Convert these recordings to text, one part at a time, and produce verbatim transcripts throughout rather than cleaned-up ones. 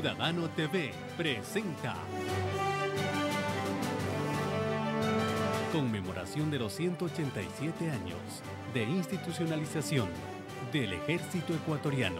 Ciudadano T V presenta conmemoración de los ciento ochenta y siete años de institucionalización del Ejército Ecuatoriano.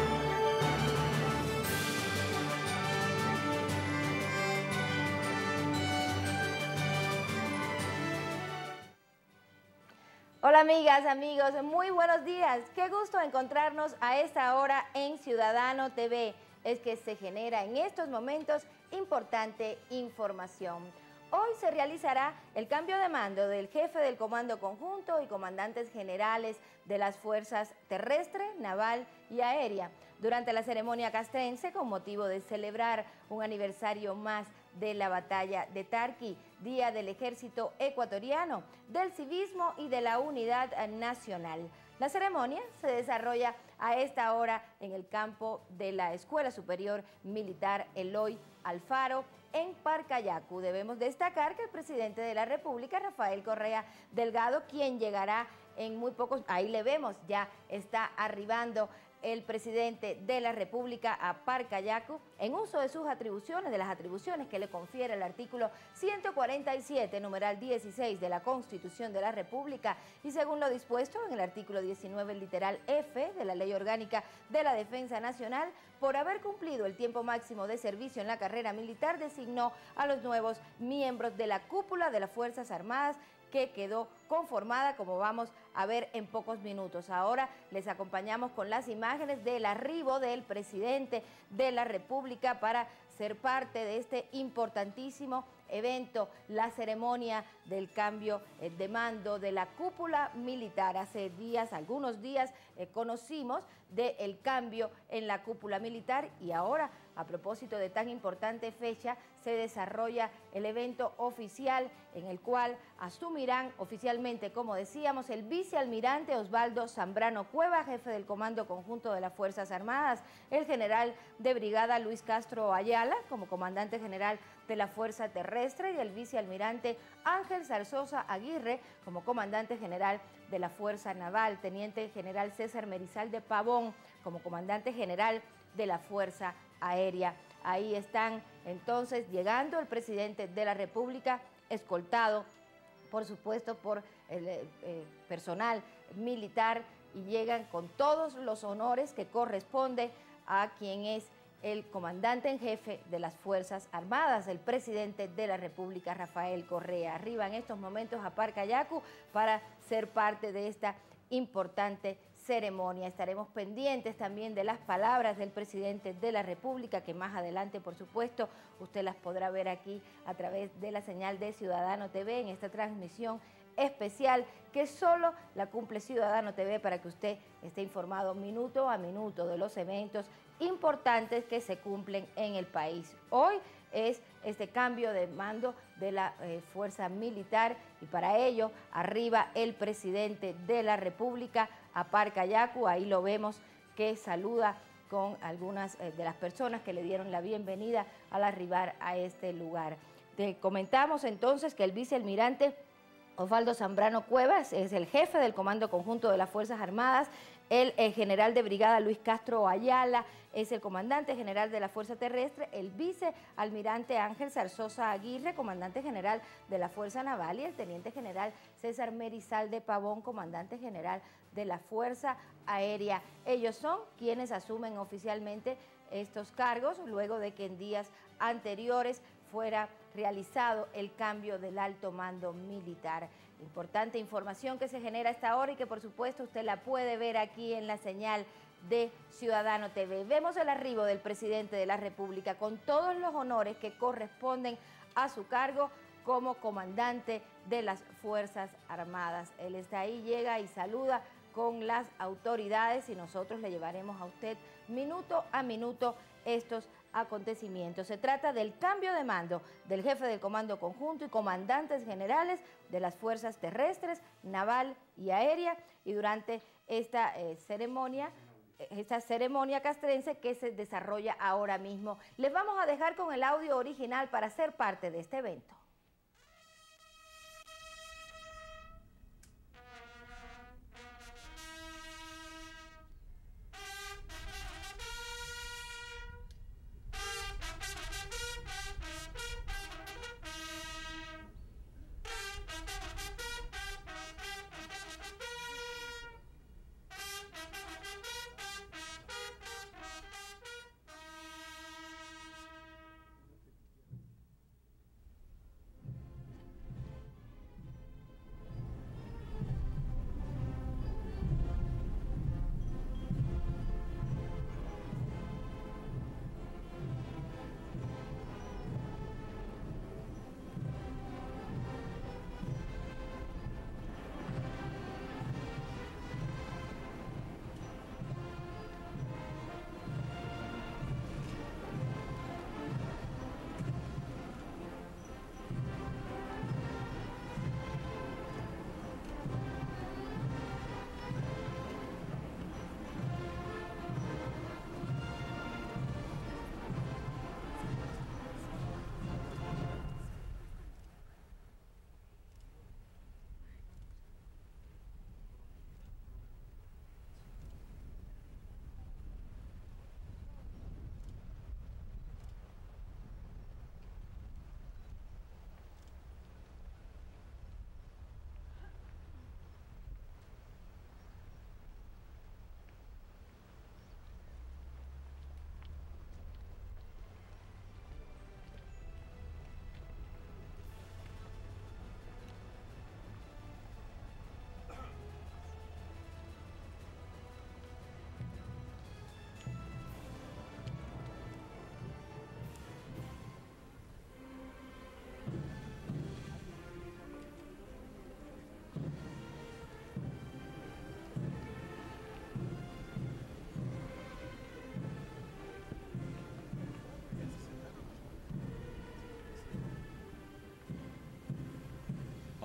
Hola amigas, amigos, muy buenos días. Qué gusto encontrarnos a esta hora en Ciudadano T V. Es que se genera en estos momentos importante información. Hoy se realizará el cambio de mando del jefe del Comando Conjunto y comandantes generales de las Fuerzas Terrestre, Naval y Aérea durante la ceremonia castrense con motivo de celebrar un aniversario más de la batalla de Tarqui, Día del Ejército Ecuatoriano, del civismo y de la unidad nacional. La ceremonia se desarrolla a esta hora en el campo de la Escuela Superior Militar Eloy Alfaro, en Parcayacu. Debemos destacar que el presidente de la República, Rafael Correa Delgado, quien llegará en muy pocos, ahí le vemos, ya está arribando el presidente de la República a Parcayacu en uso de sus atribuciones, de las atribuciones que le confiere el artículo ciento cuarenta y siete, numeral dieciséis de la Constitución de la República y según lo dispuesto en el artículo diecinueve, literal F de la Ley Orgánica de la Defensa Nacional, por haber cumplido el tiempo máximo de servicio en la carrera militar, designó a los nuevos miembros de la cúpula de las Fuerzas Armadas, que quedó conformada, como vamos a ver en pocos minutos. Ahora les acompañamos con las imágenes del arribo del presidente de la República para ser parte de este importantísimo evento, la ceremonia del cambio de mando de la cúpula militar. Hace días, algunos días, eh, conocimos del cambio en la cúpula militar y ahora, a propósito de tan importante fecha, se desarrolla el evento oficial en el cual asumirán oficialmente, como decíamos, el vicealmirante Osvaldo Zambrano Cueva, jefe del Comando Conjunto de las Fuerzas Armadas, el general de brigada Luis Castro Ayala como comandante general de la Fuerza Terrestre y el vicealmirante Ángel Zarzosa Aguirre como comandante general de la Fuerza Naval, teniente general César Merizal de Pavón como comandante general de la Fuerza Aérea. Ahí están entonces llegando el presidente de la República, escoltado por supuesto por el eh, personal militar, y llegan con todos los honores que corresponde a quien es el comandante en jefe de las Fuerzas Armadas, el presidente de la República, Rafael Correa. Arriba en estos momentos a Parcayacu para ser parte de esta importante ceremonia. Estaremos pendientes también de las palabras del presidente de la República, que más adelante, por supuesto, usted las podrá ver aquí a través de la señal de Ciudadano T V en esta transmisión especial que solo la cumple Ciudadano T V para que usted esté informado minuto a minuto de los eventos importantes que se cumplen en el país. Hoy es este cambio de mando de la eh, fuerza militar y para ello arriba el presidente de la República a Parcayacu. Ahí lo vemos que saluda con algunas eh, de las personas que le dieron la bienvenida al arribar a este lugar. Te comentamos entonces que el vicealmirante Osvaldo Zambrano Cuevas es el jefe del Comando Conjunto de las Fuerzas Armadas, el, el general de brigada Luis Castro Ayala es el comandante general de la Fuerza Terrestre, el vicealmirante Ángel Zarzosa Aguirre, comandante general de la Fuerza Naval, y el teniente general César Merizal de Pavón, comandante general de la Fuerza Aérea. Ellos son quienes asumen oficialmente estos cargos luego de que en días anteriores fuera realizado el cambio del alto mando militar. Importante información que se genera a esta hora y que por supuesto usted la puede ver aquí en la señal de Ciudadano T V. Vemos el arribo del presidente de la República con todos los honores que corresponden a su cargo como comandante de las Fuerzas Armadas. Él está ahí, llega y saluda con las autoridades y nosotros le llevaremos a usted minuto a minuto estos acontecimientos. Se trata del cambio de mando del jefe del Comando Conjunto y comandantes generales de las Fuerzas Terrestres, Naval y Aérea, y durante esta eh, ceremonia, esta ceremonia castrense que se desarrolla ahora mismo. Les vamos a dejar con el audio original para ser parte de este evento.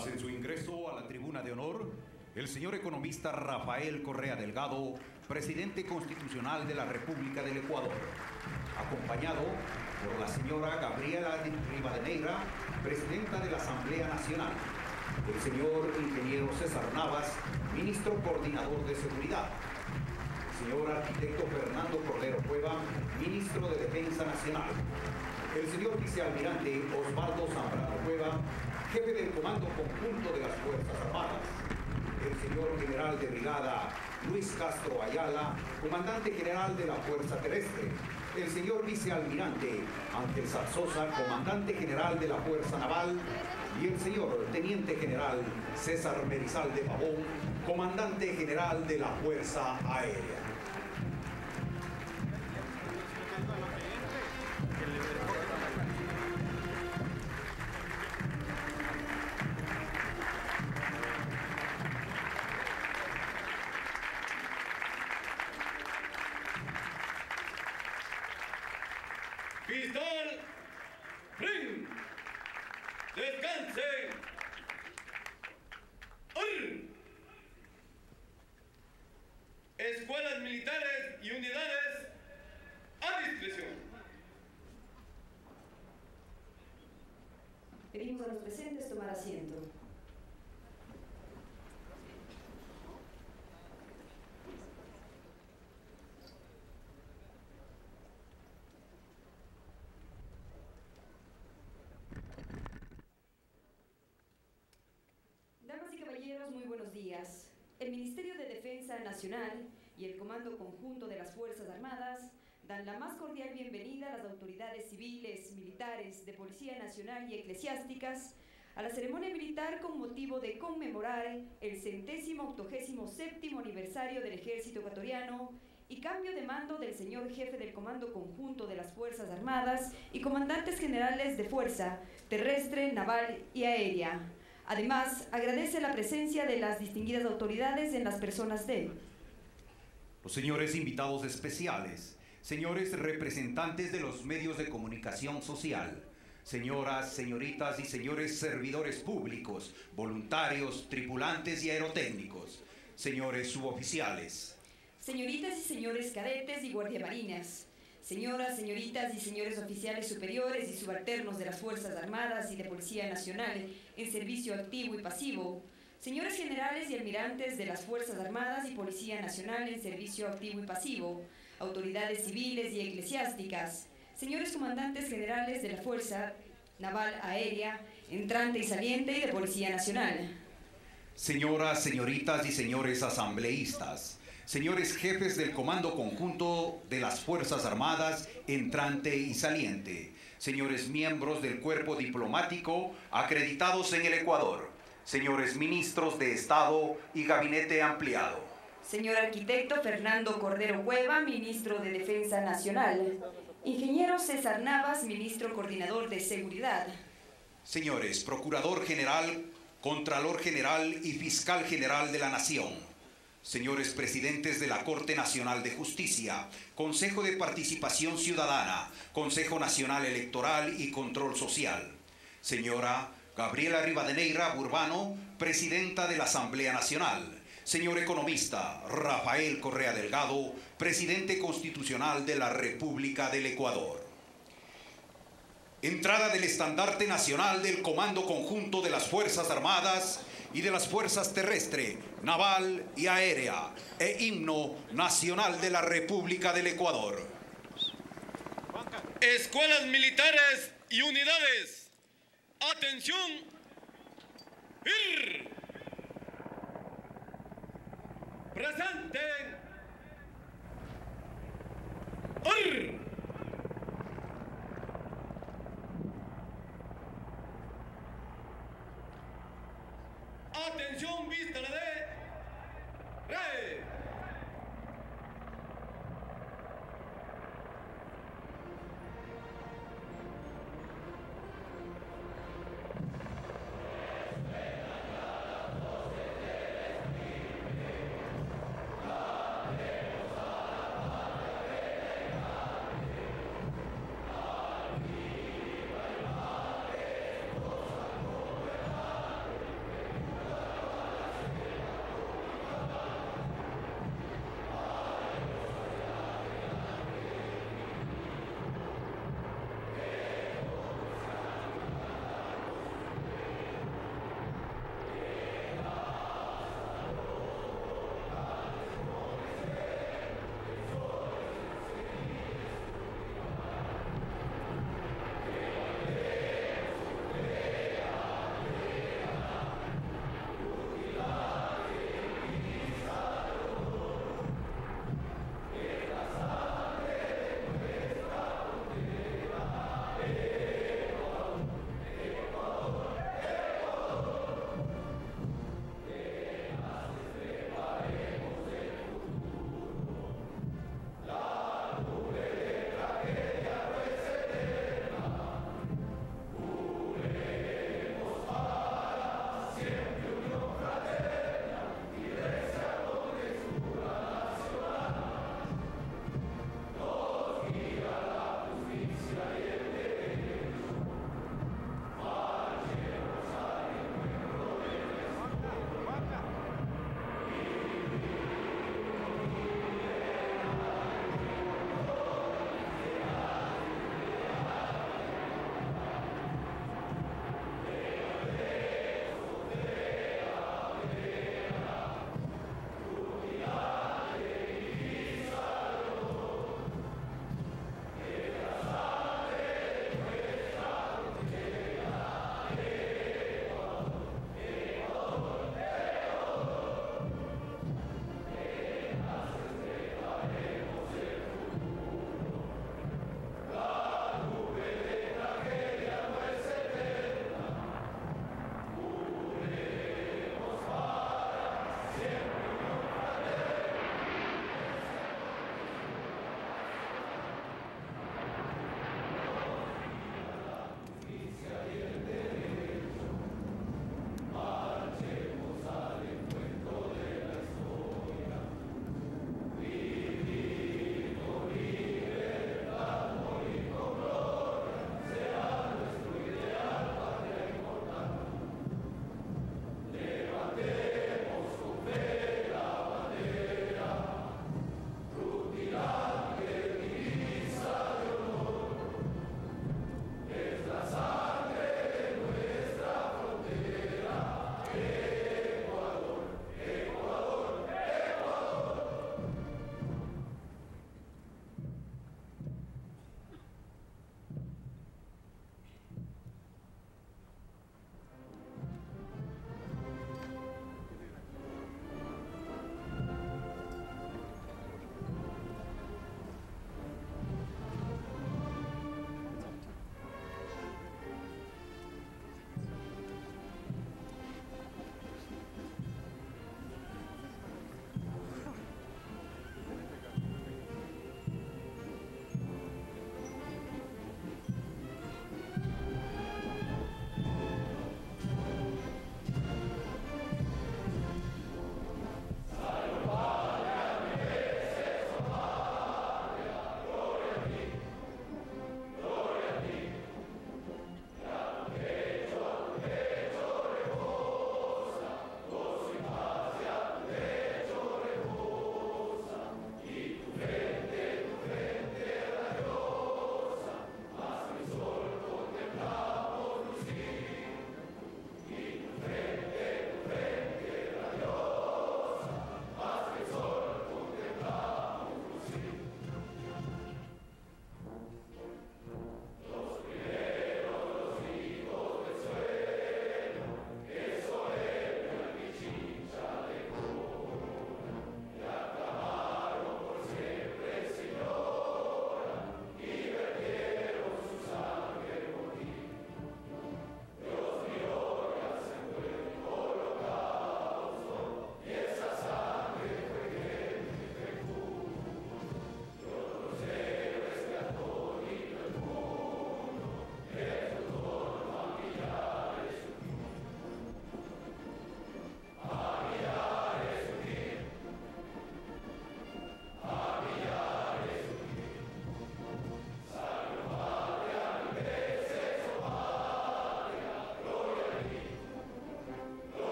Hacen su ingreso a la tribuna de honor el señor economista Rafael Correa Delgado, presidente constitucional de la República del Ecuador, acompañado por la señora Gabriela Rivadeneira, presidenta de la Asamblea Nacional, el señor ingeniero César Navas, ministro coordinador de Seguridad, el señor arquitecto Fernando Cordero Cueva, ministro de Defensa Nacional, el señor vicealmirante Osvaldo Zambrano Cueva, jefe del Comando Conjunto de las Fuerzas Armadas, el señor general de brigada Luis Castro Ayala, comandante general de la Fuerza Terrestre, el señor vicealmirante Ángel Zarzosa, comandante general de la Fuerza Naval, y el señor teniente general César Merizal de Pavón, comandante general de la Fuerza Aérea. Fiscal, ring, descansen. ¡Ur! Escuelas militares y unidades a discreción. Pedimos a los presentes tomar asiento. Damas y caballeros, muy buenos días. El Ministerio de Defensa Nacional y el Comando Conjunto de las Fuerzas Armadas dan la más cordial bienvenida a las autoridades civiles, militares, de Policía Nacional y eclesiásticas a la ceremonia militar con motivo de conmemorar el centésimo octogésimo séptimo aniversario del Ejército Ecuatoriano y cambio de mando del señor jefe del Comando Conjunto de las Fuerzas Armadas y comandantes generales de Fuerza Terrestre, Naval y Aérea. Además, agradece la presencia de las distinguidas autoridades en las personas de los señores invitados especiales, señores representantes de los medios de comunicación social, señoras, señoritas y señores servidores públicos, voluntarios, tripulantes y aerotécnicos, señores suboficiales, señoritas y señores cadetes y guardiamarinas, señoras, señoritas y señores oficiales superiores y subalternos de las Fuerzas Armadas y de Policía Nacional en servicio activo y pasivo, señores generales y almirantes de las Fuerzas Armadas y Policía Nacional en servicio activo y pasivo, autoridades civiles y eclesiásticas, señores comandantes generales de la Fuerza Naval Aérea, entrante y saliente y de Policía Nacional, señoras, señoritas y señores asambleístas, señores jefes del Comando Conjunto de las Fuerzas Armadas, entrante y saliente, señores miembros del cuerpo diplomático acreditados en el Ecuador, señores ministros de Estado y gabinete ampliado, señor arquitecto Fernando Cordero Cueva, ministro de Defensa Nacional, ingeniero César Navas, ministro coordinador de Seguridad, señores procurador general, contralor general y fiscal general de la Nación, señores presidentes de la Corte Nacional de Justicia, Consejo de Participación Ciudadana, Consejo Nacional Electoral y Control Social, señora Gabriela Rivadeneira Burbano, presidenta de la Asamblea Nacional, señor economista Rafael Correa Delgado, presidente constitucional de la República del Ecuador. Entrada del estandarte nacional del Comando Conjunto de las Fuerzas Armadas y de las Fuerzas Terrestre, Naval y Aérea, e himno nacional de la República del Ecuador. Escuelas militares y unidades, atención, ir. Presenten. Ir. Atención, vista la de Rey.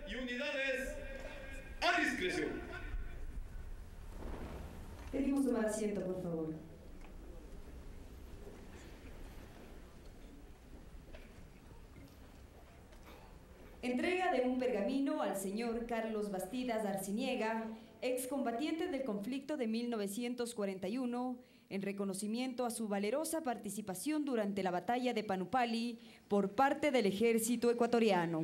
y unidades a discreción. Pedimos tomar asiento, por favor. Entrega de un pergamino al señor Carlos Bastidas Arciniega, excombatiente del conflicto de mil novecientos cuarenta y uno, en reconocimiento a su valerosa participación durante la batalla de Panupali por parte del ejército ecuatoriano.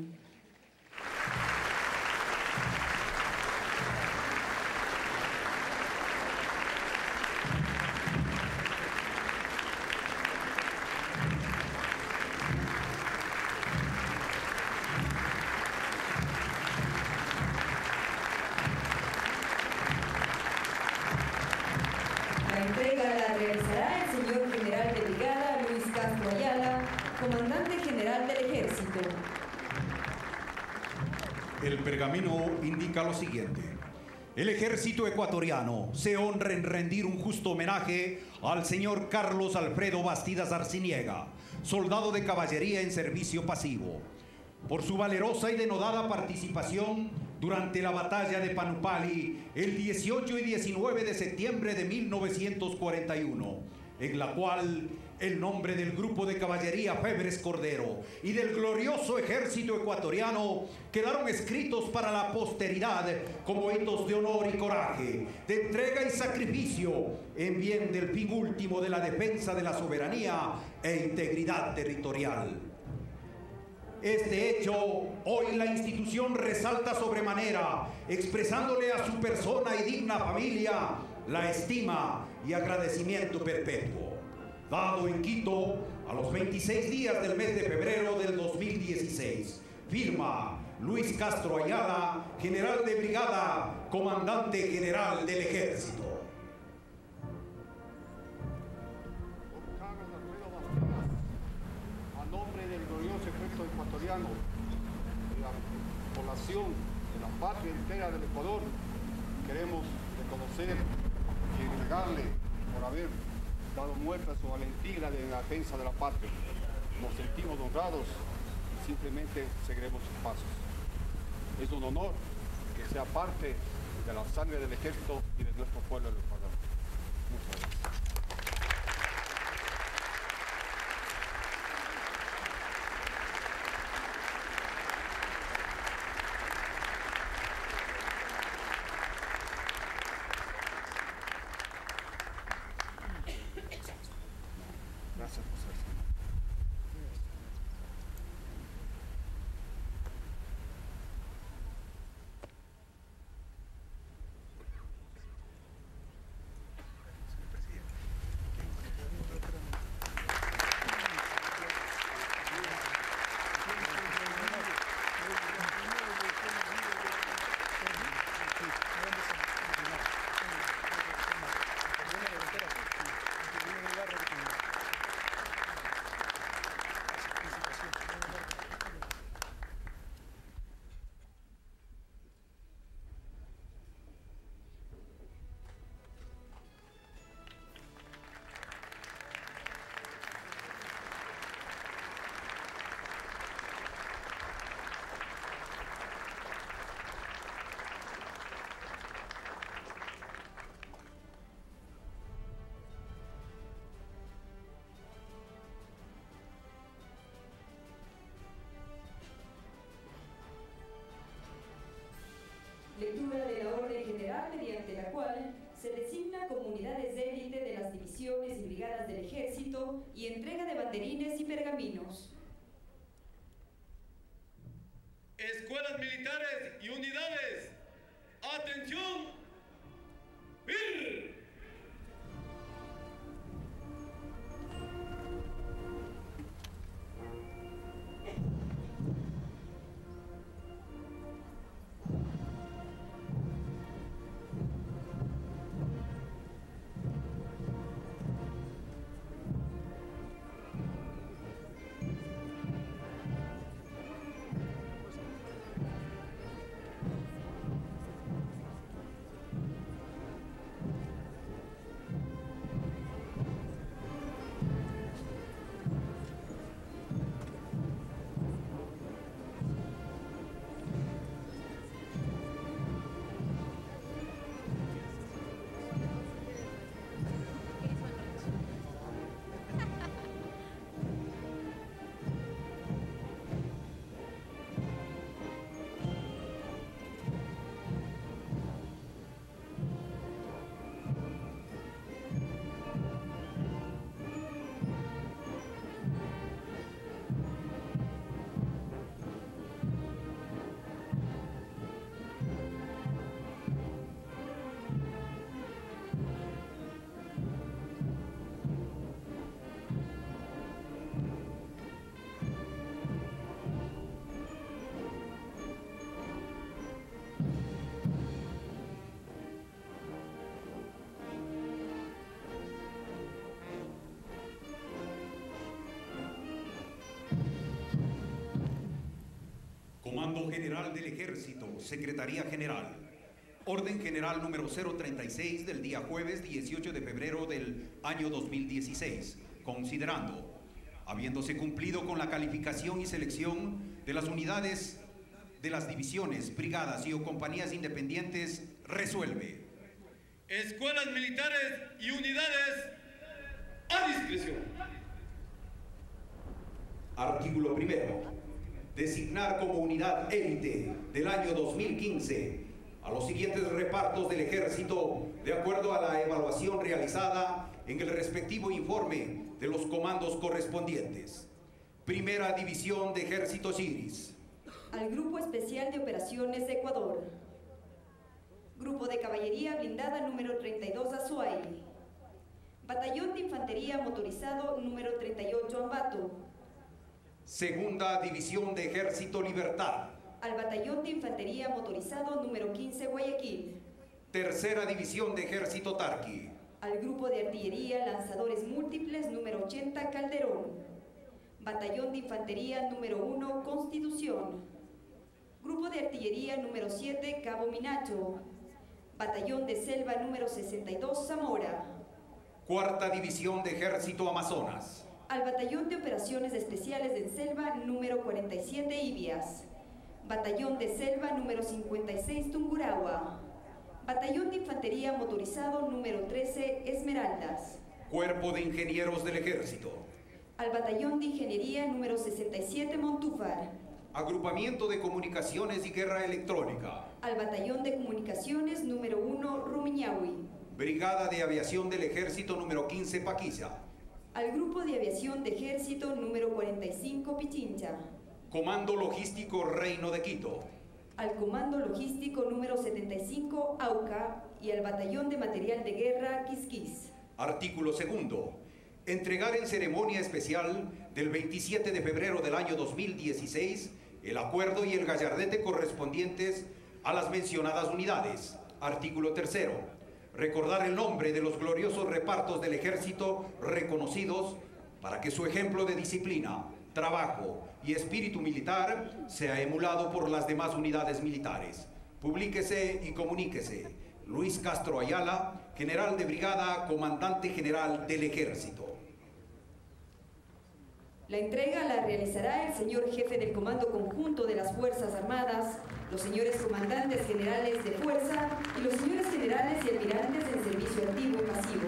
La entrega la realizará el señor general de brigada Luis Castro Ayala, comandante general del ejército. El pergamino indica lo siguiente. El ejército ecuatoriano se honra en rendir un justo homenaje al señor Carlos Alfredo Bastidas Arciniega, soldado de caballería en servicio pasivo, por su valerosa y denodada participación durante la batalla de Panupali el dieciocho y diecinueve de septiembre de mil novecientos cuarenta y uno, en la cual el nombre del grupo de caballería Febres Cordero y del glorioso ejército ecuatoriano quedaron escritos para la posteridad como hitos de honor y coraje, de entrega y sacrificio en bien del fin último de la defensa de la soberanía e integridad territorial. Este hecho, hoy la institución resalta sobremanera, expresándole a su persona y digna familia la estima y agradecimiento perpetuo. Dado en Quito a los veintiséis días del mes de febrero del dos mil dieciséis. Firma Luis Castro Ayala, general de brigada, comandante general del ejército. A nombre del glorioso ejército ecuatoriano, de la población, de la patria entera del Ecuador, queremos reconocer y entregarle por haber dado muestra a su valentía en la defensa de la patria. Nos sentimos honrados y simplemente seguiremos sus pasos. Es un honor que sea parte de la sangre del ejército y de nuestro pueblo del Ecuador. Muchas gracias. Gracias, José. Lectura de la orden general mediante la cual se designa como unidades de élite de las divisiones y brigadas del ejército y entrega de banderines y pergaminos. Escuelas militares y unidades, atención, ¡vir! General del Ejército, Secretaría General. Orden General número cero treinta y seis del día jueves dieciocho de febrero del año dos mil dieciséis. Considerando, habiéndose cumplido con la calificación y selección de las unidades de las divisiones, brigadas y o compañías independientes, resuelve. Escuelas militares y unidades a discreción. Artículo primero. Designar como unidad élite del año dos mil quince a los siguientes repartos del Ejército de acuerdo a la evaluación realizada en el respectivo informe de los comandos correspondientes. Primera División de Ejército Siris. Al Grupo Especial de Operaciones de Ecuador. Grupo de Caballería Blindada número treinta y dos Azuay. Batallón de Infantería Motorizado número treinta y ocho Ambato. Segunda División de Ejército Libertad. Al Batallón de Infantería Motorizado número quince Guayaquil. Tercera División de Ejército Tarqui. Al Grupo de Artillería Lanzadores Múltiples número ochenta Calderón. Batallón de Infantería número uno Constitución. Grupo de Artillería número siete Cabo Minacho. Batallón de Selva número sesenta y dos Zamora. Cuarta División de Ejército Amazonas. Al Batallón de Operaciones Especiales de Selva número cuarenta y siete Ibias. Batallón de Selva número cincuenta y seis Tungurahua. Batallón de Infantería Motorizado número trece Esmeraldas. Cuerpo de Ingenieros del Ejército. Al Batallón de Ingeniería número sesenta y siete Montúfar. Agrupamiento de Comunicaciones y Guerra Electrónica. Al Batallón de Comunicaciones número uno Rumiñahui. Brigada de Aviación del Ejército número quince Paquiza. Al Grupo de Aviación de Ejército número cuarenta y cinco Pichincha. Comando Logístico Reino de Quito. Al Comando Logístico número setenta y cinco Auca y al Batallón de Material de Guerra Quisquis. Artículo segundo. Entregar en ceremonia especial del veintisiete de febrero del año dos mil dieciséis el acuerdo y el gallardete correspondientes a las mencionadas unidades. Artículo tercero. Recordar el nombre de los gloriosos repartos del Ejército reconocidos para que su ejemplo de disciplina, trabajo y espíritu militar sea emulado por las demás unidades militares. Publíquese y comuníquese. Luis Castro Ayala, General de Brigada, Comandante General del Ejército. La entrega la realizará el señor Jefe del Comando Conjunto de las Fuerzas Armadas, los señores Comandantes Generales de Fuerza y los señores Generales y Almirantes en servicio activo y pasivo.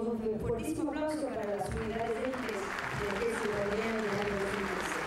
Un fuertísimo aplauso para las unidades élites del Ejército Ecuatoriano del año dos mil quince.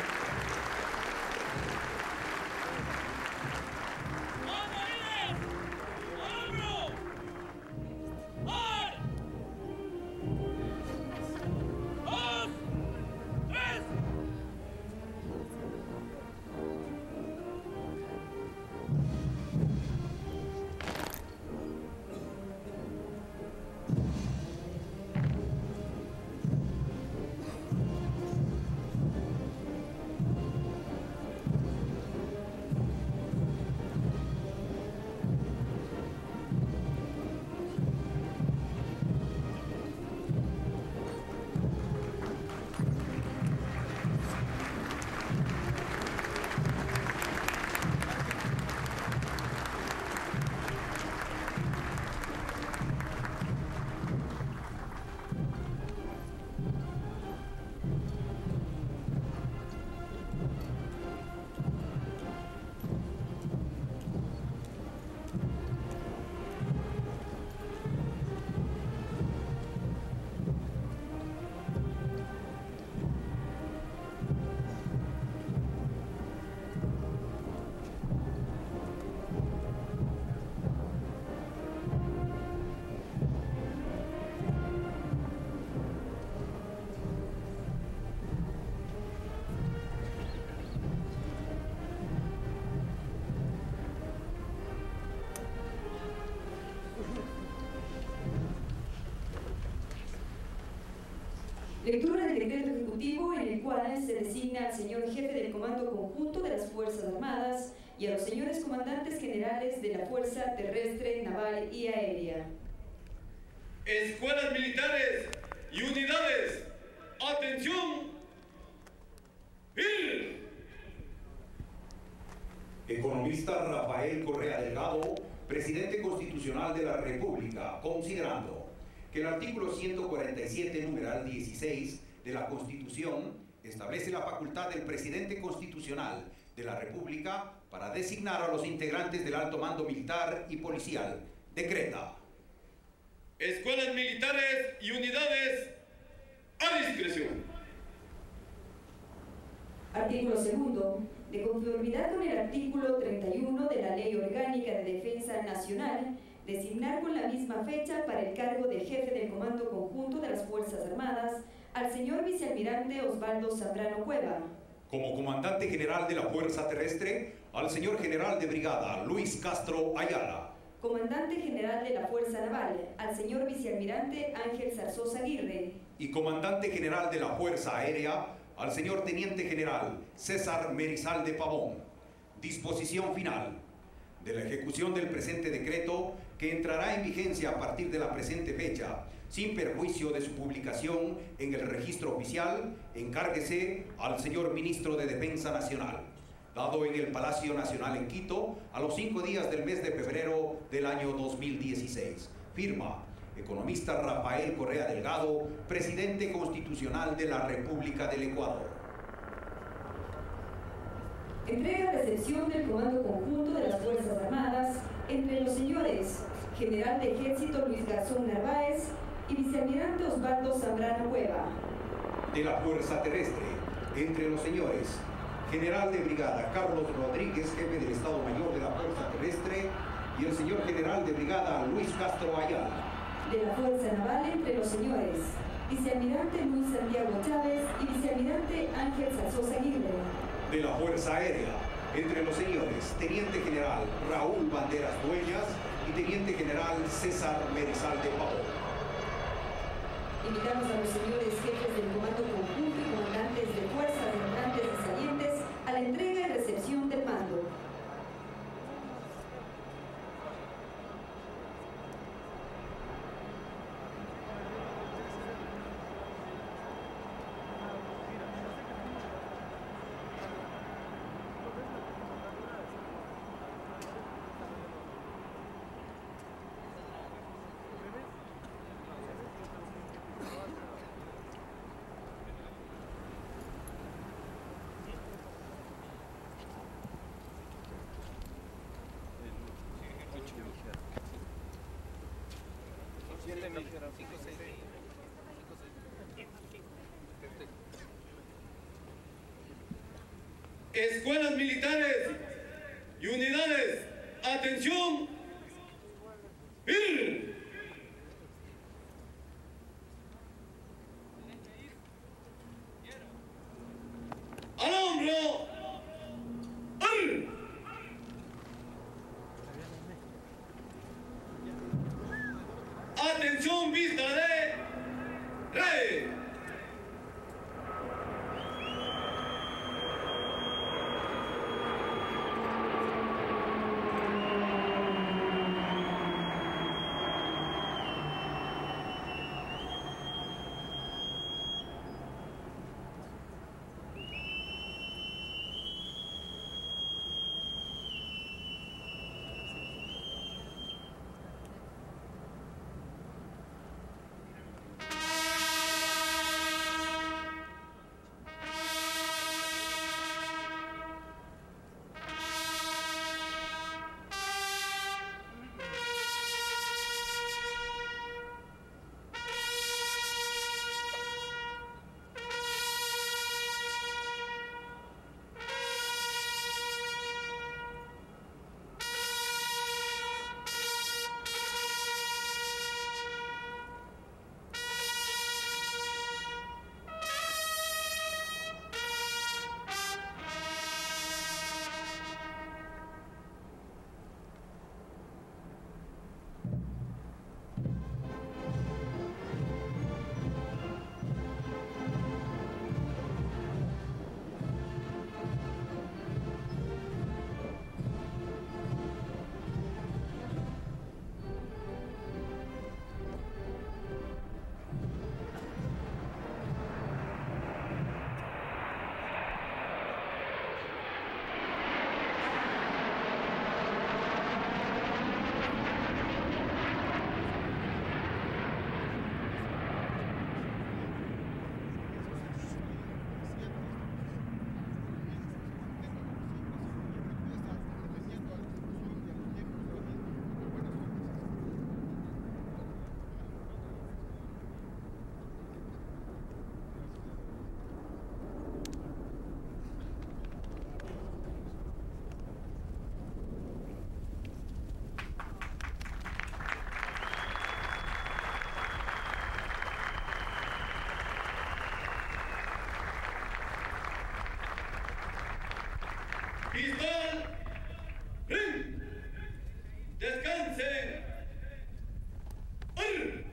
Lectura del decreto ejecutivo en el cual se designa al señor jefe del Comando Conjunto de las Fuerzas Armadas y a los señores comandantes generales de la Fuerza Terrestre, Naval y Aérea. Escuelas militares y unidades, atención. ¡Il! Economista Rafael Correa Delgado, presidente constitucional de la República, considerando que el artículo ciento cuarenta y siete, numeral dieciséis de la Constitución establece la facultad del presidente constitucional de la República para designar a los integrantes del alto mando militar y policial, decreta: Escuelas militares y unidades a discreción. Artículo segundo. De conformidad con el artículo treinta y uno de la Ley Orgánica de Defensa Nacional, designar con la misma fecha para el cargo de jefe del Comando Conjunto de las Fuerzas Armadas al señor vicealmirante Osvaldo Zambrano Cueva. Como comandante general de la Fuerza Terrestre, al señor general de brigada Luis Castro Ayala. Comandante general de la Fuerza Naval, al señor vicealmirante Ángel Zarzosa Aguirre. Y comandante general de la Fuerza Aérea, al señor teniente general César Merizal de Pavón. Disposición final de la ejecución del presente decreto, que entrará en vigencia a partir de la presente fecha, sin perjuicio de su publicación en el registro oficial, encárguese al señor ministro de Defensa Nacional, dado en el Palacio Nacional en Quito, a los cinco días del mes de febrero del año dos mil dieciséis. Firma: economista Rafael Correa Delgado, presidente constitucional de la República del Ecuador. Entrega-recepción del Comando Conjunto de las Fuerzas Armadas entre los señores General de Ejército Luis Garzón Narváez y Vicealmirante Osvaldo Zambrano Cueva. De la Fuerza Terrestre, entre los señores General de Brigada Carlos Rodríguez, jefe del Estado Mayor de la Fuerza Terrestre, y el señor General de Brigada Luis Castro Ayala. De la Fuerza Naval, entre los señores Vicealmirante Luis Santiago Chávez y Vicealmirante Ángel Zarzosa Aguirre. De la Fuerza Aérea, entre los señores Teniente General Raúl Banderas Dueñas y Teniente General César Merizal de Pavón. Invitamos a los señores jefes del Comando Conjunto y comandantes de fuerzas entrantes y salientes a la entrega y recepción del mando. siete mil cinco seis. Escuelas militares y unidades, atención, ir. Al hombro, ir. Atención, vista de rey. Pistol, ring, descansen, ¡Ar!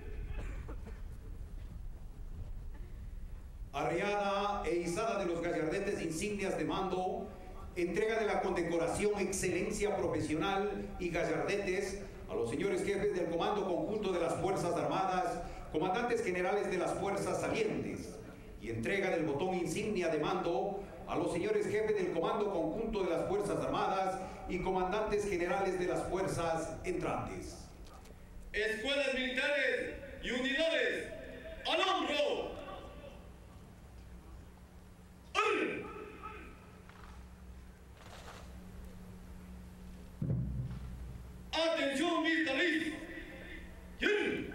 Arriada e izada de los gallardetes insignias de mando, entrega de la condecoración Excelencia Profesional y Gallardetes a los señores jefes del Comando Conjunto de las Fuerzas Armadas, comandantes generales de las Fuerzas Salientes, y entrega del botón insignia de mando a los señores jefes del Comando Conjunto de las Fuerzas Armadas y comandantes generales de las Fuerzas Entrantes. Escuelas militares y unidades, al hombro. ¡Ar! Atención, vista lista. ¡Yen!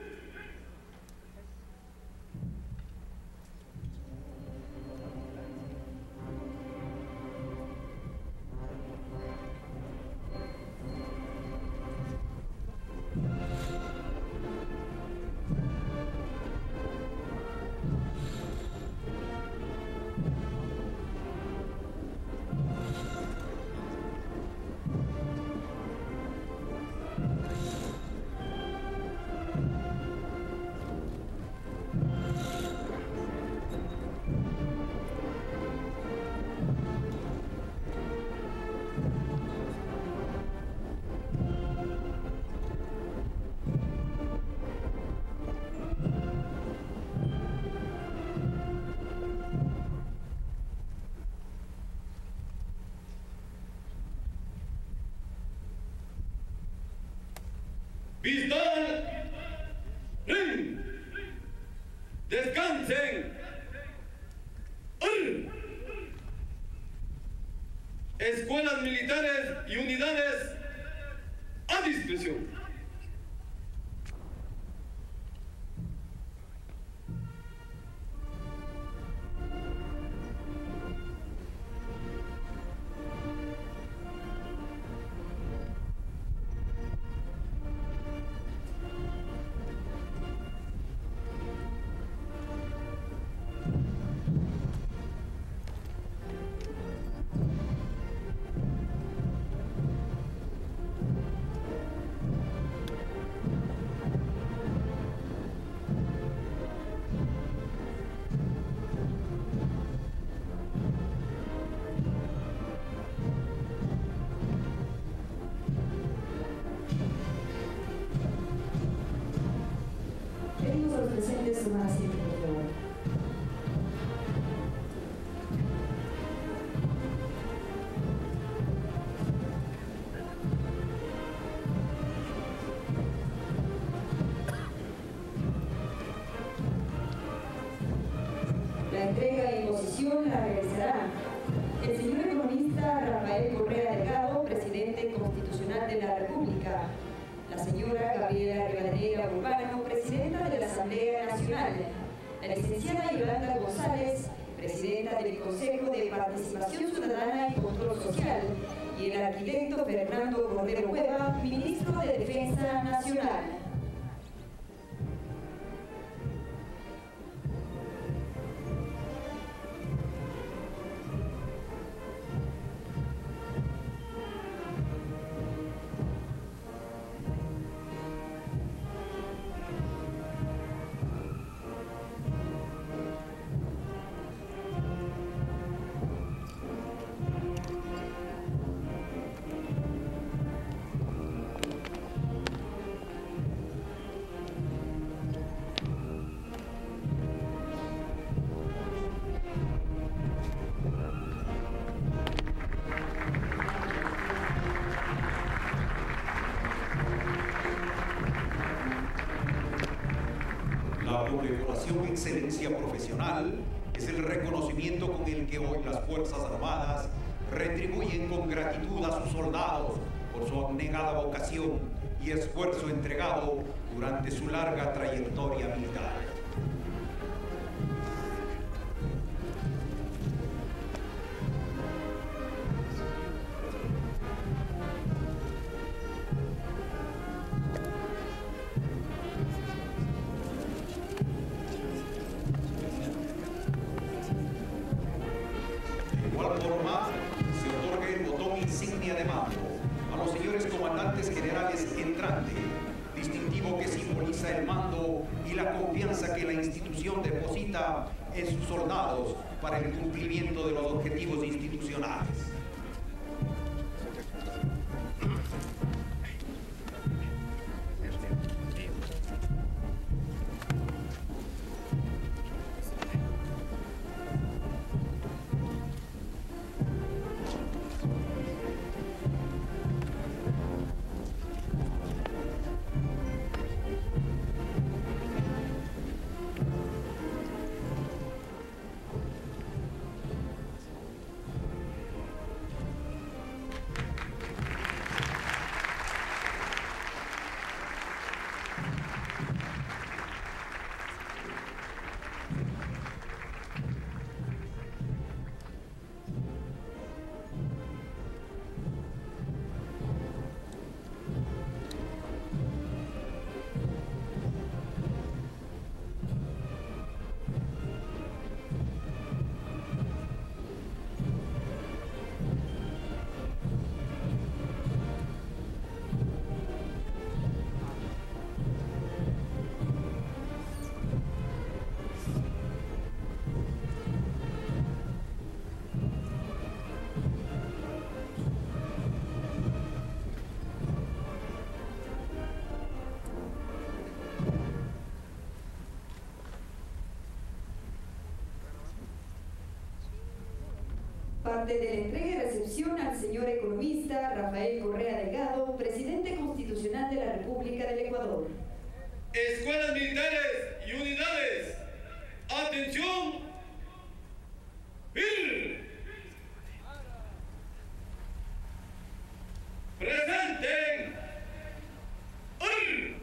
Pistol, ring, descansen, ¡Ar! Escuelas militares y unidades, a discreción. Hueva. La señora Gabriela Rivadeneira Urbano, presidenta de la Asamblea Nacional. La licenciada Yolanda González, presidenta del Consejo de Participación Ciudadana y Control Social. Y el arquitecto Fernando Cordero Hueva, ministro de Defensa Nacional. La condecoración Excelencia Profesional es el reconocimiento con el que hoy las Fuerzas Armadas retribuyen con gratitud a sus soldados por su abnegada vocación y esfuerzo entregado durante su larga trayectoria militar. De igual forma, se otorga el botón insignia de mando a los señores comandantes generales entrantes, distintivo que simboliza el mando y la confianza que la institución deposita en sus soldados para el cumplimiento de los objetivos institucionales. Parte de la entrega y recepción al señor economista Rafael Correa Delgado, presidente constitucional de la República del Ecuador. Escuelas militares y unidades, atención, ¡ir! ¡Presenten! ¡ir!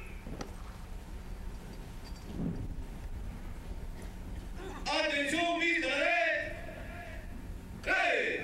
¡Atención militares! ¡Hey!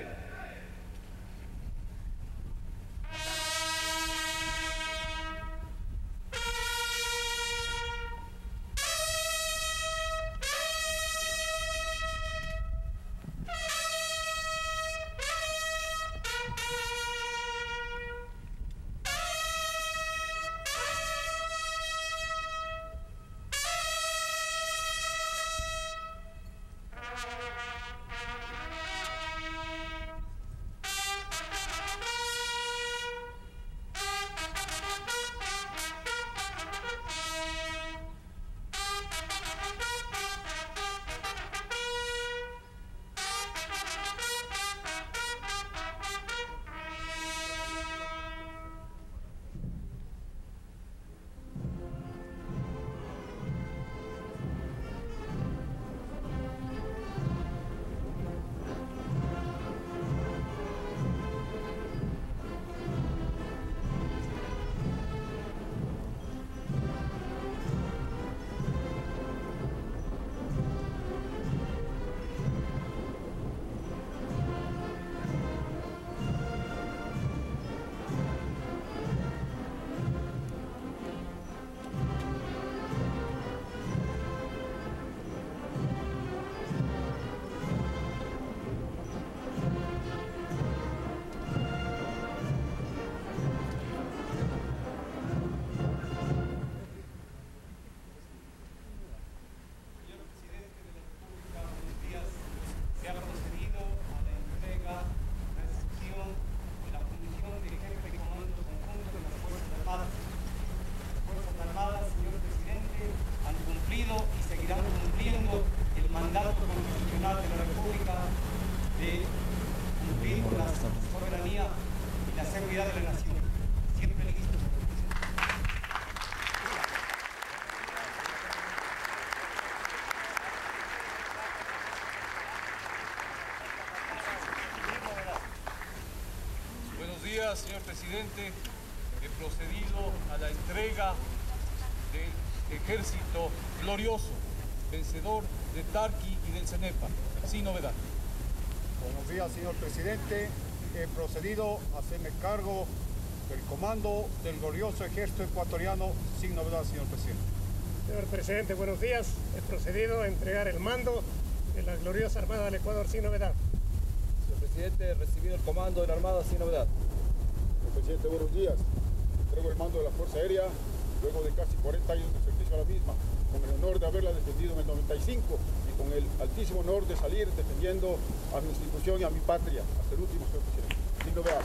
días, señor presidente, he procedido a la entrega del Ejército Glorioso, vencedor de Tarqui y del CENEPA, sin novedad. Buenos días, señor presidente. He procedido a hacerme cargo del comando del glorioso ejército ecuatoriano, sin novedad, señor presidente. Señor presidente, buenos días. He procedido a entregar el mando de la gloriosa Armada del Ecuador, sin novedad. Señor presidente, he recibido el comando de la Armada, sin novedad. Señor presidente, buenos días. Entrego el mando de la Fuerza Aérea, luego de casi cuarenta años de servicio a la misma, con el honor de haberla defendido en el noventa y cinco y con el altísimo honor de salir defendiendo a mi institución y a mi patria, hasta el último, señor presidente. Sin novedad.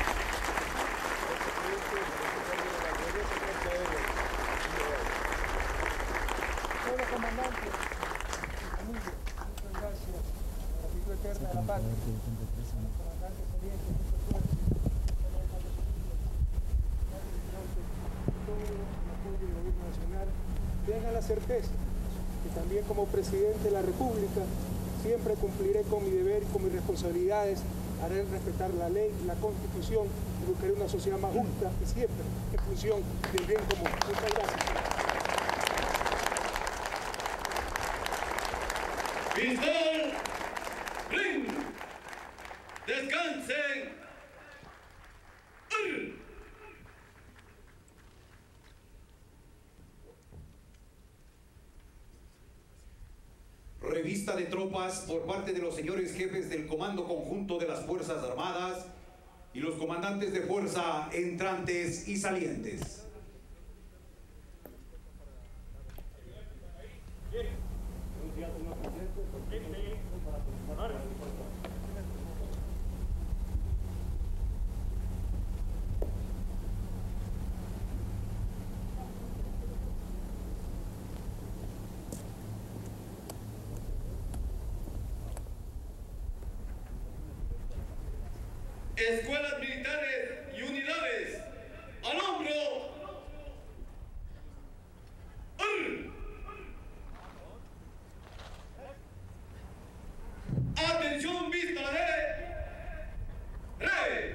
Señor comandante, amigos, muchas gracias por la actitud eterna de la patria. Comandante saliente, mucho suerte. Todo el apoyo del gobierno nacional. Tengan la certeza que también como presidente de la República siempre cumpliré con mi deber y con mis responsabilidades, haré respetar la ley, la Constitución y buscaré una sociedad más justa y siempre en función del bien común. Muchas gracias. Pistol, ring, descansen. ¡Ur! Revista de tropas por parte de los señores jefes del Comando Conjunto de las Fuerzas Armadas y los comandantes de fuerza entrantes y salientes. Escuelas militares y unidades, al hombro. ¡Ur! Atención, vista de rey.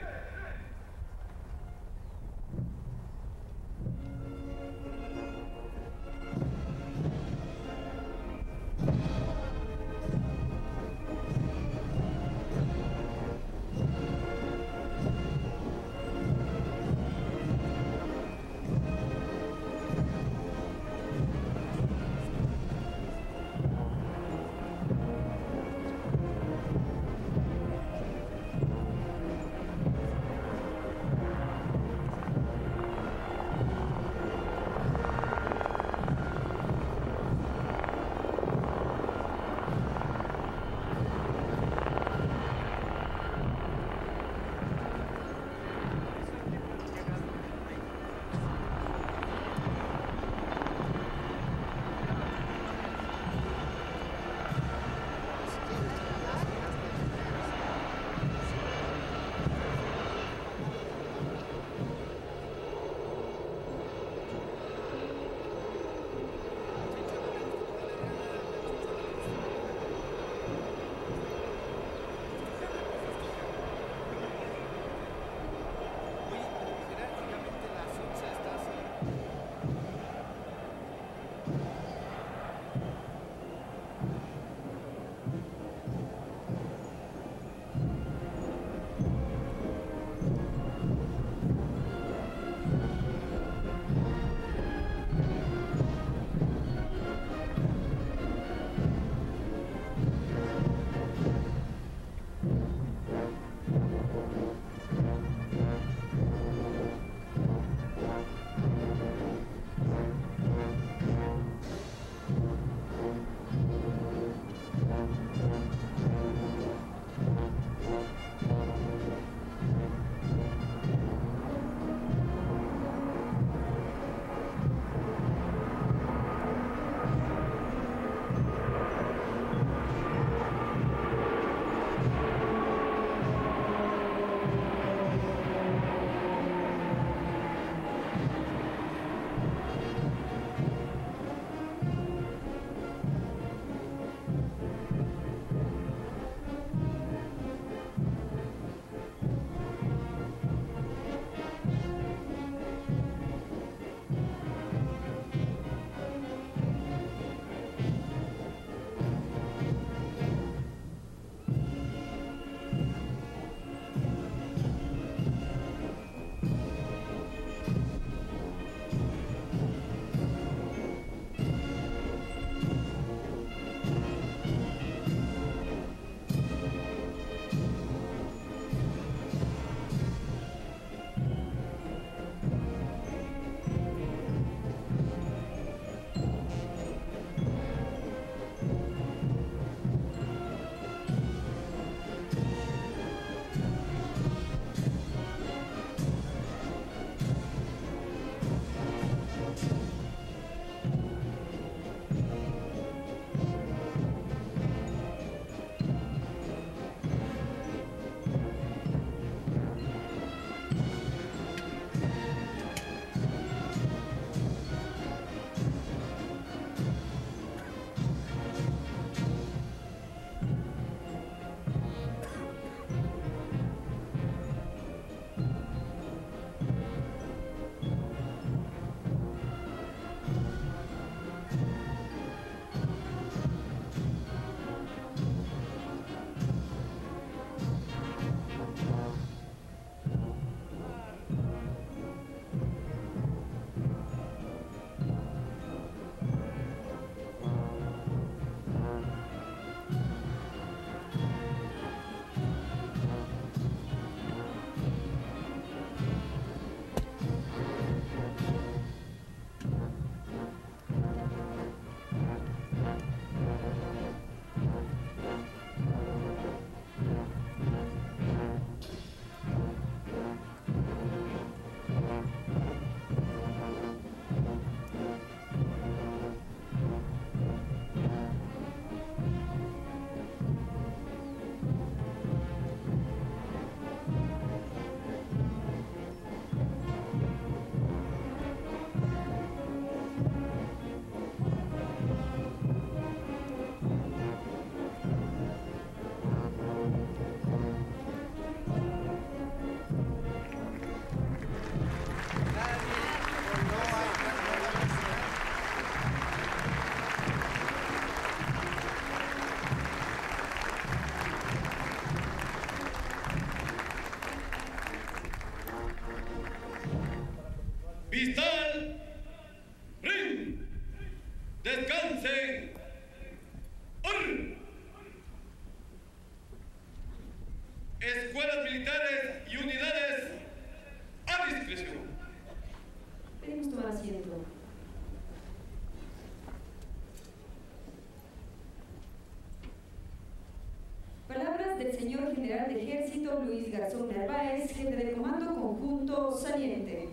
Vistal, Rin, descansen, Ur. Escuelas militares y unidades a discreción. Pedimos tomar asiento. Palabras del señor general de ejército Luis Garzón Narváez, jefe del Comando Conjunto Saliente.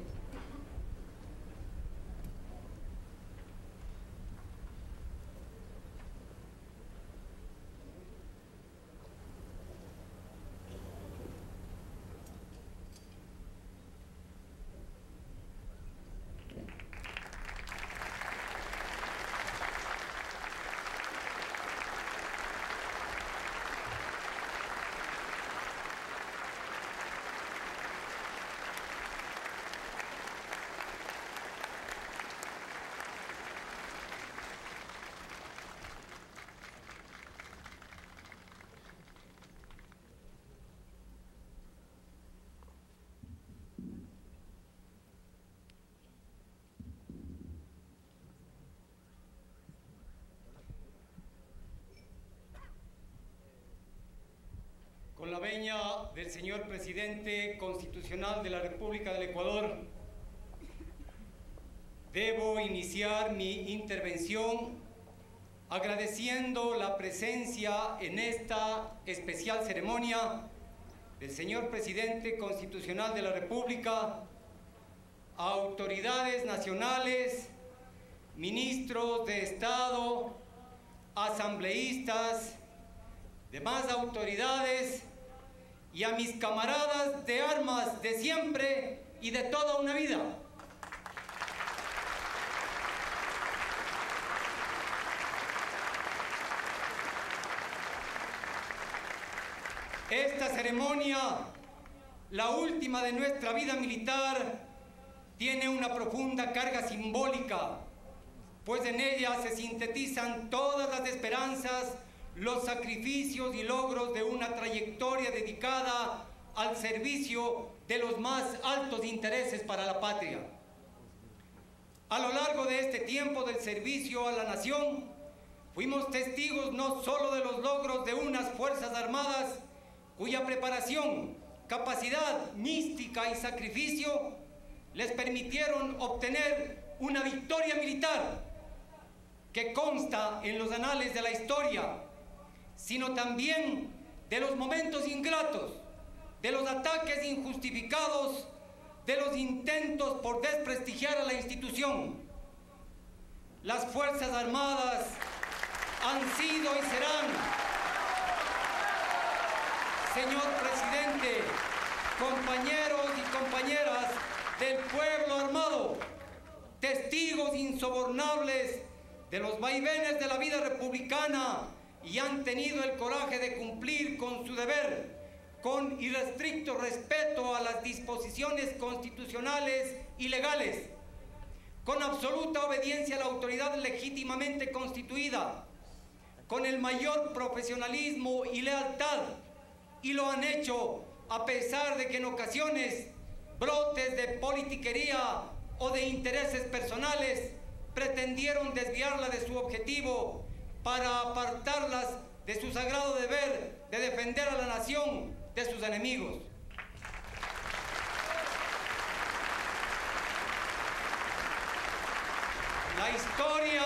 Con la venia del señor Presidente Constitucional de la República del Ecuador, debo iniciar mi intervención agradeciendo la presencia en esta especial ceremonia del señor Presidente Constitucional de la República, a autoridades nacionales, ministros de Estado, asambleístas, demás autoridades y a mis camaradas de armas de siempre y de toda una vida. Esta ceremonia, la última de nuestra vida militar, tiene una profunda carga simbólica, pues en ella se sintetizan todas las esperanzas, los sacrificios y logros de una trayectoria dedicada al servicio de los más altos intereses para la patria. A lo largo de este tiempo del servicio a la nación, fuimos testigos no solo de los logros de unas Fuerzas Armadas cuya preparación, capacidad, mística y sacrificio les permitieron obtener una victoria militar que consta en los anales de la historia, sino también de los momentos ingratos, de los ataques injustificados, de los intentos por desprestigiar a la institución. Las Fuerzas Armadas han sido y serán, señor Presidente, compañeros y compañeras del pueblo armado, testigos insobornables de los vaivenes de la vida republicana, y han tenido el coraje de cumplir con su deber, con irrestricto respeto a las disposiciones constitucionales y legales, con absoluta obediencia a la autoridad legítimamente constituida, con el mayor profesionalismo y lealtad, y lo han hecho a pesar de que en ocasiones brotes de politiquería o de intereses personales pretendieron desviarla de su objetivo para apartarlas de su sagrado deber de defender a la nación de sus enemigos. La historia,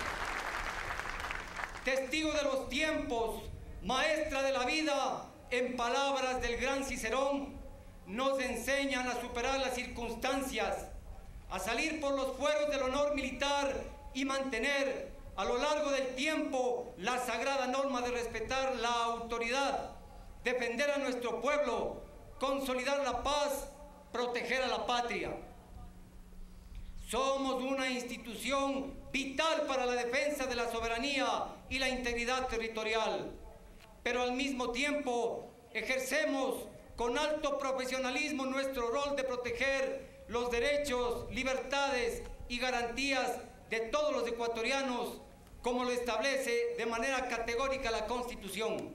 testigo de los tiempos, maestra de la vida, en palabras del gran Cicerón, nos enseñan a superar las circunstancias, a salir por los fueros del honor militar y mantener a lo largo del tiempo la sagrada norma de respetar la autoridad, defender a nuestro pueblo, consolidar la paz, proteger a la patria. Somos una institución vital para la defensa de la soberanía y la integridad territorial, pero al mismo tiempo ejercemos con alto profesionalismo nuestro rol de proteger los derechos, libertades y garantías de todos los ecuatorianos, como lo establece de manera categórica la Constitución.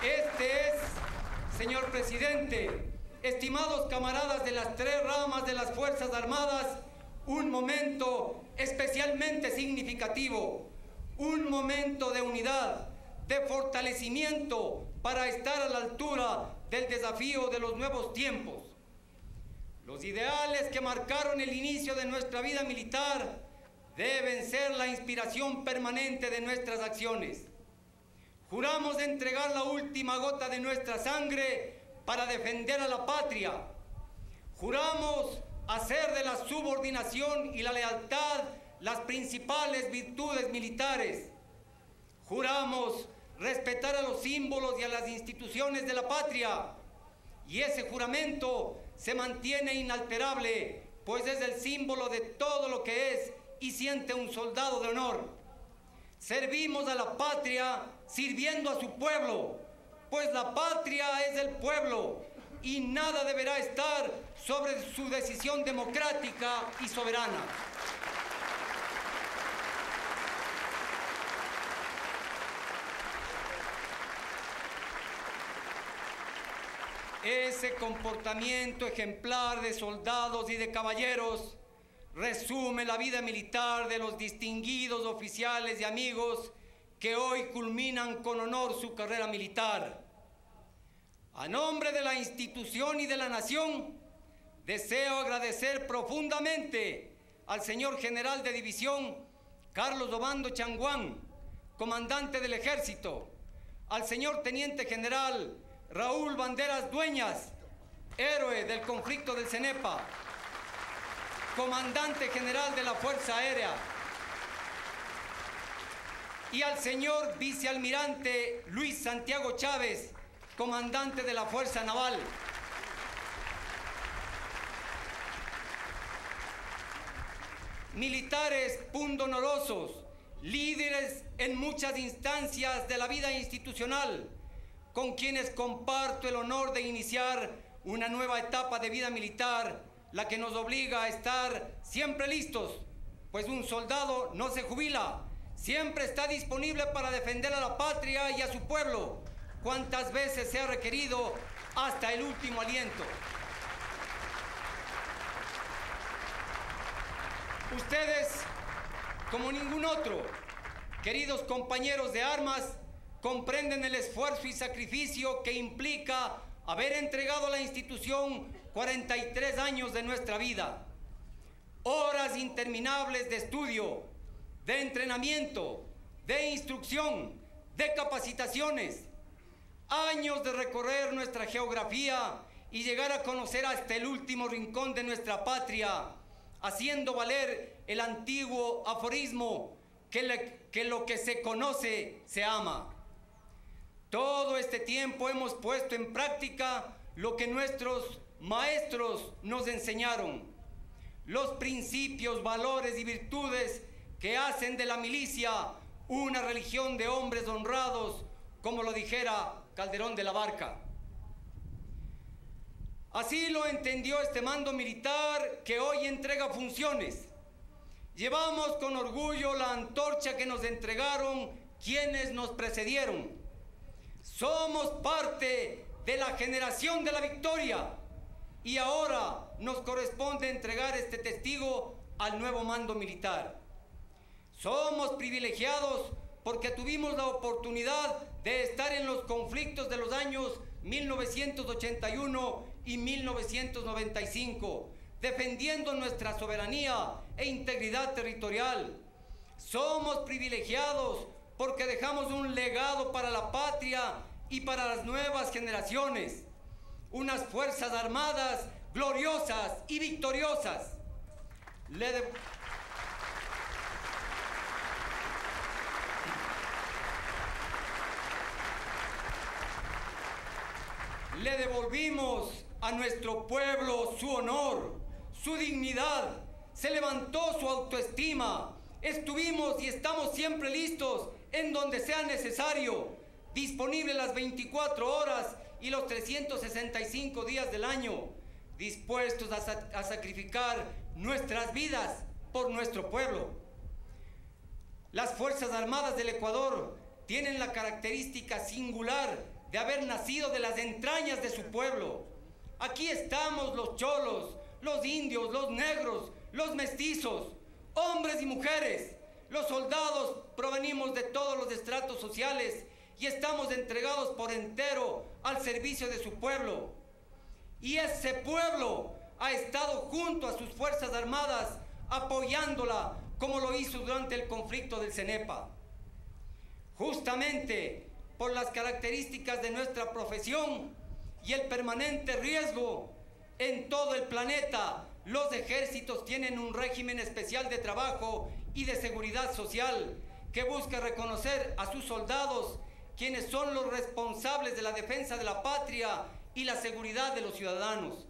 Este es, señor presidente, estimados camaradas de las tres ramas de las Fuerzas Armadas, un momento especialmente significativo, un momento de unidad, de fortalecimiento para estar a la altura del desafío de los nuevos tiempos. Los ideales que marcaron el inicio de nuestra vida militar deben ser la inspiración permanente de nuestras acciones. Juramos entregar la última gota de nuestra sangre para defender a la patria. Juramos hacer de la subordinación y la lealtad las principales virtudes militares. Juramos respetar a los símbolos y a las instituciones de la patria. Y ese juramento se mantiene inalterable, pues es el símbolo de todo lo que es y siente un soldado de honor. Servimos a la patria sirviendo a su pueblo, pues la patria es el pueblo y nada deberá estar sobre su decisión democrática y soberana. Ese comportamiento ejemplar de soldados y de caballeros resume la vida militar de los distinguidos oficiales y amigos que hoy culminan con honor su carrera militar. A nombre de la institución y de la nación, deseo agradecer profundamente al señor general de división Carlos Obando Changuán, comandante del Ejército, al señor teniente general Raúl Banderas Dueñas, héroe del conflicto del CENEPA, comandante general de la Fuerza Aérea, y al señor vicealmirante Luis Santiago Chávez, comandante de la Fuerza Naval. Militares pundonorosos, líderes en muchas instancias de la vida institucional, con quienes comparto el honor de iniciar una nueva etapa de vida militar, la que nos obliga a estar siempre listos, pues un soldado no se jubila, siempre está disponible para defender a la patria y a su pueblo, cuantas veces sea requerido hasta el último aliento. Ustedes, como ningún otro, queridos compañeros de armas, comprenden el esfuerzo y sacrificio que implica haber entregado a la institución cuarenta y tres años de nuestra vida. Horas interminables de estudio, de entrenamiento, de instrucción, de capacitaciones. Años de recorrer nuestra geografía y llegar a conocer hasta el último rincón de nuestra patria, haciendo valer el antiguo aforismo que, le, que lo que se conoce se ama. Todo este tiempo hemos puesto en práctica lo que nuestros maestros nos enseñaron, los principios, valores y virtudes que hacen de la milicia una religión de hombres honrados, como lo dijera Calderón de la Barca. Así lo entendió este mando militar que hoy entrega funciones. Llevamos con orgullo la antorcha que nos entregaron quienes nos precedieron. Somos parte de la generación de la victoria y ahora nos corresponde entregar este testigo al nuevo mando militar. Somos privilegiados porque tuvimos la oportunidad de estar en los conflictos de los años mil novecientos ochenta y uno y mil novecientos noventa y cinco, defendiendo nuestra soberanía e integridad territorial. Somos privilegiados porque dejamos un legado para la patria y para las nuevas generaciones, unas fuerzas armadas gloriosas y victoriosas. Le de... Le devolvimos a nuestro pueblo su honor, su dignidad, se levantó su autoestima. Estuvimos y estamos siempre listos en donde sea necesario, disponibles las veinticuatro horas y los trescientos sesenta y cinco días del año, dispuestos a, sa a sacrificar nuestras vidas por nuestro pueblo. Las Fuerzas Armadas del Ecuador tienen la característica singular de haber nacido de las entrañas de su pueblo. Aquí estamos los cholos, los indios, los negros, los mestizos, hombres y mujeres. Los soldados provenimos de todos los estratos sociales y estamos entregados por entero al servicio de su pueblo. Y ese pueblo ha estado junto a sus Fuerzas Armadas apoyándola como lo hizo durante el conflicto del CENEPA. Justamente por las características de nuestra profesión y el permanente riesgo en todo el planeta, los ejércitos tienen un régimen especial de trabajo y de seguridad social que busca reconocer a sus soldados, quienes son los responsables de la defensa de la patria y la seguridad de los ciudadanos.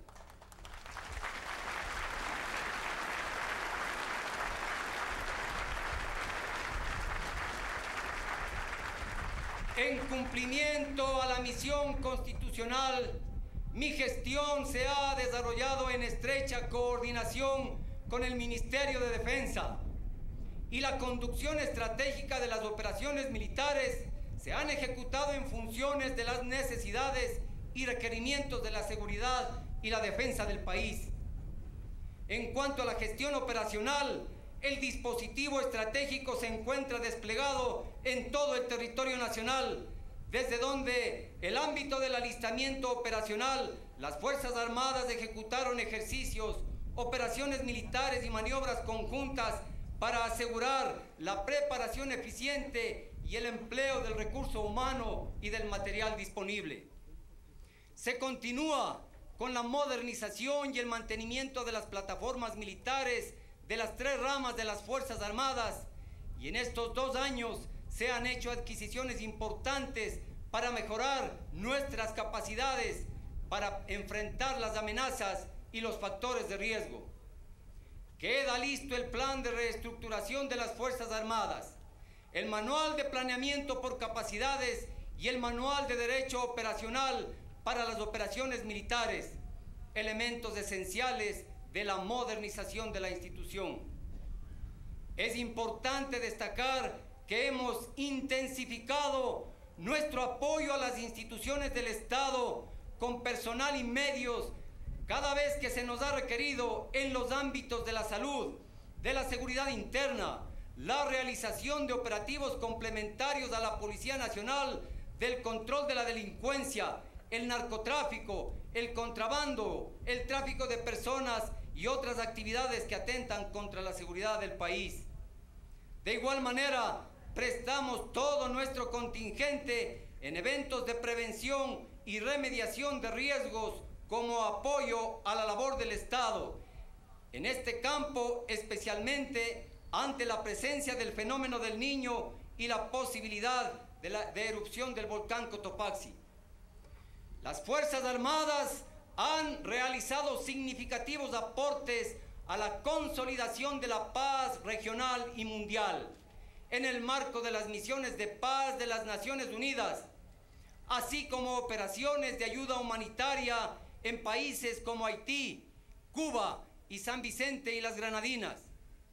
En cumplimiento a la misión constitucional, mi gestión se ha desarrollado en estrecha coordinación con el Ministerio de Defensa, y la conducción estratégica de las operaciones militares se han ejecutado en funciones de las necesidades y requerimientos de la seguridad y la defensa del país. En cuanto a la gestión operacional, el dispositivo estratégico se encuentra desplegado en todo el territorio nacional, desde donde el ámbito del alistamiento operacional, las Fuerzas Armadas ejecutaron ejercicios, operaciones militares y maniobras conjuntas para asegurar la preparación eficiente y el empleo del recurso humano y del material disponible. Se continúa con la modernización y el mantenimiento de las plataformas militares de las tres ramas de las Fuerzas Armadas, y en estos dos años se han hecho adquisiciones importantes para mejorar nuestras capacidades para enfrentar las amenazas y los factores de riesgo. Queda listo el plan de reestructuración de las Fuerzas Armadas, el manual de planeamiento por capacidades y el manual de derecho operacional para las operaciones militares, elementos esenciales de la modernización de la institución. Es importante destacar que hemos intensificado nuestro apoyo a las instituciones del Estado con personal y medios cada vez que se nos ha requerido en los ámbitos de la salud, de la seguridad interna, la realización de operativos complementarios a la Policía Nacional, del control de la delincuencia, el narcotráfico, el contrabando, el tráfico de personas y otras actividades que atentan contra la seguridad del país. De igual manera, prestamos todo nuestro contingente en eventos de prevención y remediación de riesgos como apoyo a la labor del Estado. En este campo, especialmente ante la presencia del fenómeno del Niño y la posibilidad de, la, de erupción del volcán Cotopaxi. Las Fuerzas Armadas han realizado significativos aportes a la consolidación de la paz regional y mundial en el marco de las misiones de paz de las Naciones Unidas, así como operaciones de ayuda humanitaria en países como Haití, Cuba y San Vicente y las Granadinas.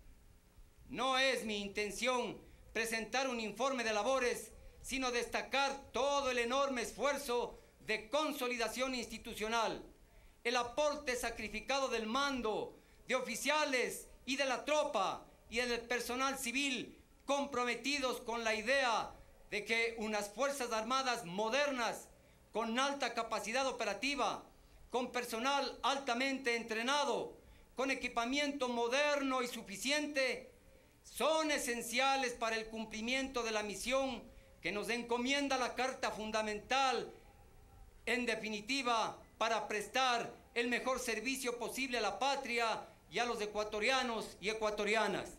No es mi intención presentar un informe de labores, sino destacar todo el enorme esfuerzo de consolidación institucional, el aporte sacrificado del mando, de oficiales y de la tropa y del personal civil comprometidos con la idea de que unas Fuerzas Armadas modernas, con alta capacidad operativa, con personal altamente entrenado, con equipamiento moderno y suficiente, son esenciales para el cumplimiento de la misión que nos encomienda la Carta Fundamental, en definitiva, para prestar el mejor servicio posible a la patria y a los ecuatorianos y ecuatorianas.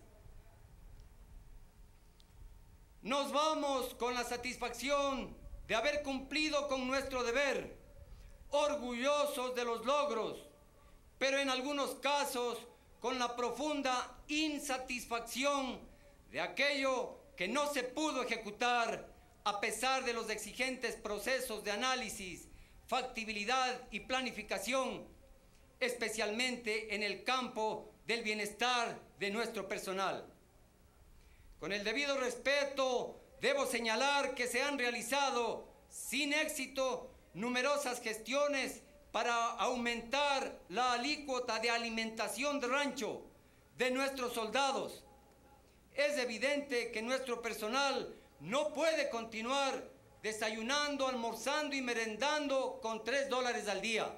Nos vamos con la satisfacción de haber cumplido con nuestro deber, orgullosos de los logros, pero en algunos casos con la profunda insatisfacción de aquello que no se pudo ejecutar a pesar de los exigentes procesos de análisis, factibilidad y planificación, especialmente en el campo del bienestar de nuestro personal. Con el debido respeto, debo señalar que se han realizado sin éxito numerosas gestiones para aumentar la alícuota de alimentación de rancho de nuestros soldados. Es evidente que nuestro personal no puede continuar desayunando, almorzando y merendando con tres dólares al día.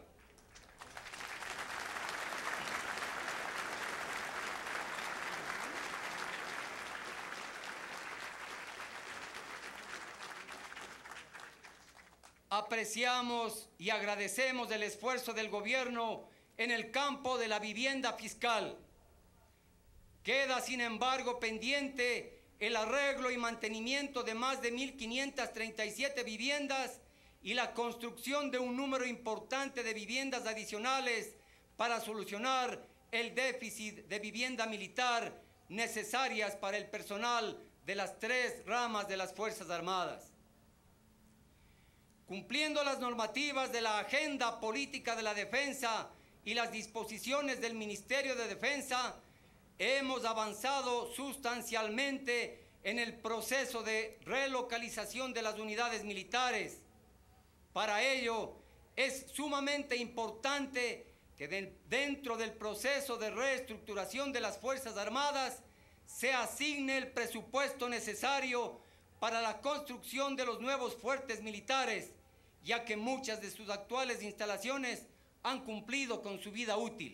Apreciamos y agradecemos el esfuerzo del gobierno en el campo de la vivienda fiscal. Queda, sin embargo, pendiente el arreglo y mantenimiento de más de mil quinientas treinta y siete viviendas y la construcción de un número importante de viviendas adicionales para solucionar el déficit de vivienda militar necesarias para el personal de las tres ramas de las Fuerzas Armadas. Cumpliendo las normativas de la Agenda Política de la Defensa y las disposiciones del Ministerio de Defensa, hemos avanzado sustancialmente en el proceso de relocalización de las unidades militares. Para ello, es sumamente importante que de, dentro del proceso de reestructuración de las Fuerzas Armadas se asigne el presupuesto necesario para la construcción de los nuevos fuertes militares, ya que muchas de sus actuales instalaciones han cumplido con su vida útil.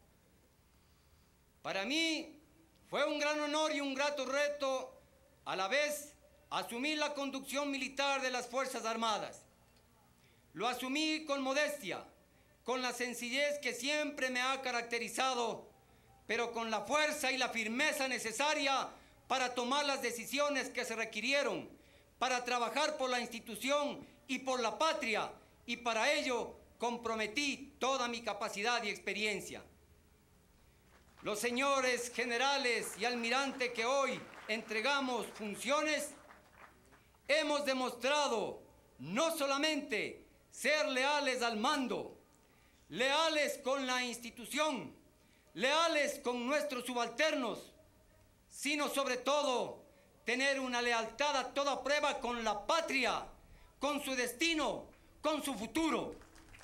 Para mí fue un gran honor y un grato reto a la vez asumir la conducción militar de las Fuerzas Armadas. Lo asumí con modestia, con la sencillez que siempre me ha caracterizado, pero con la fuerza y la firmeza necesaria para tomar las decisiones que se requirieron, para trabajar por la institución y por la patria, y para ello comprometí toda mi capacidad y experiencia. Los señores generales y almirante que hoy entregamos funciones, hemos demostrado no solamente ser leales al mando, leales con la institución, leales con nuestros subalternos, sino sobre todo tener una lealtad a toda prueba con la patria, con su destino, con su futuro.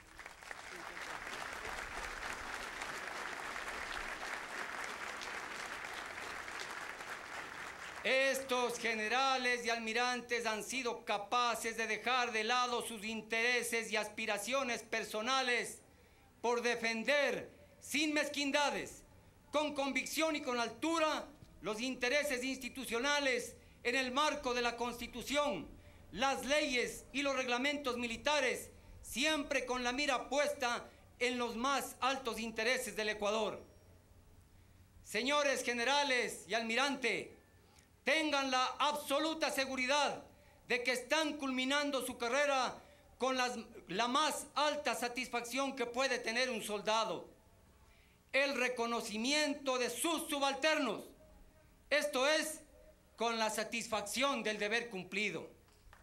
Estos generales y almirantes han sido capaces de dejar de lado sus intereses y aspiraciones personales por defender sin mezquindades, con convicción y con altura, los intereses institucionales en el marco de la Constitución, las leyes y los reglamentos militares, siempre con la mira puesta en los más altos intereses del Ecuador. Señores generales y almirante, tengan la absoluta seguridad de que están culminando su carrera con las, la más alta satisfacción que puede tener un soldado: el reconocimiento de sus subalternos, esto es, con la satisfacción del deber cumplido.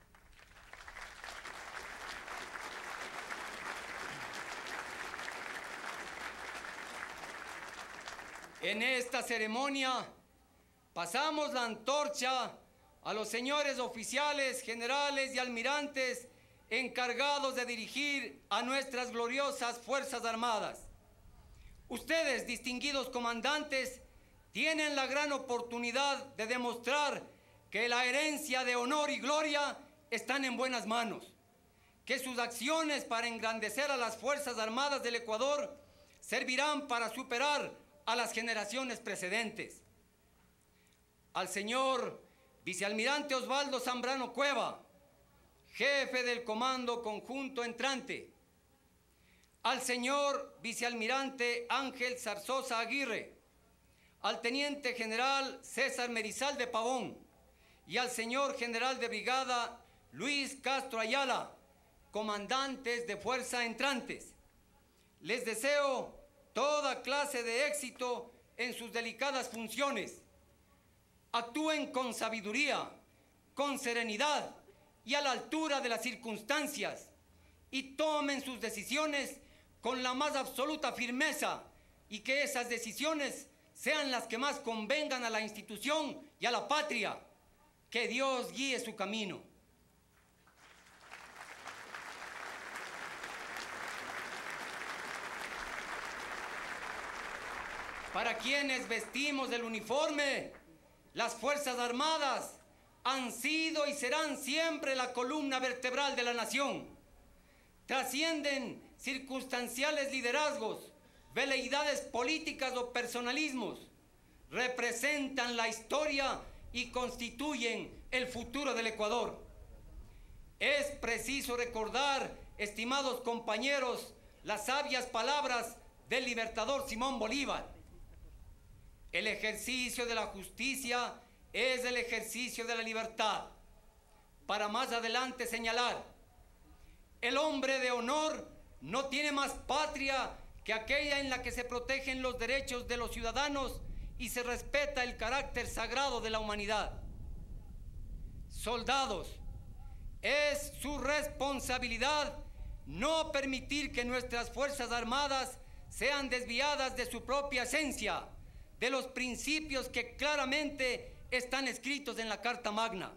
En esta ceremonia pasamos la antorcha a los señores oficiales, generales y almirantes encargados de dirigir a nuestras gloriosas Fuerzas Armadas. Ustedes, distinguidos comandantes, tienen la gran oportunidad de demostrar que la herencia de honor y gloria están en buenas manos, que sus acciones para engrandecer a las Fuerzas Armadas del Ecuador servirán para superar a las generaciones precedentes. Al señor vicealmirante Osvaldo Zambrano Cueva, jefe del Comando Conjunto Entrante, al señor vicealmirante Ángel Zarzosa Aguirre, al teniente general César Merizal de Pavón y al señor general de brigada Luis Castro Ayala, comandantes de fuerza entrantes. Les deseo toda clase de éxito en sus delicadas funciones. Actúen con sabiduría, con serenidad y a la altura de las circunstancias, y tomen sus decisiones con la más absoluta firmeza, y que esas decisiones sean las que más convengan a la institución y a la patria. Que Dios guíe su camino. para quienes vestimos el uniforme, las Fuerzas Armadas han sido y serán siempre la columna vertebral de la nación. Trascienden circunstanciales liderazgos, veleidades políticas o personalismos. Representan la historia y constituyen el futuro del Ecuador. Es preciso recordar, estimados compañeros, las sabias palabras del libertador Simón Bolívar. El ejercicio de la justicia es el ejercicio de la libertad. Para más adelante señalar, el hombre de honor no tiene más patria que aquella en la que se protegen los derechos de los ciudadanos y se respeta el carácter sagrado de la humanidad. Soldados, es su responsabilidad no permitir que nuestras Fuerzas Armadas sean desviadas de su propia esencia, de los principios que claramente están escritos en la Carta Magna.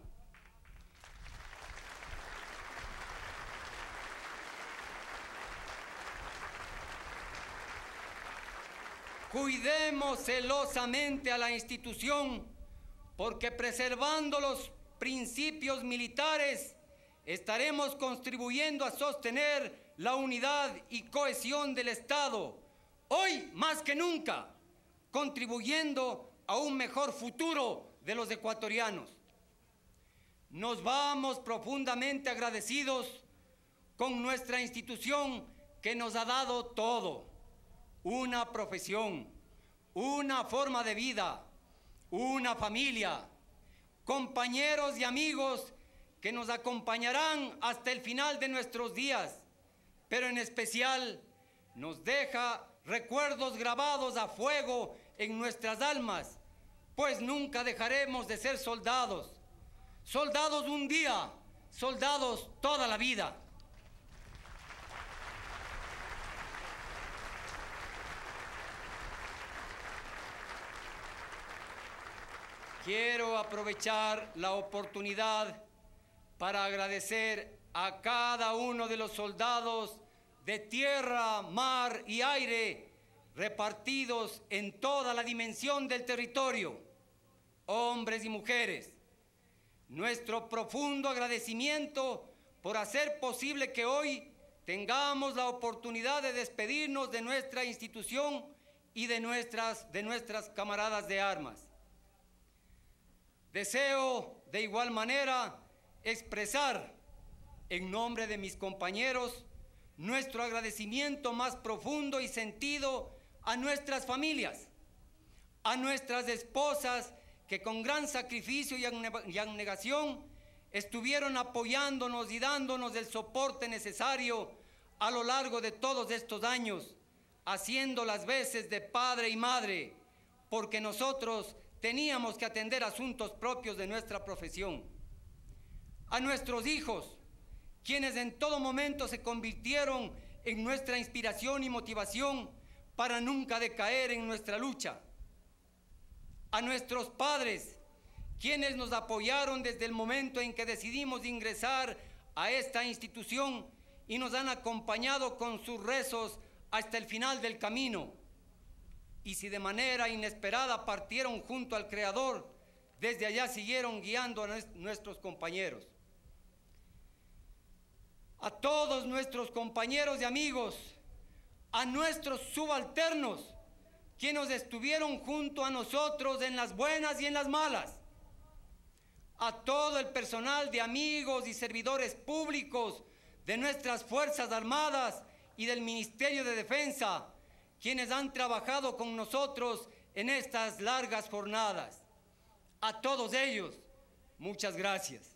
Cuidemos celosamente a la institución, porque preservando los principios militares estaremos contribuyendo a sostener la unidad y cohesión del Estado, hoy más que nunca, contribuyendo a un mejor futuro de los ecuatorianos. Nos vamos profundamente agradecidos con nuestra institución que nos ha dado todo: una profesión, una forma de vida, una familia, compañeros y amigos que nos acompañarán hasta el final de nuestros días, pero en especial nos deja recuerdos grabados a fuego en nuestras almas, pues nunca dejaremos de ser soldados. Soldados un día, soldados toda la vida. Quiero aprovechar la oportunidad para agradecer a cada uno de los soldados de tierra, mar y aire repartidos en toda la dimensión del territorio, hombres y mujeres, nuestro profundo agradecimiento por hacer posible que hoy tengamos la oportunidad de despedirnos de nuestra institución y de nuestras, de nuestras camaradas de armas. Deseo de igual manera expresar en nombre de mis compañeros nuestro agradecimiento más profundo y sentido a nuestras familias, a nuestras esposas que con gran sacrificio y abnegación estuvieron apoyándonos y dándonos el soporte necesario a lo largo de todos estos años, haciendo las veces de padre y madre, porque nosotros teníamos que atender asuntos propios de nuestra profesión. A nuestros hijos, quienes en todo momento se convirtieron en nuestra inspiración y motivación para nunca decaer en nuestra lucha. A nuestros padres, quienes nos apoyaron desde el momento en que decidimos ingresar a esta institución y nos han acompañado con sus rezos hasta el final del camino. Y si de manera inesperada partieron junto al Creador, desde allá siguieron guiando a nuestros compañeros. A todos nuestros compañeros y amigos, a nuestros subalternos, quienes estuvieron junto a nosotros en las buenas y en las malas, a todo el personal de amigos y servidores públicos de nuestras Fuerzas Armadas y del Ministerio de Defensa, quienes han trabajado con nosotros en estas largas jornadas. A todos ellos, muchas gracias.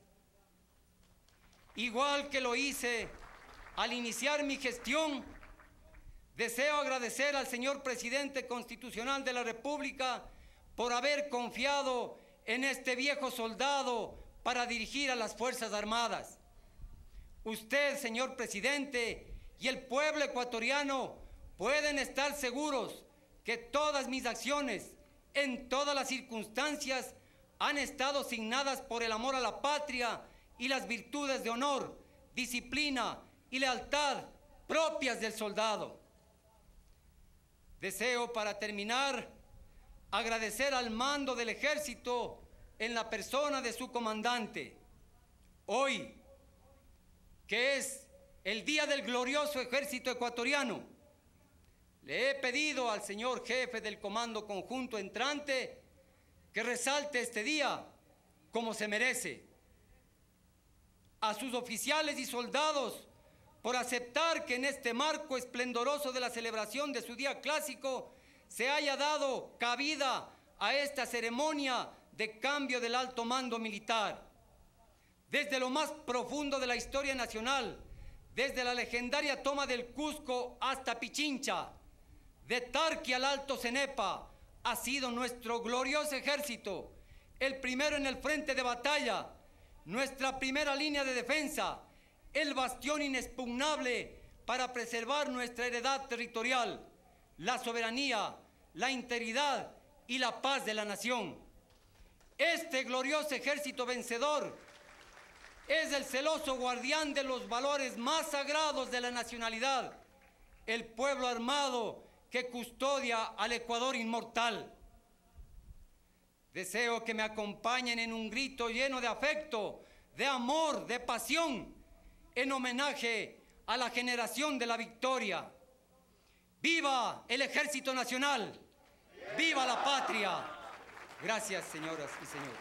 Igual que lo hice al iniciar mi gestión, deseo agradecer al señor Presidente Constitucional de la República por haber confiado en este viejo soldado para dirigir a las Fuerzas Armadas. Usted, señor Presidente, y el pueblo ecuatoriano pueden estar seguros que todas mis acciones, en todas las circunstancias, han estado signadas por el amor a la patria y las virtudes de honor, disciplina y lealtad propias del soldado. Deseo, para terminar, agradecer al mando del ejército en la persona de su comandante. Hoy, que es el día del glorioso ejército ecuatoriano, le he pedido al señor jefe del Comando Conjunto entrante que resalte este día como se merece. A sus oficiales y soldados por aceptar que en este marco esplendoroso de la celebración de su día clásico se haya dado cabida a esta ceremonia de cambio del alto mando militar. Desde lo más profundo de la historia nacional, desde la legendaria toma del Cusco hasta Pichincha, de Tarqui al Alto Cenepa, ha sido nuestro glorioso ejército, el primero en el frente de batalla, nuestra primera línea de defensa, el bastión inexpugnable para preservar nuestra heredad territorial, la soberanía, la integridad y la paz de la nación. Este glorioso ejército vencedor es el celoso guardián de los valores más sagrados de la nacionalidad, el pueblo armado que custodia al Ecuador inmortal. Deseo que me acompañen en un grito lleno de afecto, de amor, de pasión, en homenaje a la generación de la victoria. ¡Viva el Ejército Nacional! ¡Viva la patria! Gracias, señoras y señores.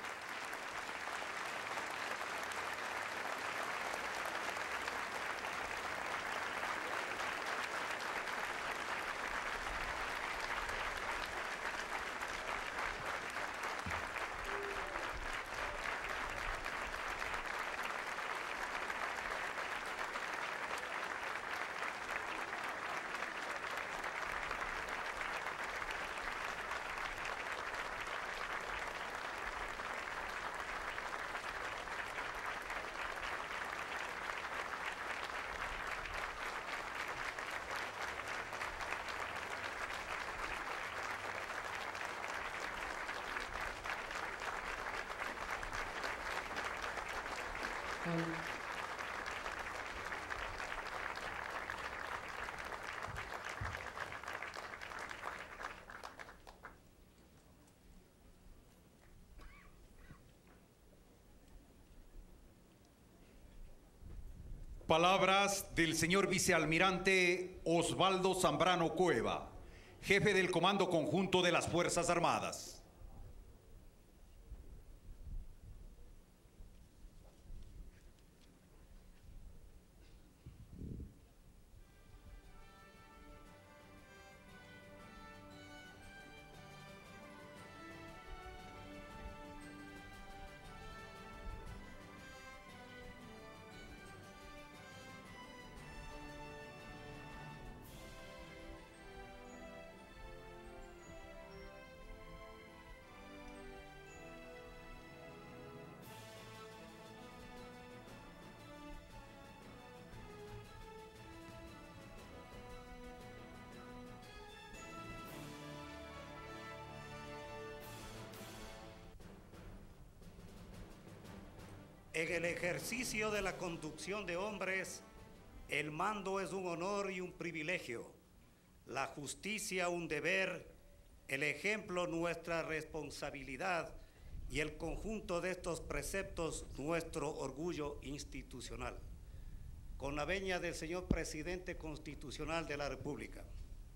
Palabras del señor vicealmirante Osvaldo Zambrano Cueva, jefe del Comando Conjunto de las Fuerzas Armadas. En el ejercicio de la conducción de hombres, el mando es un honor y un privilegio, la justicia un deber, el ejemplo nuestra responsabilidad y el conjunto de estos preceptos nuestro orgullo institucional. Con la venia del señor Presidente Constitucional de la República.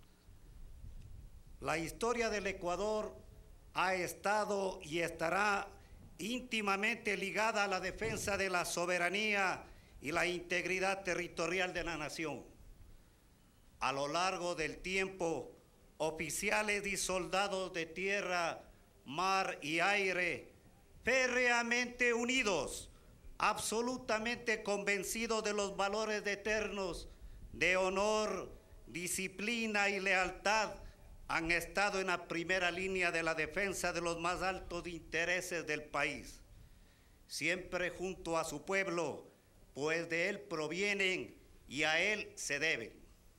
La historia del Ecuador ha estado y estará íntimamente ligada a la defensa de la soberanía y la integridad territorial de la nación. A lo largo del tiempo, oficiales y soldados de tierra, mar y aire, férreamente unidos, absolutamente convencidos de los valores eternos de honor, disciplina y lealtad, han estado en la primera línea de la defensa de los más altos intereses del país, siempre junto a su pueblo, pues de él provienen y a él se deben.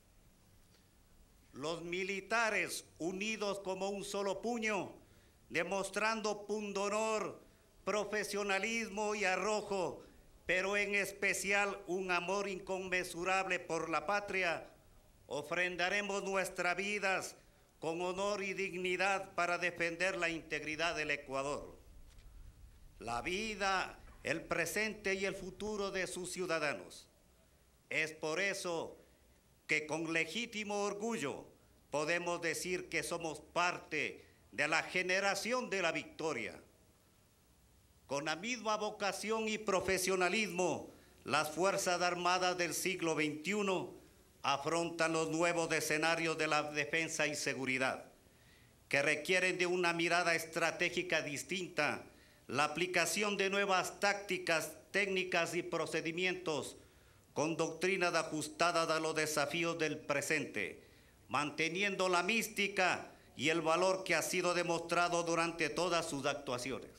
Los militares unidos como un solo puño, demostrando pundonor, profesionalismo y arrojo, pero en especial un amor inconmensurable por la patria, ofrendaremos nuestras vidas con honor y dignidad para defender la integridad del Ecuador, la vida, el presente y el futuro de sus ciudadanos. Es por eso que con legítimo orgullo podemos decir que somos parte de la generación de la victoria. Con la misma vocación y profesionalismo, las Fuerzas Armadas del siglo veintiuno afrontan los nuevos escenarios de la defensa y seguridad, que requieren de una mirada estratégica distinta, la aplicación de nuevas tácticas, técnicas y procedimientos con doctrinas ajustadas a los desafíos del presente, manteniendo la mística y el valor que ha sido demostrado durante todas sus actuaciones.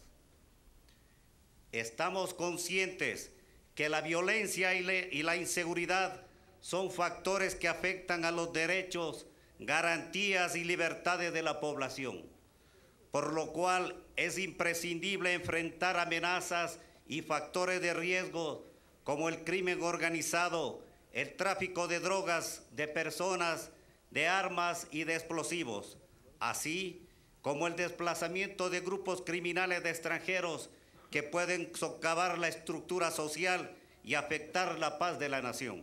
Estamos conscientes que la violencia y, le, y la inseguridad son factores que afectan a los derechos, garantías y libertades de la población, por lo cual es imprescindible enfrentar amenazas y factores de riesgo como el crimen organizado, el tráfico de drogas, de personas, de armas y de explosivos, así como el desplazamiento de grupos criminales de extranjeros que pueden socavar la estructura social y afectar la paz de la nación.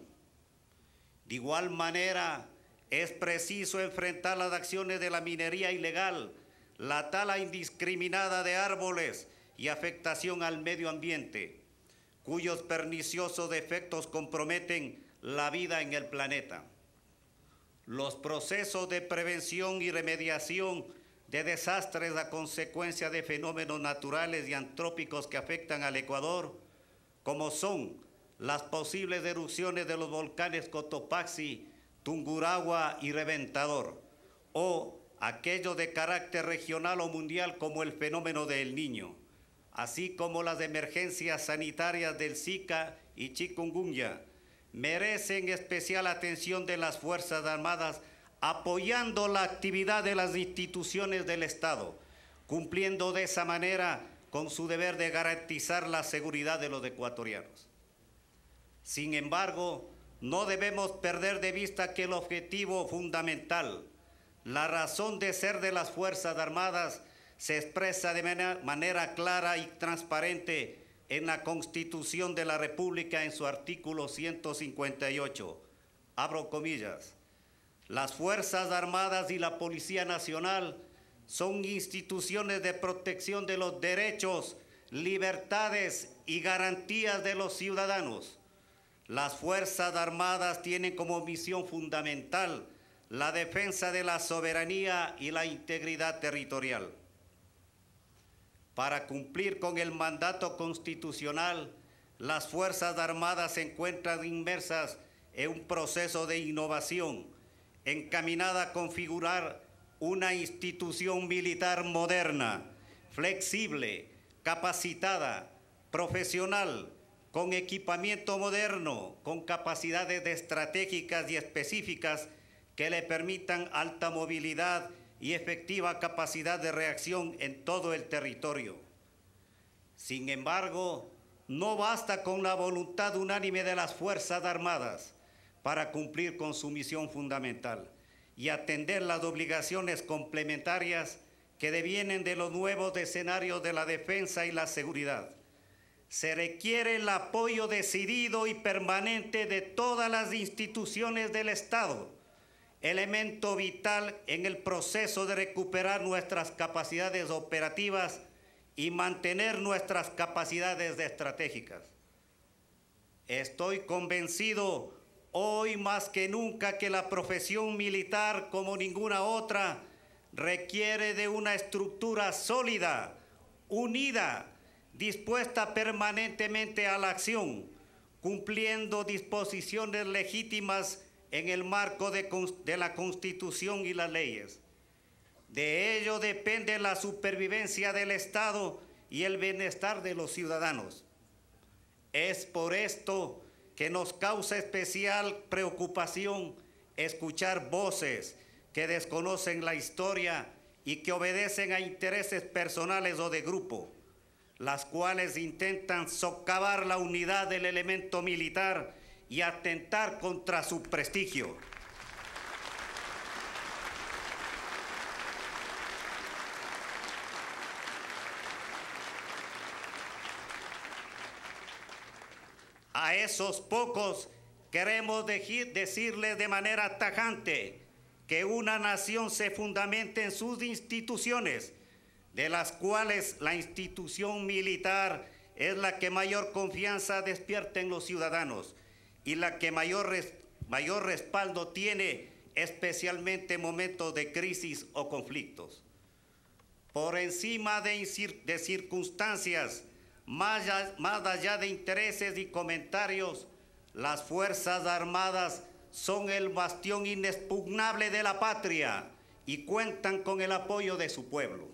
De igual manera, es preciso enfrentar las acciones de la minería ilegal, la tala indiscriminada de árboles y afectación al medio ambiente, cuyos perniciosos efectos comprometen la vida en el planeta. Los procesos de prevención y remediación de desastres a consecuencia de fenómenos naturales y antrópicos que afectan al Ecuador, como son las posibles erupciones de los volcanes Cotopaxi, Tungurahua y Reventador, o aquellos de carácter regional o mundial como el fenómeno del Niño, así como las emergencias sanitarias del Zika y chikungunya, merecen especial atención de las Fuerzas Armadas, apoyando la actividad de las instituciones del Estado, cumpliendo de esa manera con su deber de garantizar la seguridad de los ecuatorianos. Sin embargo, no debemos perder de vista que el objetivo fundamental, la razón de ser de las Fuerzas Armadas, se expresa de manera, manera clara y transparente en la Constitución de la República en su artículo ciento cincuenta y ocho. Abro comillas. Las Fuerzas Armadas y la Policía Nacional son instituciones de protección de los derechos, libertades y garantías de los ciudadanos. Las Fuerzas Armadas tienen como misión fundamental la defensa de la soberanía y la integridad territorial. Para cumplir con el mandato constitucional, las Fuerzas Armadas se encuentran inmersas en un proceso de innovación encaminada a configurar una institución militar moderna, flexible, capacitada, profesional, con equipamiento moderno, con capacidades estratégicas y específicas que le permitan alta movilidad y efectiva capacidad de reacción en todo el territorio. Sin embargo, no basta con la voluntad unánime de las Fuerzas Armadas para cumplir con su misión fundamental y atender las obligaciones complementarias que devienen de los nuevos escenarios de la defensa y la seguridad. Se requiere el apoyo decidido y permanente de todas las instituciones del Estado, elemento vital en el proceso de recuperar nuestras capacidades operativas y mantener nuestras capacidades estratégicas. Estoy convencido hoy más que nunca que la profesión militar, como ninguna otra, requiere de una estructura sólida, unida, dispuesta permanentemente a la acción, cumpliendo disposiciones legítimas en el marco de, de la Constitución y las leyes. De ello depende la supervivencia del Estado y el bienestar de los ciudadanos. Es por esto que nos causa especial preocupación escuchar voces que desconocen la historia y que obedecen a intereses personales o de grupo, las cuales intentan socavar la unidad del elemento militar y atentar contra su prestigio. A esos pocos queremos decirles de manera tajante que una nación se fundamenta en sus instituciones, de las cuales la institución militar es la que mayor confianza despierta en los ciudadanos y la que mayor, res, mayor respaldo tiene, especialmente en momentos de crisis o conflictos. Por encima de, de circunstancias, más allá, más allá de intereses y comentarios, las Fuerzas Armadas son el bastión inexpugnable de la patria y cuentan con el apoyo de su pueblo.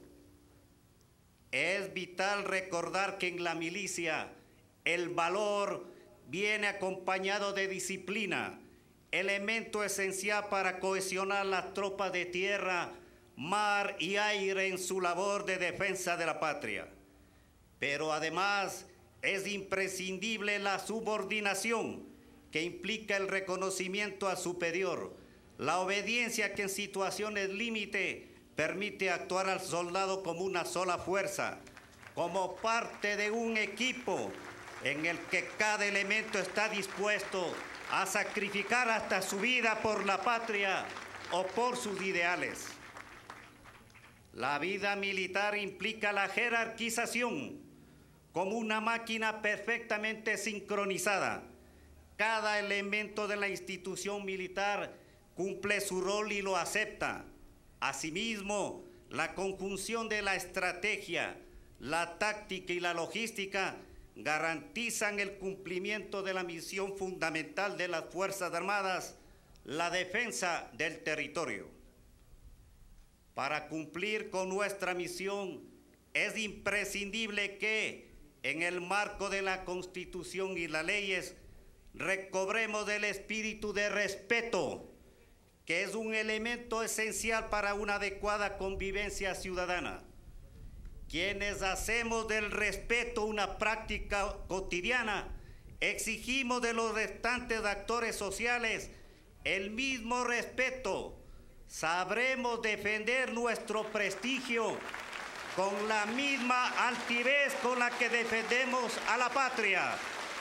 Es vital recordar que en la milicia el valor viene acompañado de disciplina, elemento esencial para cohesionar las tropas de tierra, mar y aire en su labor de defensa de la patria. Pero además es imprescindible la subordinación, que implica el reconocimiento al superior, la obediencia que en situaciones límite permite actuar al soldado como una sola fuerza, como parte de un equipo en el que cada elemento está dispuesto a sacrificar hasta su vida por la patria o por sus ideales. La vida militar implica la jerarquización como una máquina perfectamente sincronizada. Cada elemento de la institución militar cumple su rol y lo acepta. Asimismo, la conjunción de la estrategia, la táctica y la logística garantizan el cumplimiento de la misión fundamental de las Fuerzas Armadas, la defensa del territorio. Para cumplir con nuestra misión, es imprescindible que, en el marco de la Constitución y las leyes, recobremos el espíritu de respeto, que es un elemento esencial para una adecuada convivencia ciudadana. Quienes hacemos del respeto una práctica cotidiana, exigimos de los restantes actores sociales el mismo respeto. Sabremos defender nuestro prestigio con la misma altivez con la que defendemos a la patria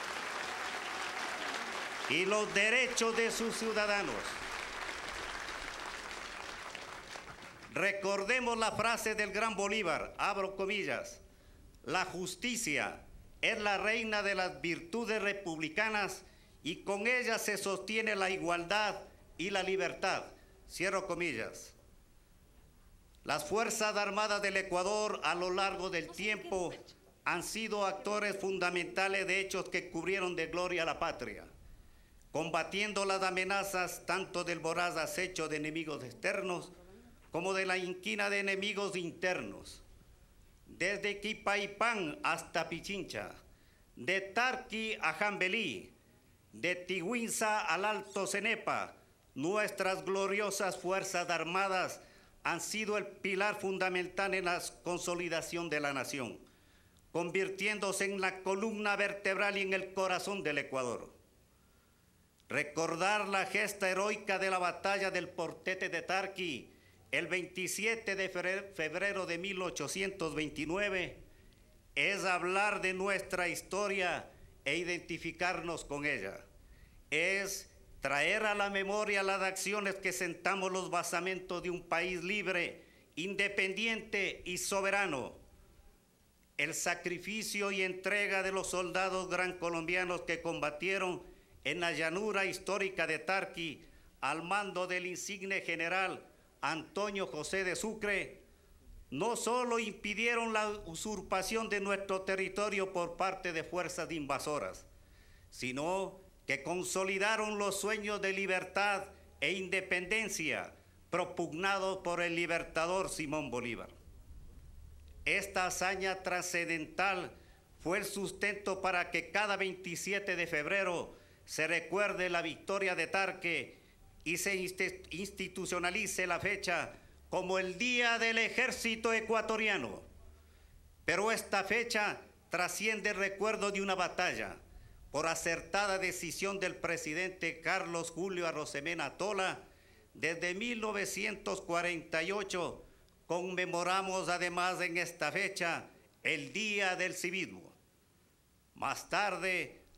y los derechos de sus ciudadanos. Recordemos la frase del gran Bolívar, abro comillas: la justicia es la reina de las virtudes republicanas y con ella se sostiene la igualdad y la libertad, cierro comillas. Las Fuerzas Armadas del Ecuador a lo largo del tiempo han sido actores fundamentales de hechos que cubrieron de gloria a la patria, combatiendo las amenazas tanto del voraz acecho de enemigos externos como de la inquina de enemigos internos. Desde Quipaipán hasta Pichincha, de Tarqui a Jambelí, de Tiguinza al Alto Cenepa, nuestras gloriosas Fuerzas Armadas han sido el pilar fundamental en la consolidación de la nación, convirtiéndose en la columna vertebral y en el corazón del Ecuador. Recordar la gesta heroica de la batalla del Portete de Tarqui el veintisiete de febrero de mil ochocientos veintinueve es hablar de nuestra historia e identificarnos con ella. Es traer a la memoria las acciones que sentamos los basamentos de un país libre, independiente y soberano. El sacrificio y entrega de los soldados gran colombianos que combatieron en la llanura histórica de Tarqui al mando del insigne general Antonio José de Sucre, no solo impidieron la usurpación de nuestro territorio por parte de fuerzas invasoras, sino que consolidaron los sueños de libertad e independencia propugnados por el libertador Simón Bolívar. Esta hazaña trascendental fue el sustento para que cada veintisiete de febrero se recuerde la victoria de Tarqui y se institucionalice la fecha como el Día del Ejército Ecuatoriano. Pero esta fecha trasciende el recuerdo de una batalla. Por acertada decisión del presidente Carlos Julio Arosemena Tola, desde mil novecientos cuarenta y ocho conmemoramos además en esta fecha el Día del Civismo. Más tarde,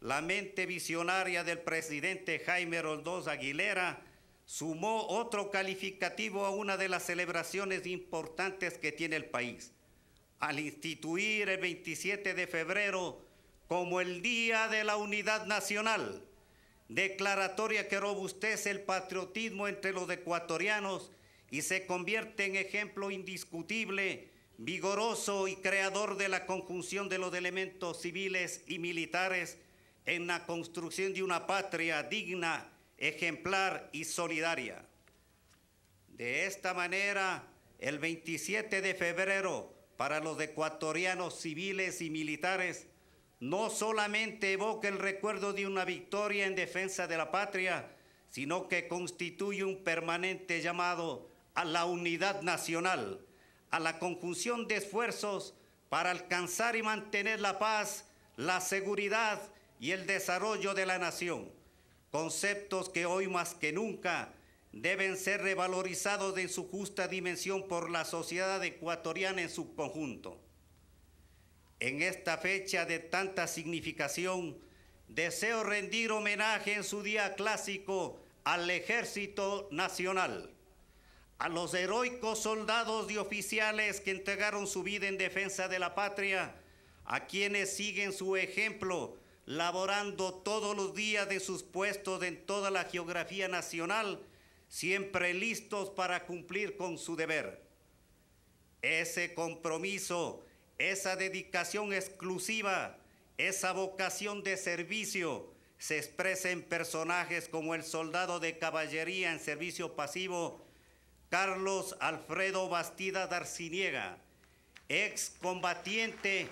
la mente visionaria del presidente Jaime Roldós Aguilera sumó otro calificativo a una de las celebraciones importantes que tiene el país, al instituir el veintisiete de febrero como el Día de la Unidad Nacional, declaratoria que robustece el patriotismo entre los ecuatorianos y se convierte en ejemplo indiscutible, vigoroso y creador de la conjunción de los elementos civiles y militares en la construcción de una patria digna, ejemplar y solidaria. De esta manera, el veintisiete de febrero, para los ecuatorianos civiles y militares, no solamente evoca el recuerdo de una victoria en defensa de la patria, sino que constituye un permanente llamado a la unidad nacional, a la conjunción de esfuerzos para alcanzar y mantener la paz, la seguridad y el desarrollo de la nación, conceptos que hoy más que nunca deben ser revalorizados en su justa dimensión por la sociedad ecuatoriana en su conjunto. En esta fecha de tanta significación, deseo rendir homenaje en su día clásico al Ejército Nacional, a los heroicos soldados y oficiales que entregaron su vida en defensa de la patria, a quienes siguen su ejemplo, laborando todos los días de sus puestos en toda la geografía nacional, siempre listos para cumplir con su deber. Ese compromiso, esa dedicación exclusiva, esa vocación de servicio se expresa en personajes como el soldado de caballería en servicio pasivo, Carlos Alfredo Bastida Darciniega, excombatiente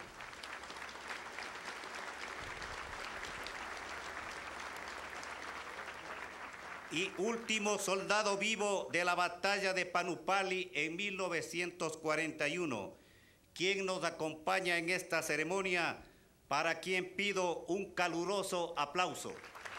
y último soldado vivo de la batalla de Panupali en mil novecientos cuarenta y uno, quien nos acompaña en esta ceremonia, para quien pido un caluroso aplauso.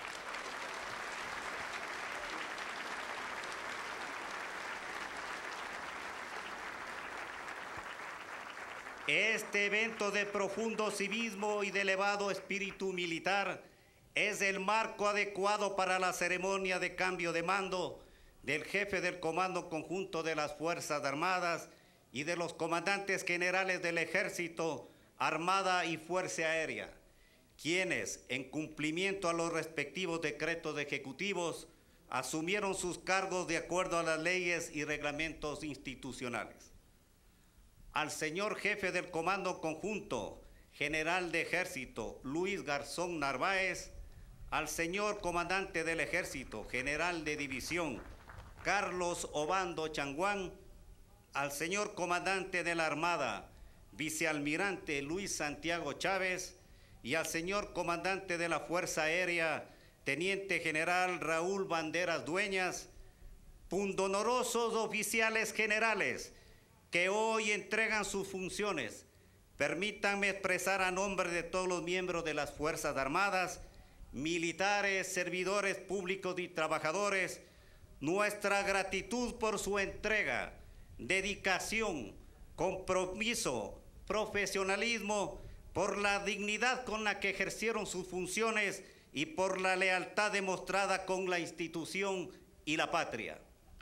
Este evento de profundo civismo y de elevado espíritu militar es el marco adecuado para la ceremonia de cambio de mando del jefe del Comando Conjunto de las Fuerzas Armadas y de los comandantes generales del Ejército, Armada y Fuerza Aérea, quienes, en cumplimiento a los respectivos decretos ejecutivos, asumieron sus cargos de acuerdo a las leyes y reglamentos institucionales. Al señor jefe del Comando Conjunto, General de Ejército, Luis Garzón Narváez, al señor Comandante del Ejército, General de División, Carlos Obando Changuán, al señor Comandante de la Armada, Vicealmirante Luis Santiago Chávez, y al señor Comandante de la Fuerza Aérea, Teniente General Raúl Banderas Dueñas, pundonorosos oficiales generales que hoy entregan sus funciones. Permítanme expresar a nombre de todos los miembros de las Fuerzas Armadas, militares, servidores públicos y trabajadores, nuestra gratitud por su entrega, dedicación, compromiso, profesionalismo, por la dignidad con la que ejercieron sus funciones y por la lealtad demostrada con la institución y la patria.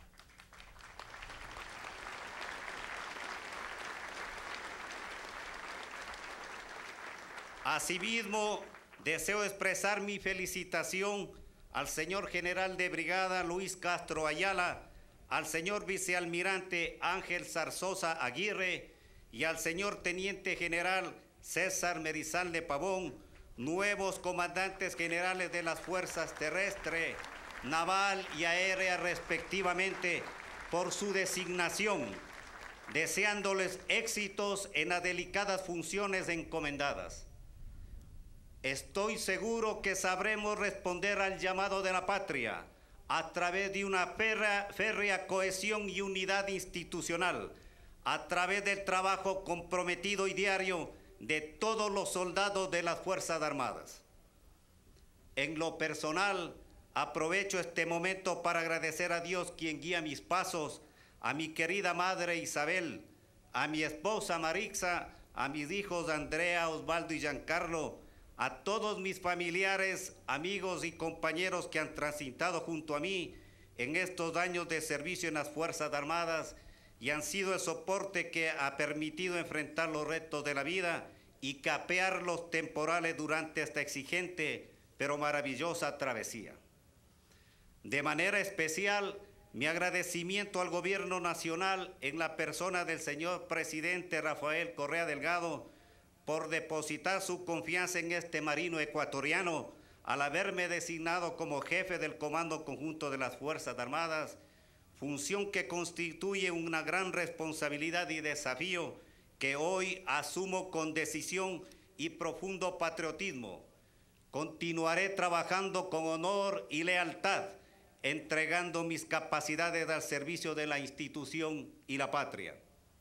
Asimismo, deseo expresar mi felicitación al señor General de Brigada Luis Castro Ayala, al señor Vicealmirante Ángel Zarzosa Aguirre y al señor Teniente General César Merizalde Pavón, nuevos comandantes generales de las fuerzas terrestre, naval y aérea respectivamente, por su designación, deseándoles éxitos en las delicadas funciones encomendadas. Estoy seguro que sabremos responder al llamado de la patria a través de una férrea, férrea cohesión y unidad institucional, a través del trabajo comprometido y diario de todos los soldados de las Fuerzas Armadas. En lo personal, aprovecho este momento para agradecer a Dios quien guía mis pasos, a mi querida madre Isabel, a mi esposa Marixa, a mis hijos Andrea, Osvaldo y Giancarlo, a todos mis familiares, amigos y compañeros que han transitado junto a mí en estos años de servicio en las Fuerzas Armadas y han sido el soporte que ha permitido enfrentar los retos de la vida y capear los temporales durante esta exigente pero maravillosa travesía. De manera especial, mi agradecimiento al Gobierno Nacional en la persona del señor presidente Rafael Correa Delgado por depositar su confianza en este marino ecuatoriano al haberme designado como jefe del Comando Conjunto de las Fuerzas Armadas, función que constituye una gran responsabilidad y desafío que hoy asumo con decisión y profundo patriotismo. Continuaré trabajando con honor y lealtad, entregando mis capacidades al servicio de la institución y la patria.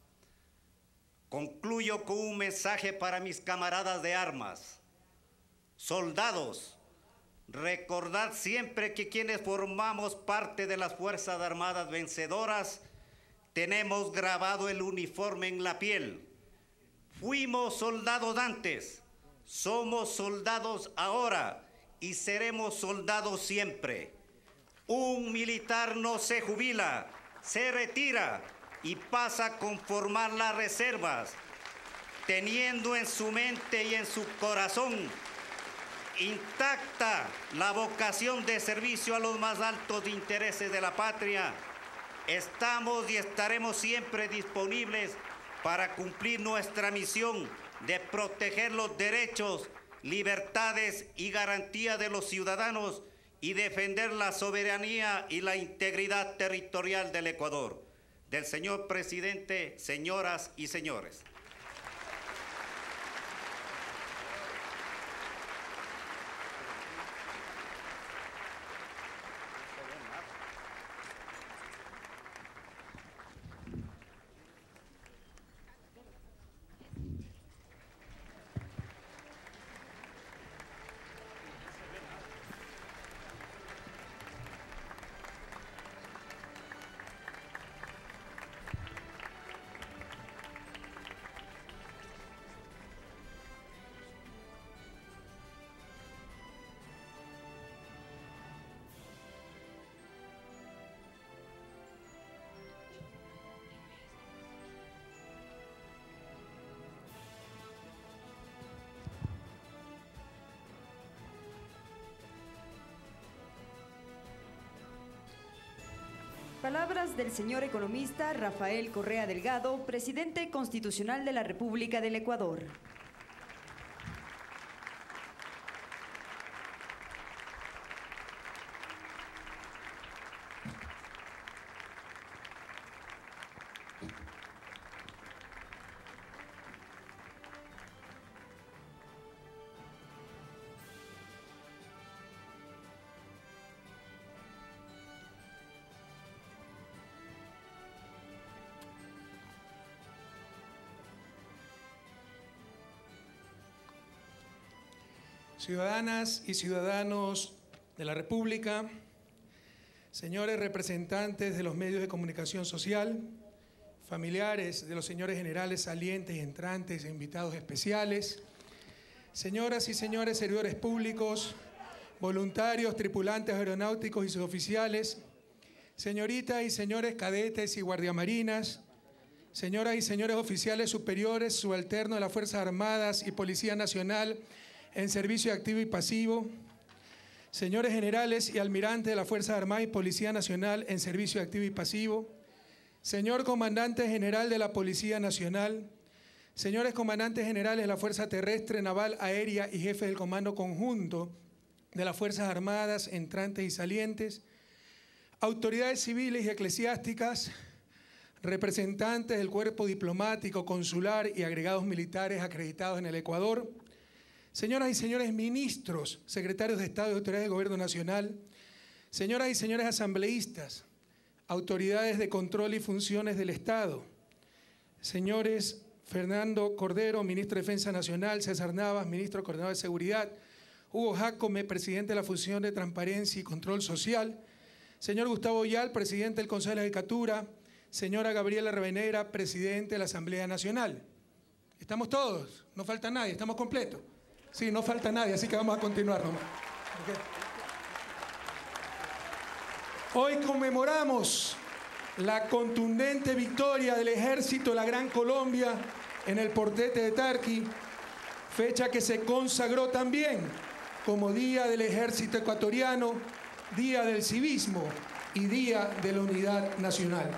Concluyo con un mensaje para mis camaradas de armas. Soldados, recordad siempre que quienes formamos parte de las Fuerzas Armadas vencedoras tenemos grabado el uniforme en la piel. Fuimos soldados antes, somos soldados ahora y seremos soldados siempre. Un militar no se jubila, se retira y pasa a conformar las reservas, teniendo en su mente y en su corazón intacta la vocación de servicio a los más altos intereses de la patria. Estamos y estaremos siempre disponibles para cumplir nuestra misión de proteger los derechos, libertades y garantías de los ciudadanos y defender la soberanía y la integridad territorial del Ecuador. Del señor presidente, señoras y señores. Palabras del señor economista Rafael Correa Delgado, presidente constitucional de la República del Ecuador. Ciudadanas y ciudadanos de la República, señores representantes de los medios de comunicación social, familiares de los señores generales salientes y entrantes e invitados especiales, señoras y señores servidores públicos, voluntarios, tripulantes aeronáuticos y suboficiales, señoritas y señores cadetes y guardiamarinas, señoras y señores oficiales superiores, subalternos de las Fuerzas Armadas y Policía Nacional, en servicio activo y pasivo, señores generales y almirantes de la Fuerza Armada y Policía Nacional en servicio activo y pasivo, señor comandante general de la Policía Nacional, señores comandantes generales de la Fuerza Terrestre, Naval, Aérea y jefe del Comando Conjunto de las Fuerzas Armadas, entrantes y salientes, autoridades civiles y eclesiásticas, representantes del cuerpo diplomático, consular y agregados militares acreditados en el Ecuador, señoras y señores ministros, secretarios de Estado y autoridades del Gobierno Nacional, señoras y señores asambleístas, autoridades de control y funciones del Estado, señores Fernando Cordero, ministro de Defensa Nacional, César Navas, ministro coordinador de Seguridad, Hugo Jacome, presidente de la Función de Transparencia y Control Social, señor Gustavo Yal, presidente del Consejo de la Judicatura, señora Gabriela Revenera, presidente de la Asamblea Nacional. ¿Estamos todos? No falta nadie, estamos completos. Sí, no falta nadie, así que vamos a continuar nomás. Okay. Hoy conmemoramos la contundente victoria del Ejército de la Gran Colombia en el Portete de Tarqui, fecha que se consagró también como Día del Ejército Ecuatoriano, Día del Civismo y Día de la Unidad Nacional.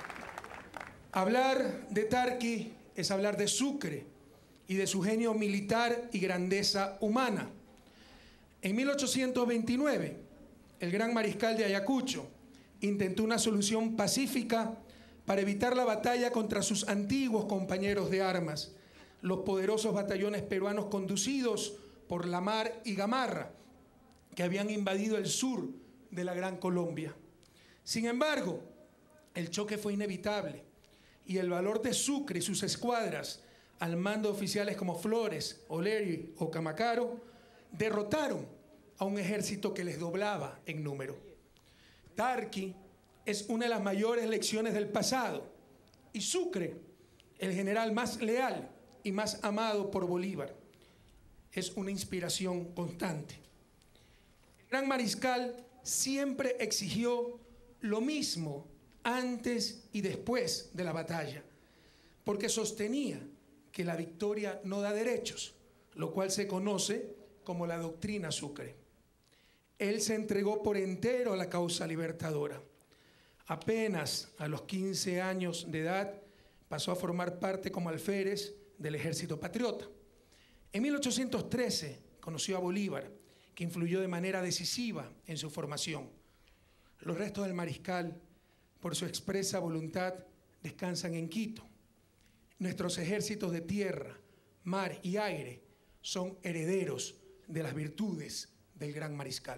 Hablar de Tarqui es hablar de Sucre y de su genio militar y grandeza humana. En mil ochocientos veintinueve, el gran mariscal de Ayacucho intentó una solución pacífica para evitar la batalla contra sus antiguos compañeros de armas, los poderosos batallones peruanos conducidos por Lamar y Gamarra, que habían invadido el sur de la Gran Colombia. Sin embargo, el choque fue inevitable y el valor de Sucre y sus escuadras, al mando de oficiales como Flores, O'Leary o Camacaro, derrotaron a un ejército que les doblaba en número. Tarqui es una de las mayores lecciones del pasado y Sucre, el general más leal y más amado por Bolívar, es una inspiración constante. El gran mariscal siempre exigió lo mismo antes y después de la batalla, porque sostenía que la victoria no da derechos, lo cual se conoce como la doctrina Sucre. Él se entregó por entero a la causa libertadora. Apenas a los quince años de edad pasó a formar parte como alférez del Ejército Patriota. En mil ochocientos trece conoció a Bolívar, que influyó de manera decisiva en su formación. Los restos del mariscal, por su expresa voluntad, descansan en Quito. Nuestros ejércitos de tierra, mar y aire son herederos de las virtudes del gran mariscal.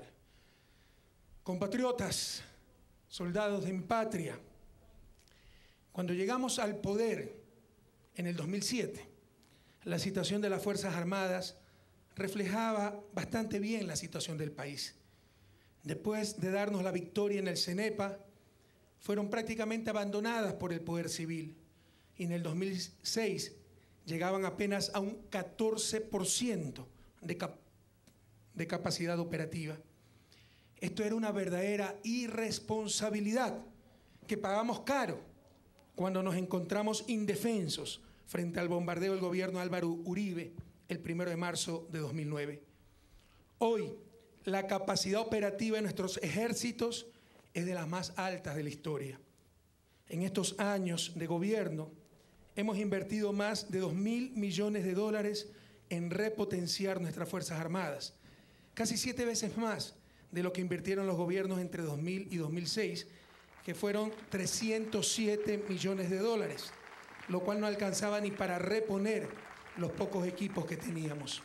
Compatriotas, soldados de mi patria, cuando llegamos al poder en el dos mil siete, la situación de las Fuerzas Armadas reflejaba bastante bien la situación del país. Después de darnos la victoria en el CENEPA, fueron prácticamente abandonadas por el poder civil y en el dos mil seis llegaban apenas a un catorce por ciento de, cap de capacidad operativa. Esto era una verdadera irresponsabilidad que pagamos caro cuando nos encontramos indefensos frente al bombardeo del gobierno Álvaro Uribe el primero de marzo de dos mil nueve. Hoy, la capacidad operativa de nuestros ejércitos es de las más altas de la historia. En estos años de gobierno, hemos invertido más de dos mil millones de dólares en repotenciar nuestras Fuerzas Armadas, casi siete veces más de lo que invirtieron los gobiernos entre dos mil y dos mil seis, que fueron trescientos siete millones de dólares, lo cual no alcanzaba ni para reponer los pocos equipos que teníamos.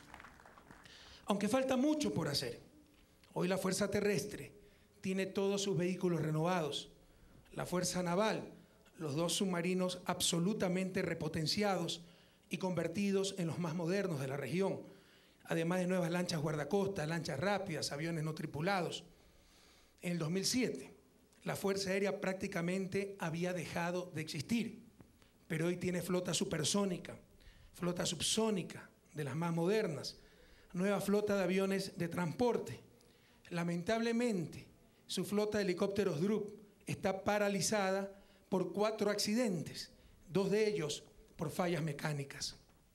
Aunque falta mucho por hacer, hoy la Fuerza Terrestre tiene todos sus vehículos renovados, la Fuerza Naval, los dos submarinos absolutamente repotenciados y convertidos en los más modernos de la región, además de nuevas lanchas guardacostas, lanchas rápidas, aviones no tripulados. En el dos mil siete, la Fuerza Aérea prácticamente había dejado de existir, pero hoy tiene flota supersónica, flota subsónica, de las más modernas, nueva flota de aviones de transporte. Lamentablemente, su flota de helicópteros Drup está paralizada por cuatro accidentes, dos de ellos por fallas mecánicas.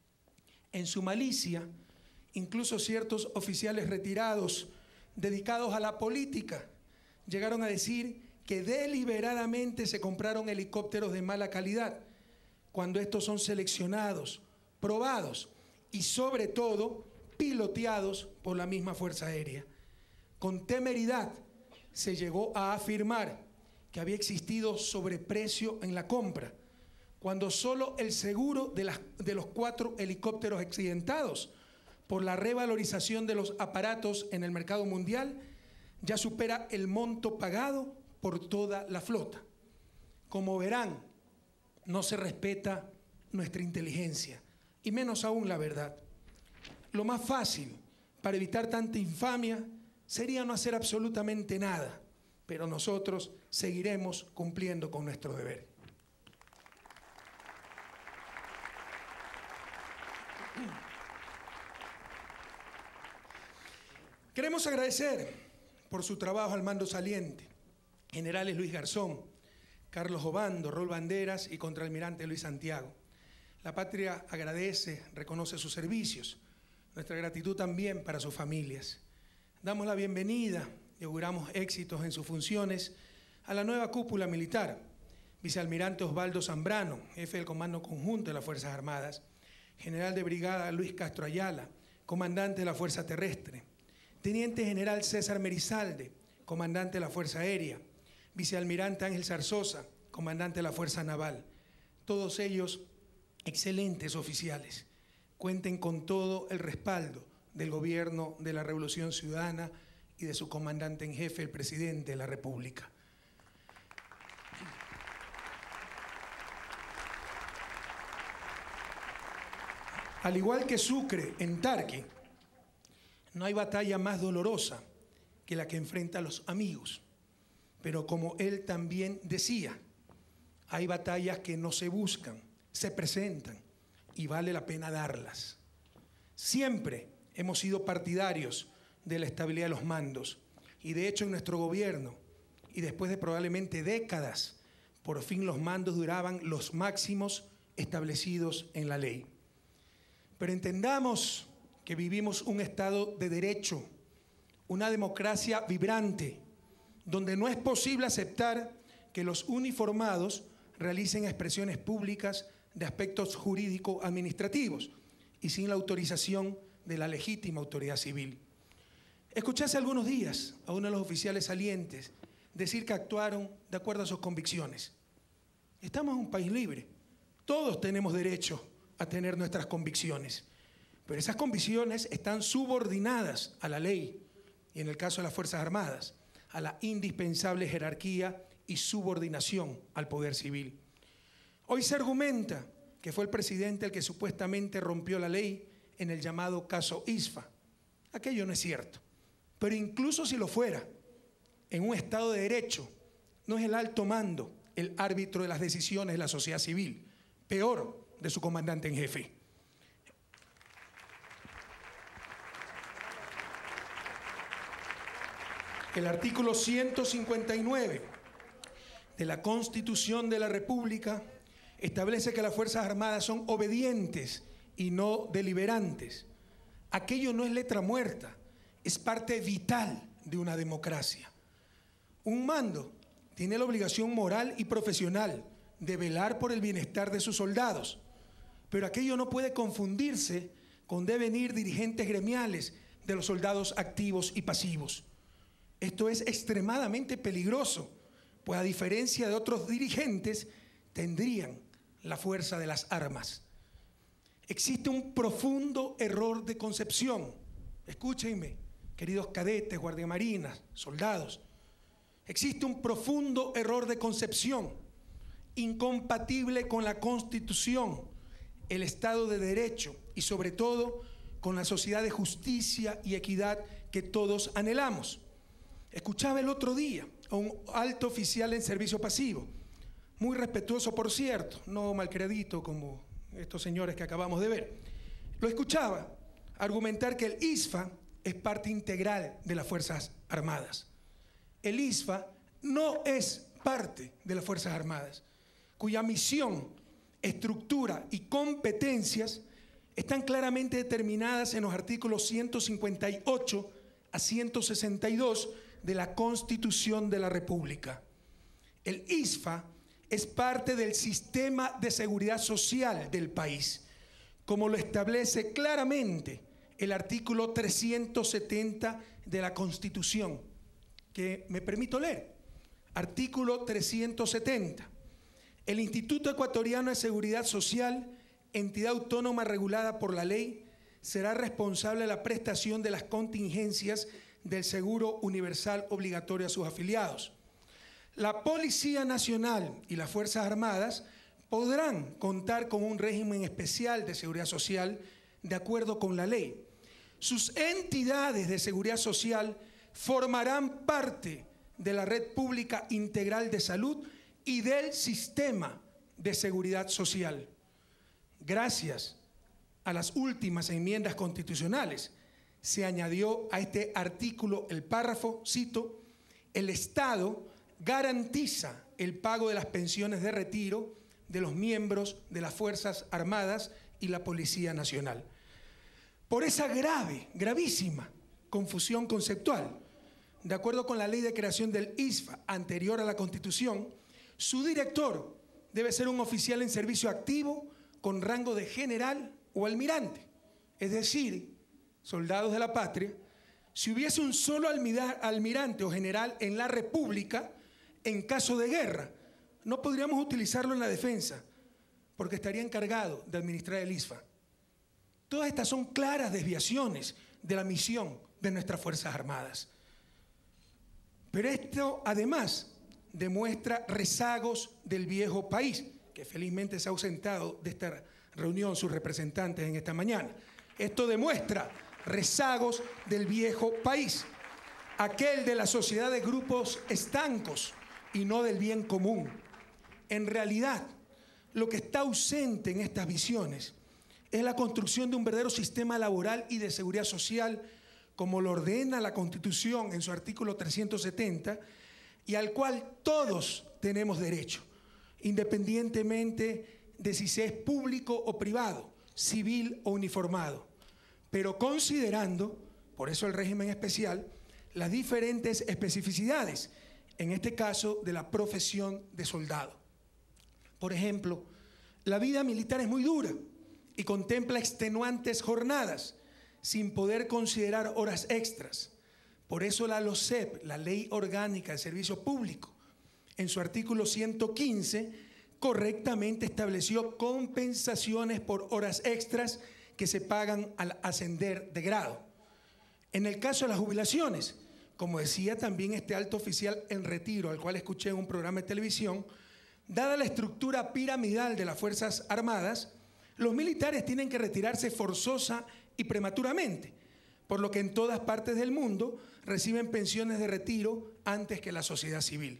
En su malicia, incluso ciertos oficiales retirados dedicados a la política llegaron a decir que deliberadamente se compraron helicópteros de mala calidad, cuando estos son seleccionados, probados y sobre todo piloteados por la misma Fuerza Aérea. Con temeridad se llegó a afirmar que había existido sobreprecio en la compra, cuando solo el seguro de, las, de los cuatro helicópteros accidentados por la revalorización de los aparatos en el mercado mundial ya supera el monto pagado por toda la flota. Como verán, no se respeta nuestra inteligencia, y menos aún la verdad. Lo más fácil para evitar tanta infamia sería no hacer absolutamente nada, pero nosotros seguiremos cumpliendo con nuestro deber. Queremos agradecer por su trabajo al mando saliente, generales Luis Garzón, Carlos Obando, Rol Banderas y contraalmirante Luis Santiago. La patria agradece, reconoce sus servicios, nuestra gratitud también para sus familias. Damos la bienvenida y auguramos éxitos en sus funciones a la nueva cúpula militar, vicealmirante Osvaldo Zambrano, jefe del Comando Conjunto de las Fuerzas Armadas, general de brigada Luis Castro Ayala, comandante de la Fuerza Terrestre, teniente general César Merizalde, comandante de la Fuerza Aérea, vicealmirante Ángel Zarzosa, comandante de la Fuerza Naval, todos ellos excelentes oficiales. Cuenten con todo el respaldo del Gobierno de la Revolución Ciudadana y de su comandante en jefe, el presidente de la República. Al igual que Sucre en Tarqui, no hay batalla más dolorosa que la que enfrenta a los amigos. Pero como él también decía, hay batallas que no se buscan, se presentan y vale la pena darlas. Siempre hemos sido partidarios de la estabilidad de los mandos y de hecho en nuestro gobierno y después de probablemente décadas, por fin los mandos duraban los máximos establecidos en la ley. Pero entendamos que vivimos un Estado de Derecho, una democracia vibrante, donde no es posible aceptar que los uniformados realicen expresiones públicas de aspectos jurídico-administrativos y sin la autorización de la legítima autoridad civil. Escuché hace algunos días a uno de los oficiales salientes decir que actuaron de acuerdo a sus convicciones. Estamos en un país libre. Todos tenemos derecho a tener nuestras convicciones, pero esas convicciones están subordinadas a la ley y, en el caso de las Fuerzas Armadas, a la indispensable jerarquía y subordinación al poder civil. Hoy se argumenta que fue el presidente el que supuestamente rompió la ley en el llamado caso ISFA. Aquello no es cierto, pero incluso si lo fuera, en un Estado de Derecho, no es el alto mando el árbitro de las decisiones de la sociedad civil, peor, de su comandante en jefe. El artículo ciento cincuenta y nueve de la Constitución de la República establece que las Fuerzas Armadas son obedientes y no deliberantes. Aquello no es letra muerta, es parte vital de una democracia. Un mando tiene la obligación moral y profesional de velar por el bienestar de sus soldados, pero aquello no puede confundirse con devenir dirigentes gremiales de los soldados activos y pasivos. Esto es extremadamente peligroso, pues a diferencia de otros dirigentes, tendrían la fuerza de las armas. Existe un profundo error de concepción. Escúchenme, queridos cadetes, guardiamarinas, soldados. Existe un profundo error de concepción, incompatible con la Constitución, el Estado de Derecho y sobre todo con la sociedad de justicia y equidad que todos anhelamos. Escuchaba el otro día a un alto oficial en servicio pasivo, muy respetuoso por cierto, no malcredito como estos señores que acabamos de ver. Lo escuchaba argumentar que el ISFA es parte integral de las Fuerzas Armadas. El ISFA no es parte de las Fuerzas Armadas, cuya misión, estructura y competencias están claramente determinadas en los artículos ciento cincuenta y ocho a ciento sesenta y dos de la Constitución de la República. El ISFA es parte del sistema de seguridad social del país, como lo establece claramente el artículo trescientos setenta de la Constitución, que me permito leer. Artículo trescientos setenta. El Instituto Ecuatoriano de Seguridad Social, entidad autónoma regulada por la ley, será responsable de la prestación de las contingencias del seguro universal obligatorio a sus afiliados. La Policía Nacional y las Fuerzas Armadas podrán contar con un régimen especial de seguridad social de acuerdo con la ley. Sus entidades de seguridad social formarán parte de la red pública integral de salud y del sistema de seguridad social. Gracias a las últimas enmiendas constitucionales, se añadió a este artículo el párrafo, cito, el Estado garantiza el pago de las pensiones de retiro de los miembros de las Fuerzas Armadas y la Policía Nacional. Por esa grave, gravísima confusión conceptual, de acuerdo con la ley de creación del I S F A anterior a la Constitución, su director debe ser un oficial en servicio activo con rango de general o almirante, es decir, soldados de la patria. Si hubiese un solo almirante o general en la República, en caso de guerra, no podríamos utilizarlo en la defensa, porque estaría encargado de administrar el I S F A. Todas estas son claras desviaciones de la misión de nuestras Fuerzas Armadas. Pero esto, además, demuestra rezagos del viejo país, que felizmente se ha ausentado de esta reunión sus representantes en esta mañana. Esto demuestra rezagos del viejo país, aquel de la sociedad de grupos estancos y no del bien común. En realidad, lo que está ausente en estas visiones es la construcción de un verdadero sistema laboral y de seguridad social, como lo ordena la Constitución en su artículo trescientos setenta, y al cual todos tenemos derecho, independientemente de si se es público o privado, civil o uniformado, pero considerando, por eso el régimen especial, las diferentes especificidades, en este caso de la profesión de soldado. Por ejemplo, la vida militar es muy dura y contempla extenuantes jornadas, sin poder considerar horas extras. Por eso la LOSEP, la Ley Orgánica de Servicio Público, en su artículo ciento quince, correctamente estableció compensaciones por horas extras que se pagan al ascender de grado. En el caso de las jubilaciones, como decía también este alto oficial en retiro, al cual escuché en un programa de televisión, dada la estructura piramidal de las Fuerzas Armadas, los militares tienen que retirarse forzosa y prematuramente, por lo que en todas partes del mundo reciben pensiones de retiro antes que la sociedad civil.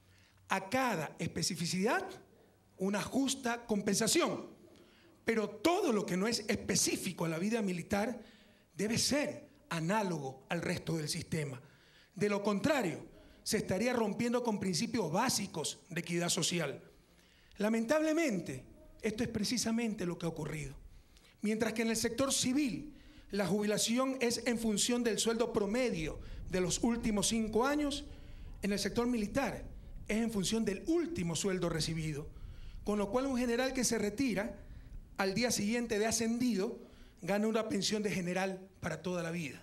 A cada especificidad, una justa compensación, pero todo lo que no es específico a la vida militar debe ser análogo al resto del sistema. De lo contrario, se estaría rompiendo con principios básicos de equidad social. Lamentablemente, esto es precisamente lo que ha ocurrido. Mientras que en el sector civil la jubilación es en función del sueldo promedio de los últimos cinco años, en el sector militar es en función del último sueldo recibido, con lo cual un general que se retira al día siguiente de ascendido gana una pensión de general para toda la vida.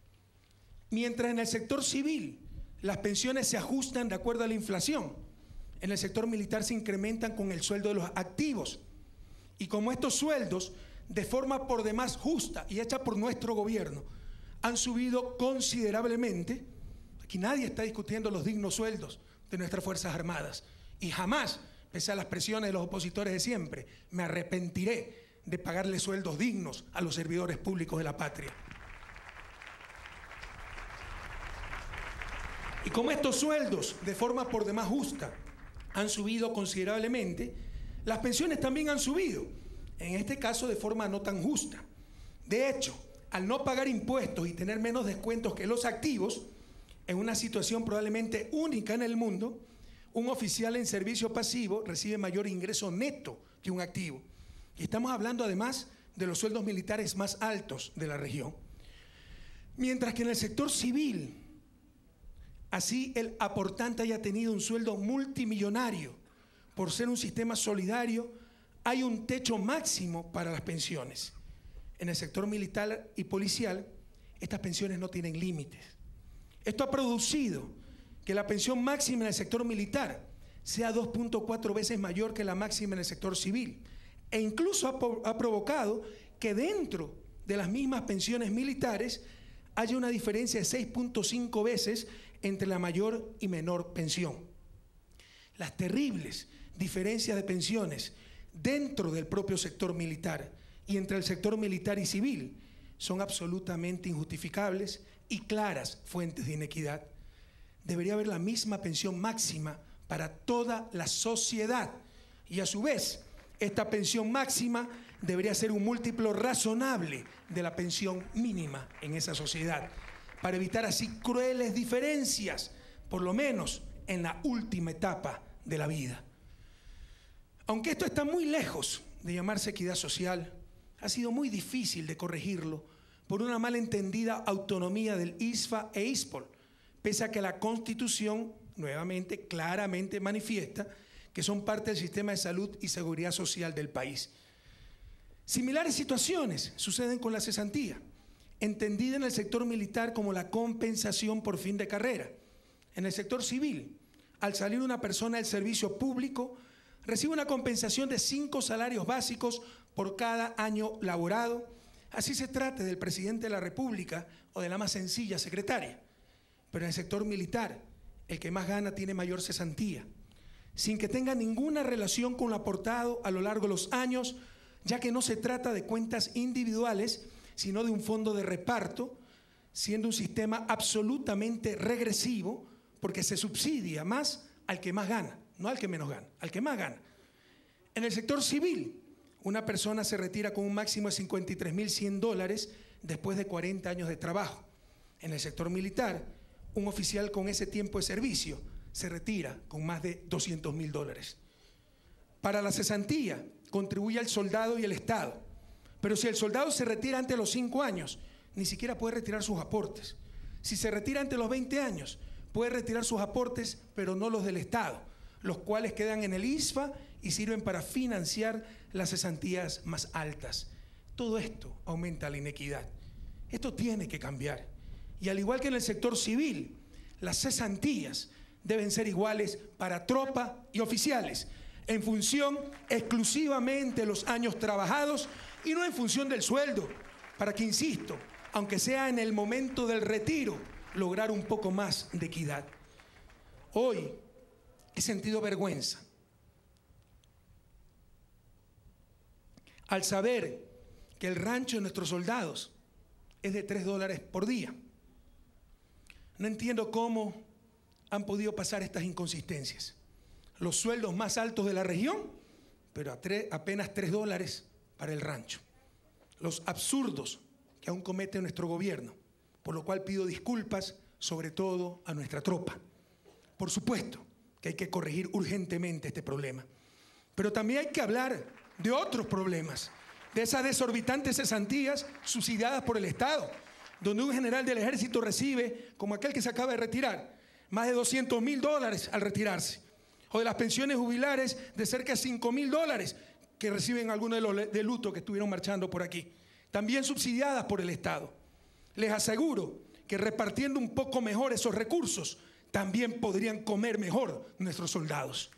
Mientras en el sector civil las pensiones se ajustan de acuerdo a la inflación, en el sector militar se incrementan con el sueldo de los activos. Y como estos sueldos, de forma por demás justa y hecha por nuestro gobierno, han subido considerablemente, aquí nadie está discutiendo los dignos sueldos de nuestras Fuerzas Armadas, y jamás, pese a las presiones de los opositores de siempre, me arrepentiré de pagarle sueldos dignos a los servidores públicos de la patria. Y como estos sueldos, de forma por demás justa, han subido considerablemente, las pensiones también han subido, en este caso de forma no tan justa. De hecho, al no pagar impuestos y tener menos descuentos que los activos, en una situación probablemente única en el mundo, un oficial en servicio pasivo recibe mayor ingreso neto que un activo. Y estamos hablando además de los sueldos militares más altos de la región. Mientras que en el sector civil, así el aportante haya tenido un sueldo multimillonario por ser un sistema solidario, hay un techo máximo para las pensiones. En el sector militar y policial, estas pensiones no tienen límites. Esto ha producido que la pensión máxima en el sector militar sea dos punto cuatro veces mayor que la máxima en el sector civil. E incluso ha, ha provocado que dentro de las mismas pensiones militares haya una diferencia de seis punto cinco veces entre la mayor y menor pensión. Las terribles diferencias de pensiones dentro del propio sector militar y entre el sector militar y civil son absolutamente injustificables y claras fuentes de inequidad. Debería haber la misma pensión máxima para toda la sociedad y a su vez esta pensión máxima debería ser un múltiplo razonable de la pensión mínima en esa sociedad, para evitar así crueles diferencias, por lo menos en la última etapa de la vida. Aunque esto está muy lejos de llamarse equidad social, ha sido muy difícil de corregirlo por una malentendida autonomía del I S F A e I S P O L, pese a que la Constitución nuevamente claramente manifiesta que son parte del sistema de salud y seguridad social del país. Similares situaciones suceden con la cesantía, entendida en el sector militar como la compensación por fin de carrera. En el sector civil, al salir una persona del servicio público, recibe una compensación de cinco salarios básicos por cada año laborado, así se trate del presidente de la República o de la más sencilla secretaria. Pero en el sector militar, el que más gana tiene mayor cesantía, sin que tenga ninguna relación con lo aportado a lo largo de los años, ya que no se trata de cuentas individuales, sino de un fondo de reparto, siendo un sistema absolutamente regresivo, porque se subsidia más al que más gana, no al que menos gana, al que más gana. En el sector civil, una persona se retira con un máximo de cincuenta y tres mil cien dólares después de cuarenta años de trabajo. En el sector militar, un oficial con ese tiempo de servicio se retira con más de doscientos mil dólares. Para la cesantía, contribuye el soldado y el Estado. Pero si el soldado se retira antes de los cinco años, ni siquiera puede retirar sus aportes. Si se retira antes de los veinte años, puede retirar sus aportes, pero no los del Estado, los cuales quedan en el I S F A y sirven para financiar las cesantías más altas. Todo esto aumenta la inequidad. Esto tiene que cambiar. Y al igual que en el sector civil, las cesantías deben ser iguales para tropa y oficiales, en función exclusivamente de los años trabajados y no en función del sueldo, para que, insisto, aunque sea en el momento del retiro, lograr un poco más de equidad. Hoy he sentido vergüenza al saber que el rancho de nuestros soldados es de tres dólares por día. No entiendo cómo han podido pasar estas inconsistencias. Los sueldos más altos de la región, pero a tres, apenas tres dólares para el rancho. Los absurdos que aún comete nuestro gobierno, por lo cual pido disculpas, sobre todo a nuestra tropa. Por supuesto que hay que corregir urgentemente este problema, pero también hay que hablar de otros problemas, de esas desorbitantes cesantías subsidiadas por el Estado, donde un general del ejército recibe, como aquel que se acaba de retirar, más de doscientos mil dólares al retirarse, o de las pensiones jubilares de cerca de cinco mil dólares que reciben algunos de los de luto que estuvieron marchando por aquí, también subsidiadas por el Estado. Les aseguro que repartiendo un poco mejor esos recursos, también podrían comer mejor nuestros soldados.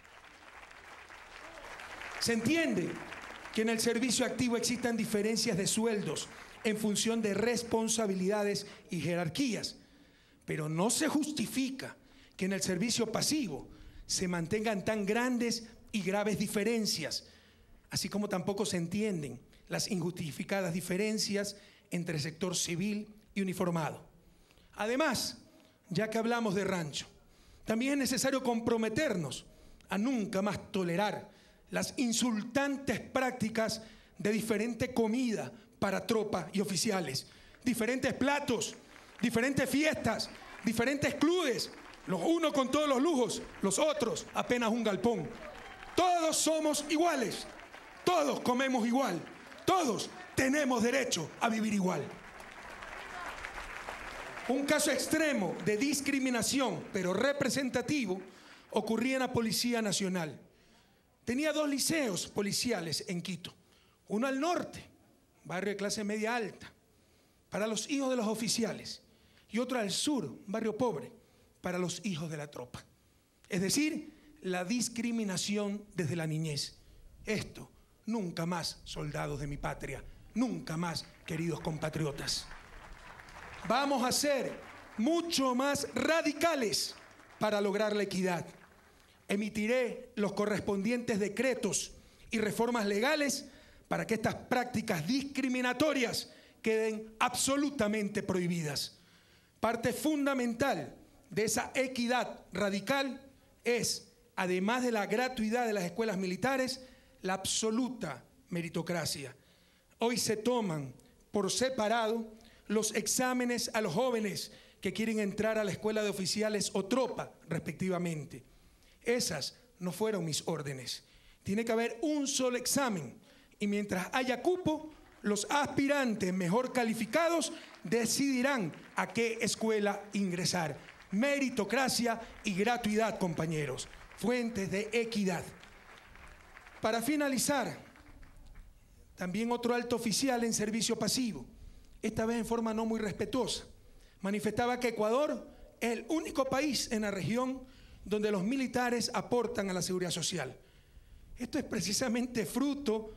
Se entiende que en el servicio activo existan diferencias de sueldos en función de responsabilidades y jerarquías, pero no se justifica que en el servicio pasivo se mantengan tan grandes y graves diferencias, así como tampoco se entienden las injustificadas diferencias entre sector civil y uniformado. Además, ya que hablamos de rancho, también es necesario comprometernos a nunca más tolerar las insultantes prácticas de diferente comida para tropa y oficiales, diferentes platos, diferentes fiestas, diferentes clubes, los unos con todos los lujos, los otros apenas un galpón. Todos somos iguales, todos comemos igual, todos tenemos derecho a vivir igual. Un caso extremo de discriminación, pero representativo, ocurría en la Policía Nacional. Tenía dos liceos policiales en Quito, uno al norte, barrio de clase media alta, para los hijos de los oficiales, y otro al sur, barrio pobre, para los hijos de la tropa. Es decir, la discriminación desde la niñez. Esto, nunca más, soldados de mi patria, nunca más, queridos compatriotas. Vamos a ser mucho más radicales para lograr la equidad. Emitiré los correspondientes decretos y reformas legales para que estas prácticas discriminatorias queden absolutamente prohibidas. Parte fundamental de esa equidad radical es, además de la gratuidad de las escuelas militares, la absoluta meritocracia. Hoy se toman por separado los exámenes a los jóvenes que quieren entrar a la escuela de oficiales o tropa, respectivamente. Esas no fueron mis órdenes. Tiene que haber un solo examen y mientras haya cupo, los aspirantes mejor calificados decidirán a qué escuela ingresar. Meritocracia y gratuidad, compañeros. Fuentes de equidad. Para finalizar, también otro alto oficial en servicio pasivo, esta vez en forma no muy respetuosa, manifestaba que Ecuador es el único país en la región donde los militares aportan a la seguridad social. Esto es precisamente fruto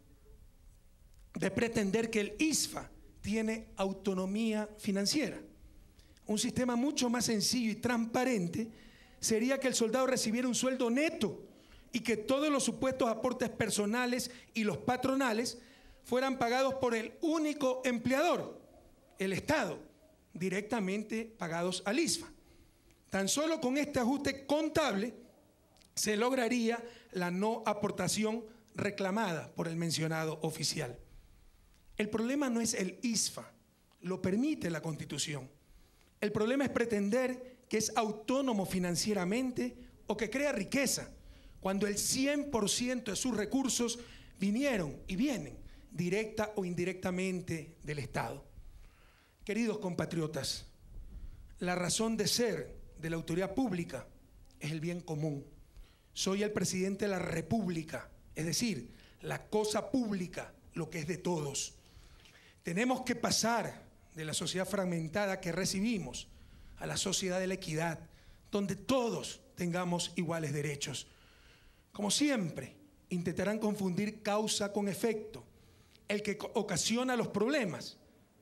de pretender que el I S F A tiene autonomía financiera. Un sistema mucho más sencillo y transparente sería que el soldado recibiera un sueldo neto y que todos los supuestos aportes personales y los patronales fueran pagados por el único empleador, el Estado, directamente pagados al I S F A. Tan solo con este ajuste contable se lograría la no aportación reclamada por el mencionado oficial. El problema no es el I S F A, lo permite la Constitución. El problema es pretender que es autónomo financieramente o que crea riqueza, cuando el cien por ciento de sus recursos vinieron y vienen directa o indirectamente del Estado. Queridos compatriotas, la razón de ser de la autoridad pública es el bien común. Soy el presidente de la República, es decir, la cosa pública, lo que es de todos. Tenemos que pasar de la sociedad fragmentada que recibimos a la sociedad de la equidad, donde todos tengamos iguales derechos. Como siempre, intentarán confundir causa con efecto. El que ocasiona los problemas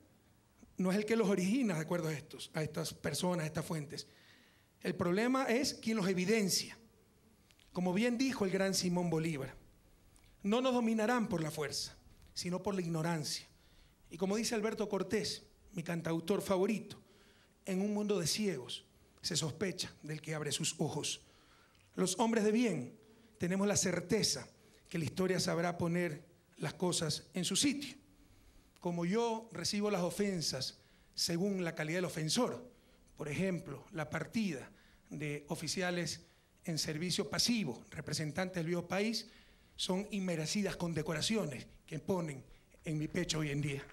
no es el que los origina, de acuerdo a, estos, a estas personas, a estas fuentes. El problema es quien los evidencia. Como bien dijo el gran Simón Bolívar, no nos dominarán por la fuerza, sino por la ignorancia. Y como dice Alberto Cortés, mi cantautor favorito, en un mundo de ciegos se sospecha del que abre sus ojos. Los hombres de bien tenemos la certeza que la historia sabrá poner las cosas en su sitio. Como yo recibo las ofensas según la calidad del ofensor, por ejemplo, la partida de oficiales en servicio pasivo, representantes del viejo país, son inmerecidas condecoraciones que ponen en mi pecho hoy en día.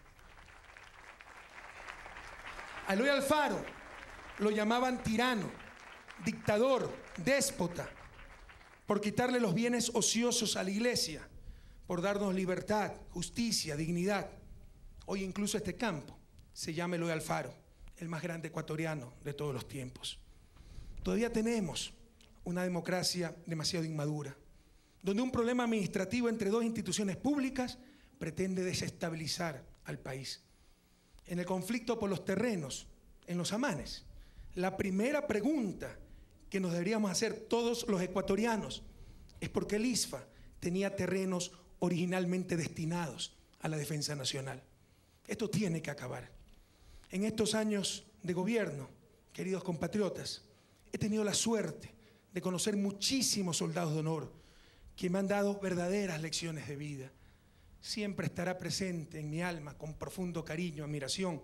A Eloy Alfaro lo llamaban tirano, dictador, déspota, por quitarle los bienes ociosos a la iglesia, por darnos libertad, justicia, dignidad. Hoy incluso este campo se llama Eloy Alfaro, el más grande ecuatoriano de todos los tiempos. Todavía tenemos una democracia demasiado inmadura, donde un problema administrativo entre dos instituciones públicas pretende desestabilizar al país. En el conflicto por los terrenos, en los amanes, la primera pregunta que nos deberíamos hacer todos los ecuatorianos es por qué el I S F A tenía terrenos originalmente destinados a la defensa nacional. Esto tiene que acabar. En estos años de gobierno, queridos compatriotas, he tenido la suerte de conocer muchísimos soldados de honor que me han dado verdaderas lecciones de vida. Siempre estará presente en mi alma, con profundo cariño, admiración,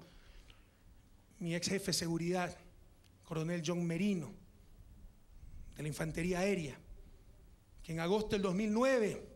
mi ex jefe de seguridad, coronel John Merino, de la Infantería Aérea, que en agosto del dos mil nueve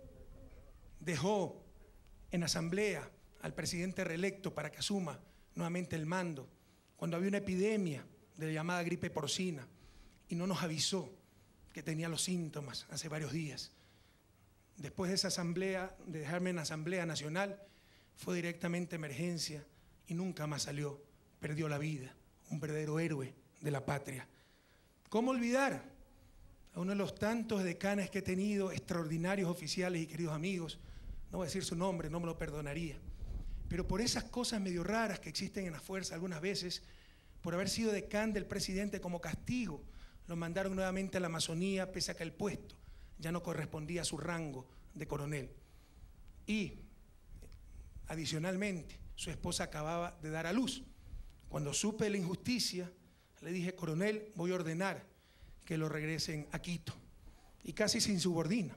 dejó en asamblea al presidente reelecto para que asuma nuevamente el mando, cuando había una epidemia de la llamada gripe porcina, y no nos avisó que tenía los síntomas hace varios días. Después de esa asamblea, de dejarme en la Asamblea Nacional, fue directamente a emergencia y nunca más salió. Perdió la vida, un verdadero héroe de la patria. ¿Cómo olvidar a uno de los tantos decanes que he tenido, extraordinarios oficiales y queridos amigos? No voy a decir su nombre, no me lo perdonaría. Pero por esas cosas medio raras que existen en la fuerza algunas veces, por haber sido decán del presidente como castigo, lo mandaron nuevamente a la Amazonía, pese a que el puesto ya no correspondía a su rango de coronel. Y, adicionalmente, su esposa acababa de dar a luz. Cuando supe de la injusticia, le dije, coronel, voy a ordenar que lo regresen a Quito. Y casi sin subordina,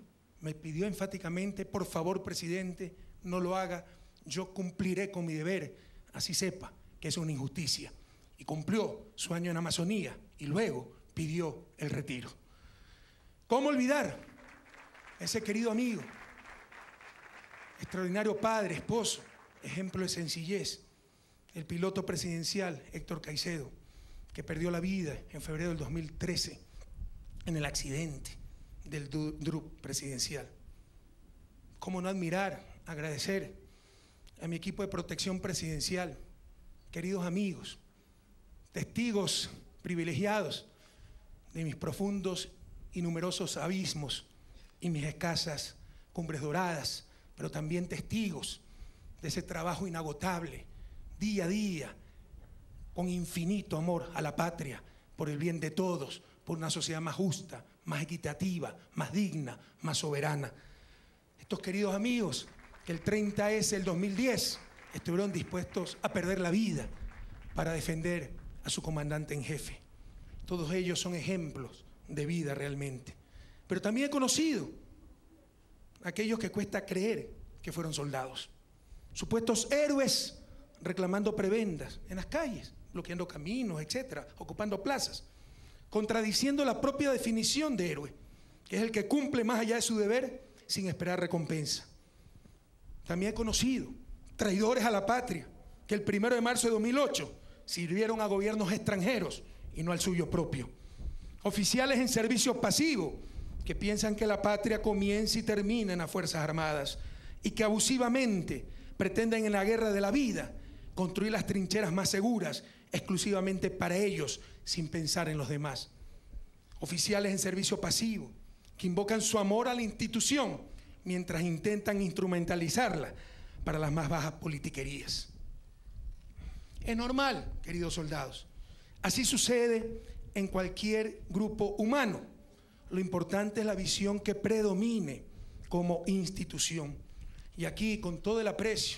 me pidió enfáticamente, por favor, presidente, no lo haga, yo cumpliré con mi deber, así sepa que es una injusticia. Y cumplió su año en Amazonía y luego pidió el retiro. ¿Cómo olvidar a ese querido amigo, extraordinario padre, esposo, ejemplo de sencillez, el piloto presidencial Héctor Caicedo, que perdió la vida en febrero del dos mil trece en el accidente del D R U P presidencial? ¿Cómo no admirar, agradecer a mi equipo de protección presidencial, queridos amigos, testigos privilegiados de mis profundos y numerosos abismos y mis escasas cumbres doradas, pero también testigos de ese trabajo inagotable, día a día, con infinito amor a la patria, por el bien de todos, por una sociedad más justa, más equitativa, más digna, más soberana. Estos queridos amigos que el treinta ese del dos mil diez estuvieron dispuestos a perder la vida para defender a su comandante en jefe. Todos ellos son ejemplos de vida realmente. Pero también he conocido a aquellos que cuesta creer que fueron soldados. Supuestos héroes reclamando prebendas en las calles, bloqueando caminos, etcétera, ocupando plazas, contradiciendo la propia definición de héroe, que es el que cumple más allá de su deber sin esperar recompensa. También he conocido traidores a la patria que el primero de marzo de dos mil ocho sirvieron a gobiernos extranjeros y no al suyo propio. Oficiales en servicio pasivo que piensan que la patria comienza y termina en las Fuerzas Armadas y que abusivamente pretenden en la guerra de la vida construir las trincheras más seguras exclusivamente para ellos sin pensar en los demás. Oficiales en servicio pasivo que invocan su amor a la institución mientras intentan instrumentalizarla para las más bajas politiquerías. Es normal, queridos soldados. Así sucede en cualquier grupo humano. Lo importante es la visión que predomine como institución. Y aquí, con todo el aprecio,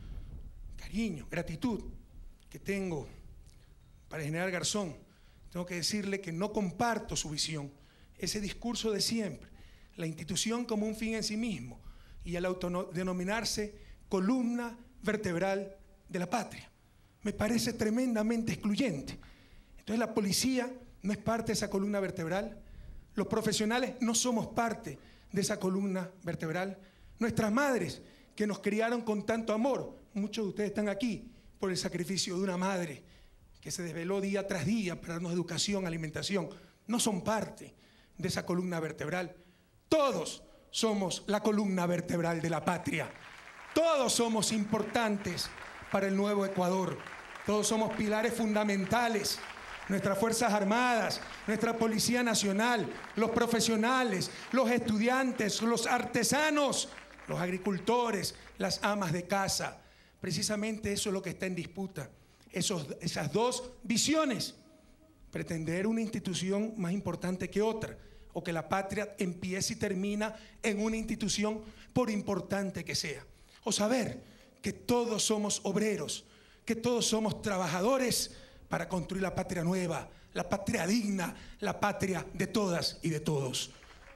cariño, gratitud que tengo para el general Garzón, tengo que decirle que no comparto su visión, ese discurso de siempre, la institución como un fin en sí mismo y al autodenominarse columna vertebral de la patria. Me parece tremendamente excluyente. Entonces la policía no es parte de esa columna vertebral, los profesionales no somos parte de esa columna vertebral, nuestras madres que nos criaron con tanto amor, muchos de ustedes están aquí por el sacrificio de una madre que se desveló día tras día para darnos educación, alimentación, no son parte de esa columna vertebral. Todos somos la columna vertebral de la patria, todos somos importantes para el nuevo Ecuador, todos somos pilares fundamentales. Nuestras Fuerzas Armadas, nuestra Policía Nacional, los profesionales, los estudiantes, los artesanos, los agricultores, las amas de casa. Precisamente eso es lo que está en disputa. Esos, esas dos visiones. Pretender una institución más importante que otra, o que la patria empiece y termina en una institución por importante que sea. O saber que todos somos obreros, que todos somos trabajadores para construir la patria nueva, la patria digna, la patria de todas y de todos.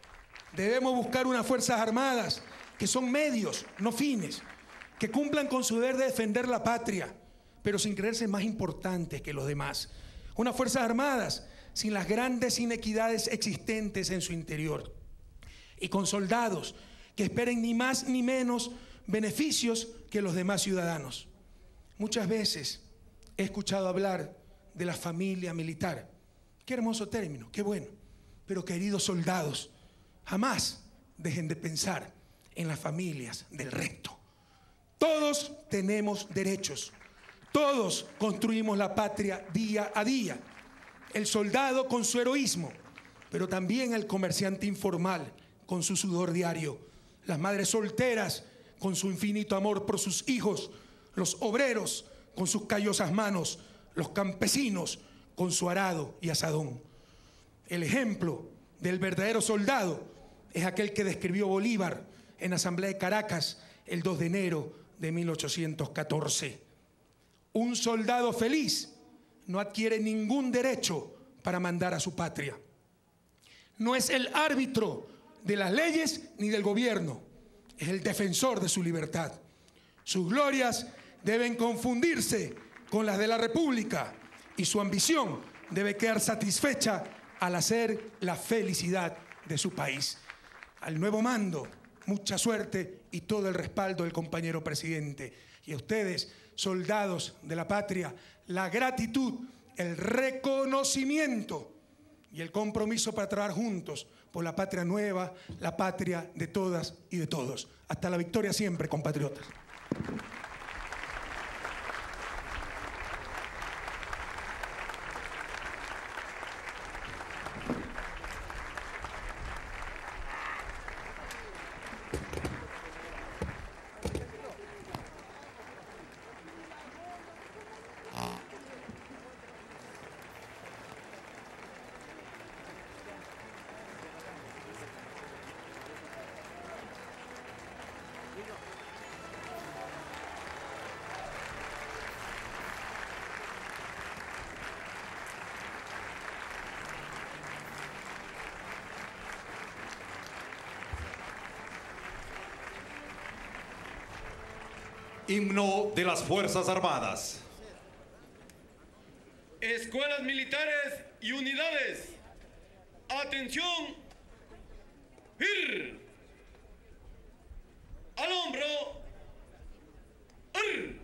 Debemos buscar unas Fuerzas Armadas que son medios, no fines, que cumplan con su deber de defender la patria, pero sin creerse más importantes que los demás. Unas Fuerzas Armadas sin las grandes inequidades existentes en su interior y con soldados que esperen ni más ni menos beneficios que los demás ciudadanos. Muchas veces he escuchado hablar de la familia militar. Qué hermoso término, qué bueno. Pero queridos soldados, jamás dejen de pensar en las familias del resto. Todos tenemos derechos. Todos construimos la patria día a día. El soldado con su heroísmo, pero también el comerciante informal con su sudor diario. Las madres solteras con su infinito amor por sus hijos. Los obreros con sus callosas manos. Los campesinos con su arado y asadón. El ejemplo del verdadero soldado es aquel que describió Bolívar en la Asamblea de Caracas el dos de enero de mil ochocientos catorce. Un soldado feliz no adquiere ningún derecho para mandar a su patria. No es el árbitro de las leyes ni del gobierno. Es el defensor de su libertad. Sus glorias deben confundirse con las de la República y su ambición debe quedar satisfecha al hacer la felicidad de su país. Al nuevo mando, mucha suerte y todo el respaldo del compañero presidente. Y a ustedes, soldados de la patria, la gratitud, el reconocimiento y el compromiso para trabajar juntos por la patria nueva, la patria de todas y de todos. Hasta la victoria siempre, compatriotas. Himno de las Fuerzas Armadas. Escuelas militares y unidades. Atención. Ir. Al hombro. Ir.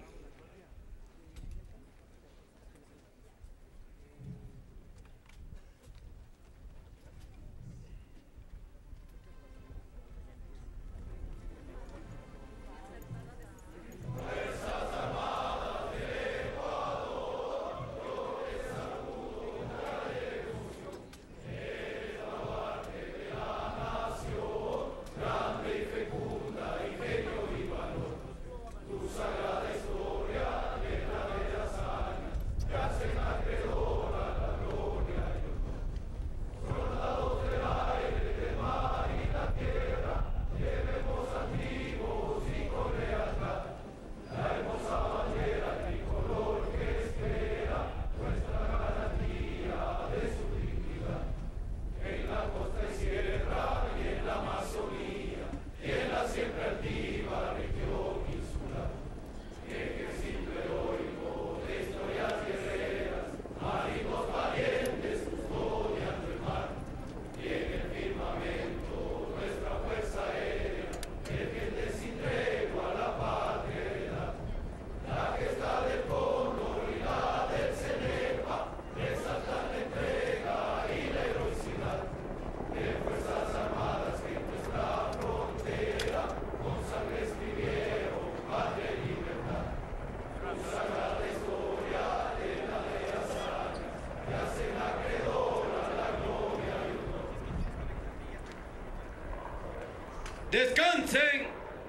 Descansen.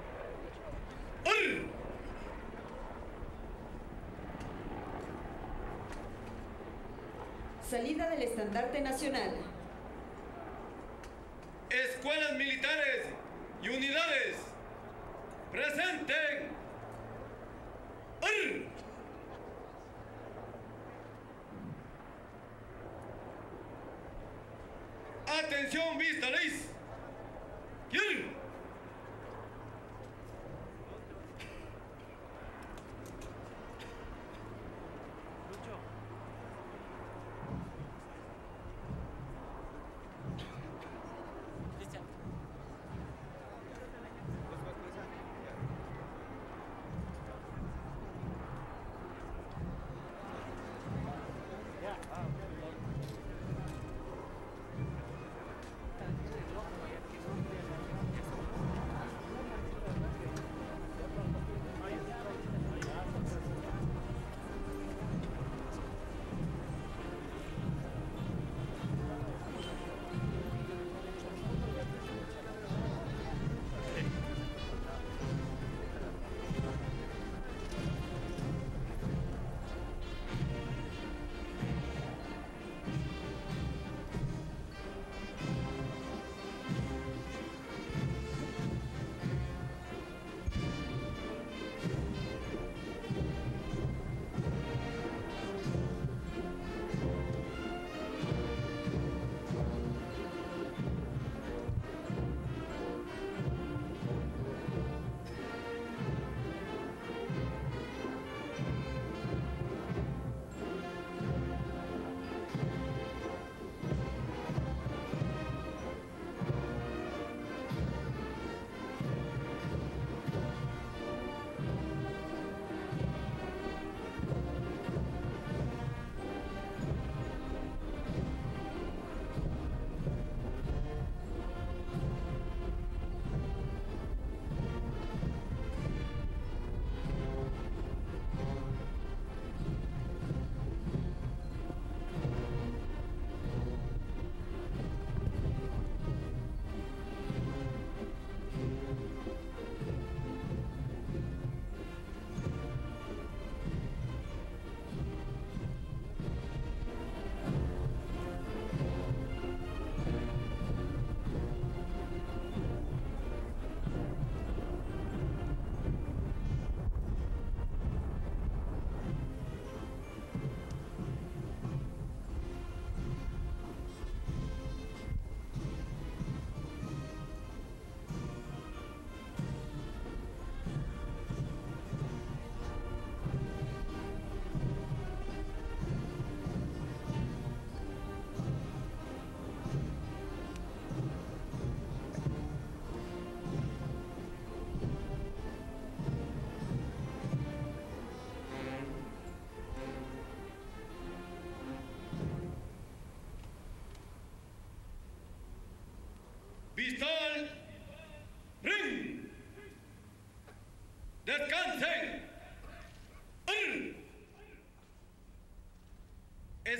¡Ur! Salida del estandarte nacional. Escuelas militares y unidades. Presenten. ¡Ur! Atención, vista, Liz. ¡Ur!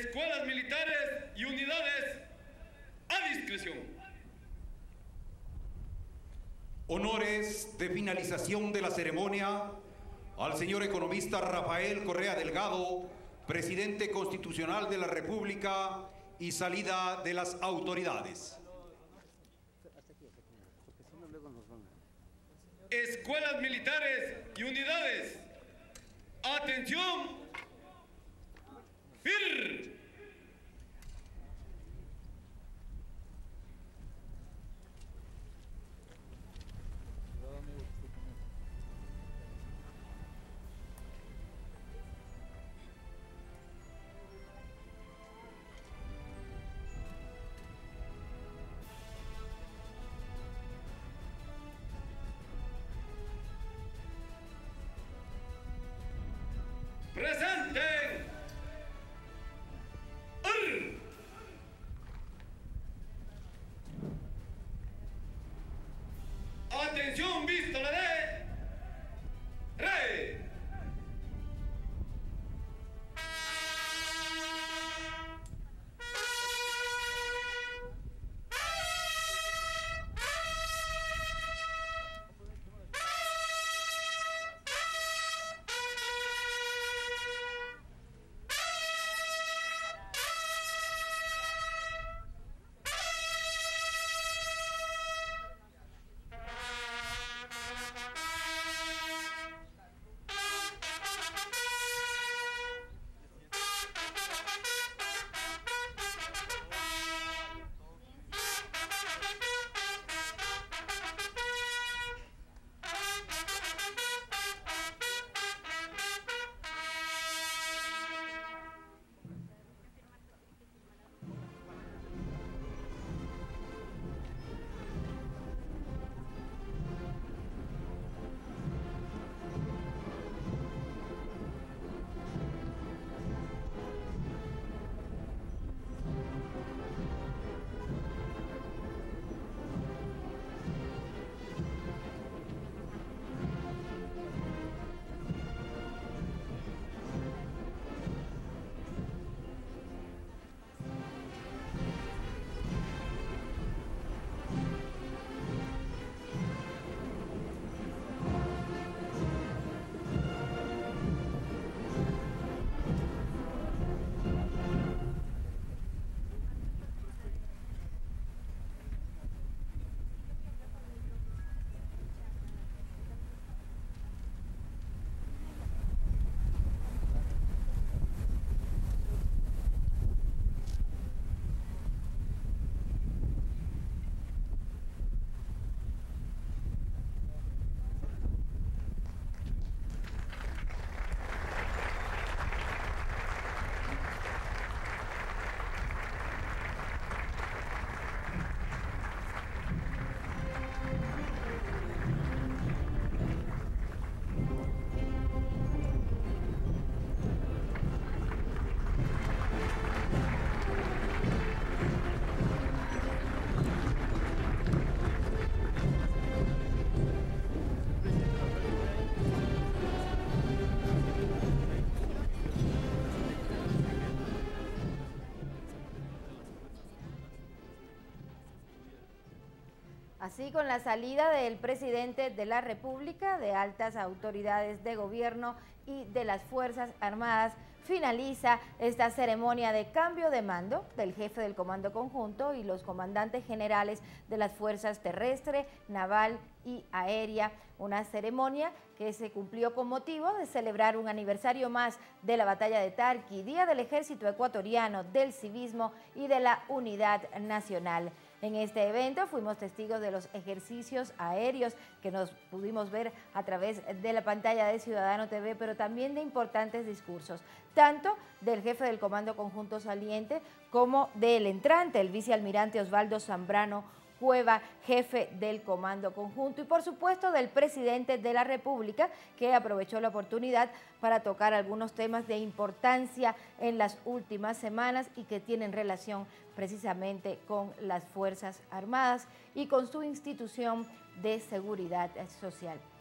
escuelas militares y unidades a discreción. Honores de finalización de la ceremonia al señor economista Rafael Correa Delgado, presidente constitucional de la República, y salida de las autoridades. Escuelas militares y unidades, atención, ¡fir! ¡Presenten! ¡Ar! ¡Atención, vista la de Rey! Así, con la salida del presidente de la República, de altas autoridades de gobierno y de las Fuerzas Armadas, finaliza esta ceremonia de cambio de mando del jefe del Comando Conjunto y los comandantes generales de las Fuerzas Terrestre, Naval y Aérea. Una ceremonia que se cumplió con motivo de celebrar un aniversario más de la Batalla de Tarqui, Día del Ejército Ecuatoriano, del Civismo y de la Unidad Nacional. En este evento fuimos testigos de los ejercicios aéreos que nos pudimos ver a través de la pantalla de Ciudadano T V, pero también de importantes discursos, tanto del jefe del Comando Conjunto saliente como del entrante, el vicealmirante Osvaldo Zambrano Cueva, jefe del Comando Conjunto, y por supuesto del presidente de la República, que aprovechó la oportunidad para tocar algunos temas de importancia en las últimas semanas y que tienen relación precisamente con las Fuerzas Armadas y con su institución de seguridad social.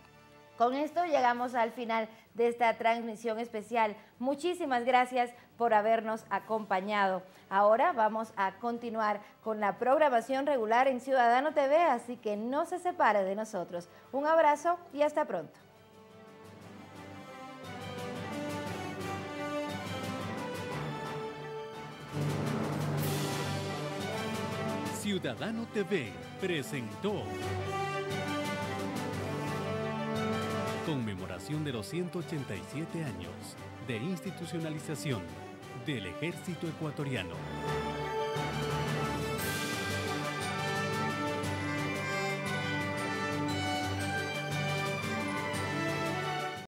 Con esto llegamos al final de esta transmisión especial. Muchísimas gracias por habernos acompañado. Ahora vamos a continuar con la programación regular en Ciudadano T V, así que no se separe de nosotros. Un abrazo y hasta pronto. Ciudadano T V presentó conmemoración de los ciento ochenta y siete años de institucionalización del Ejército Ecuatoriano.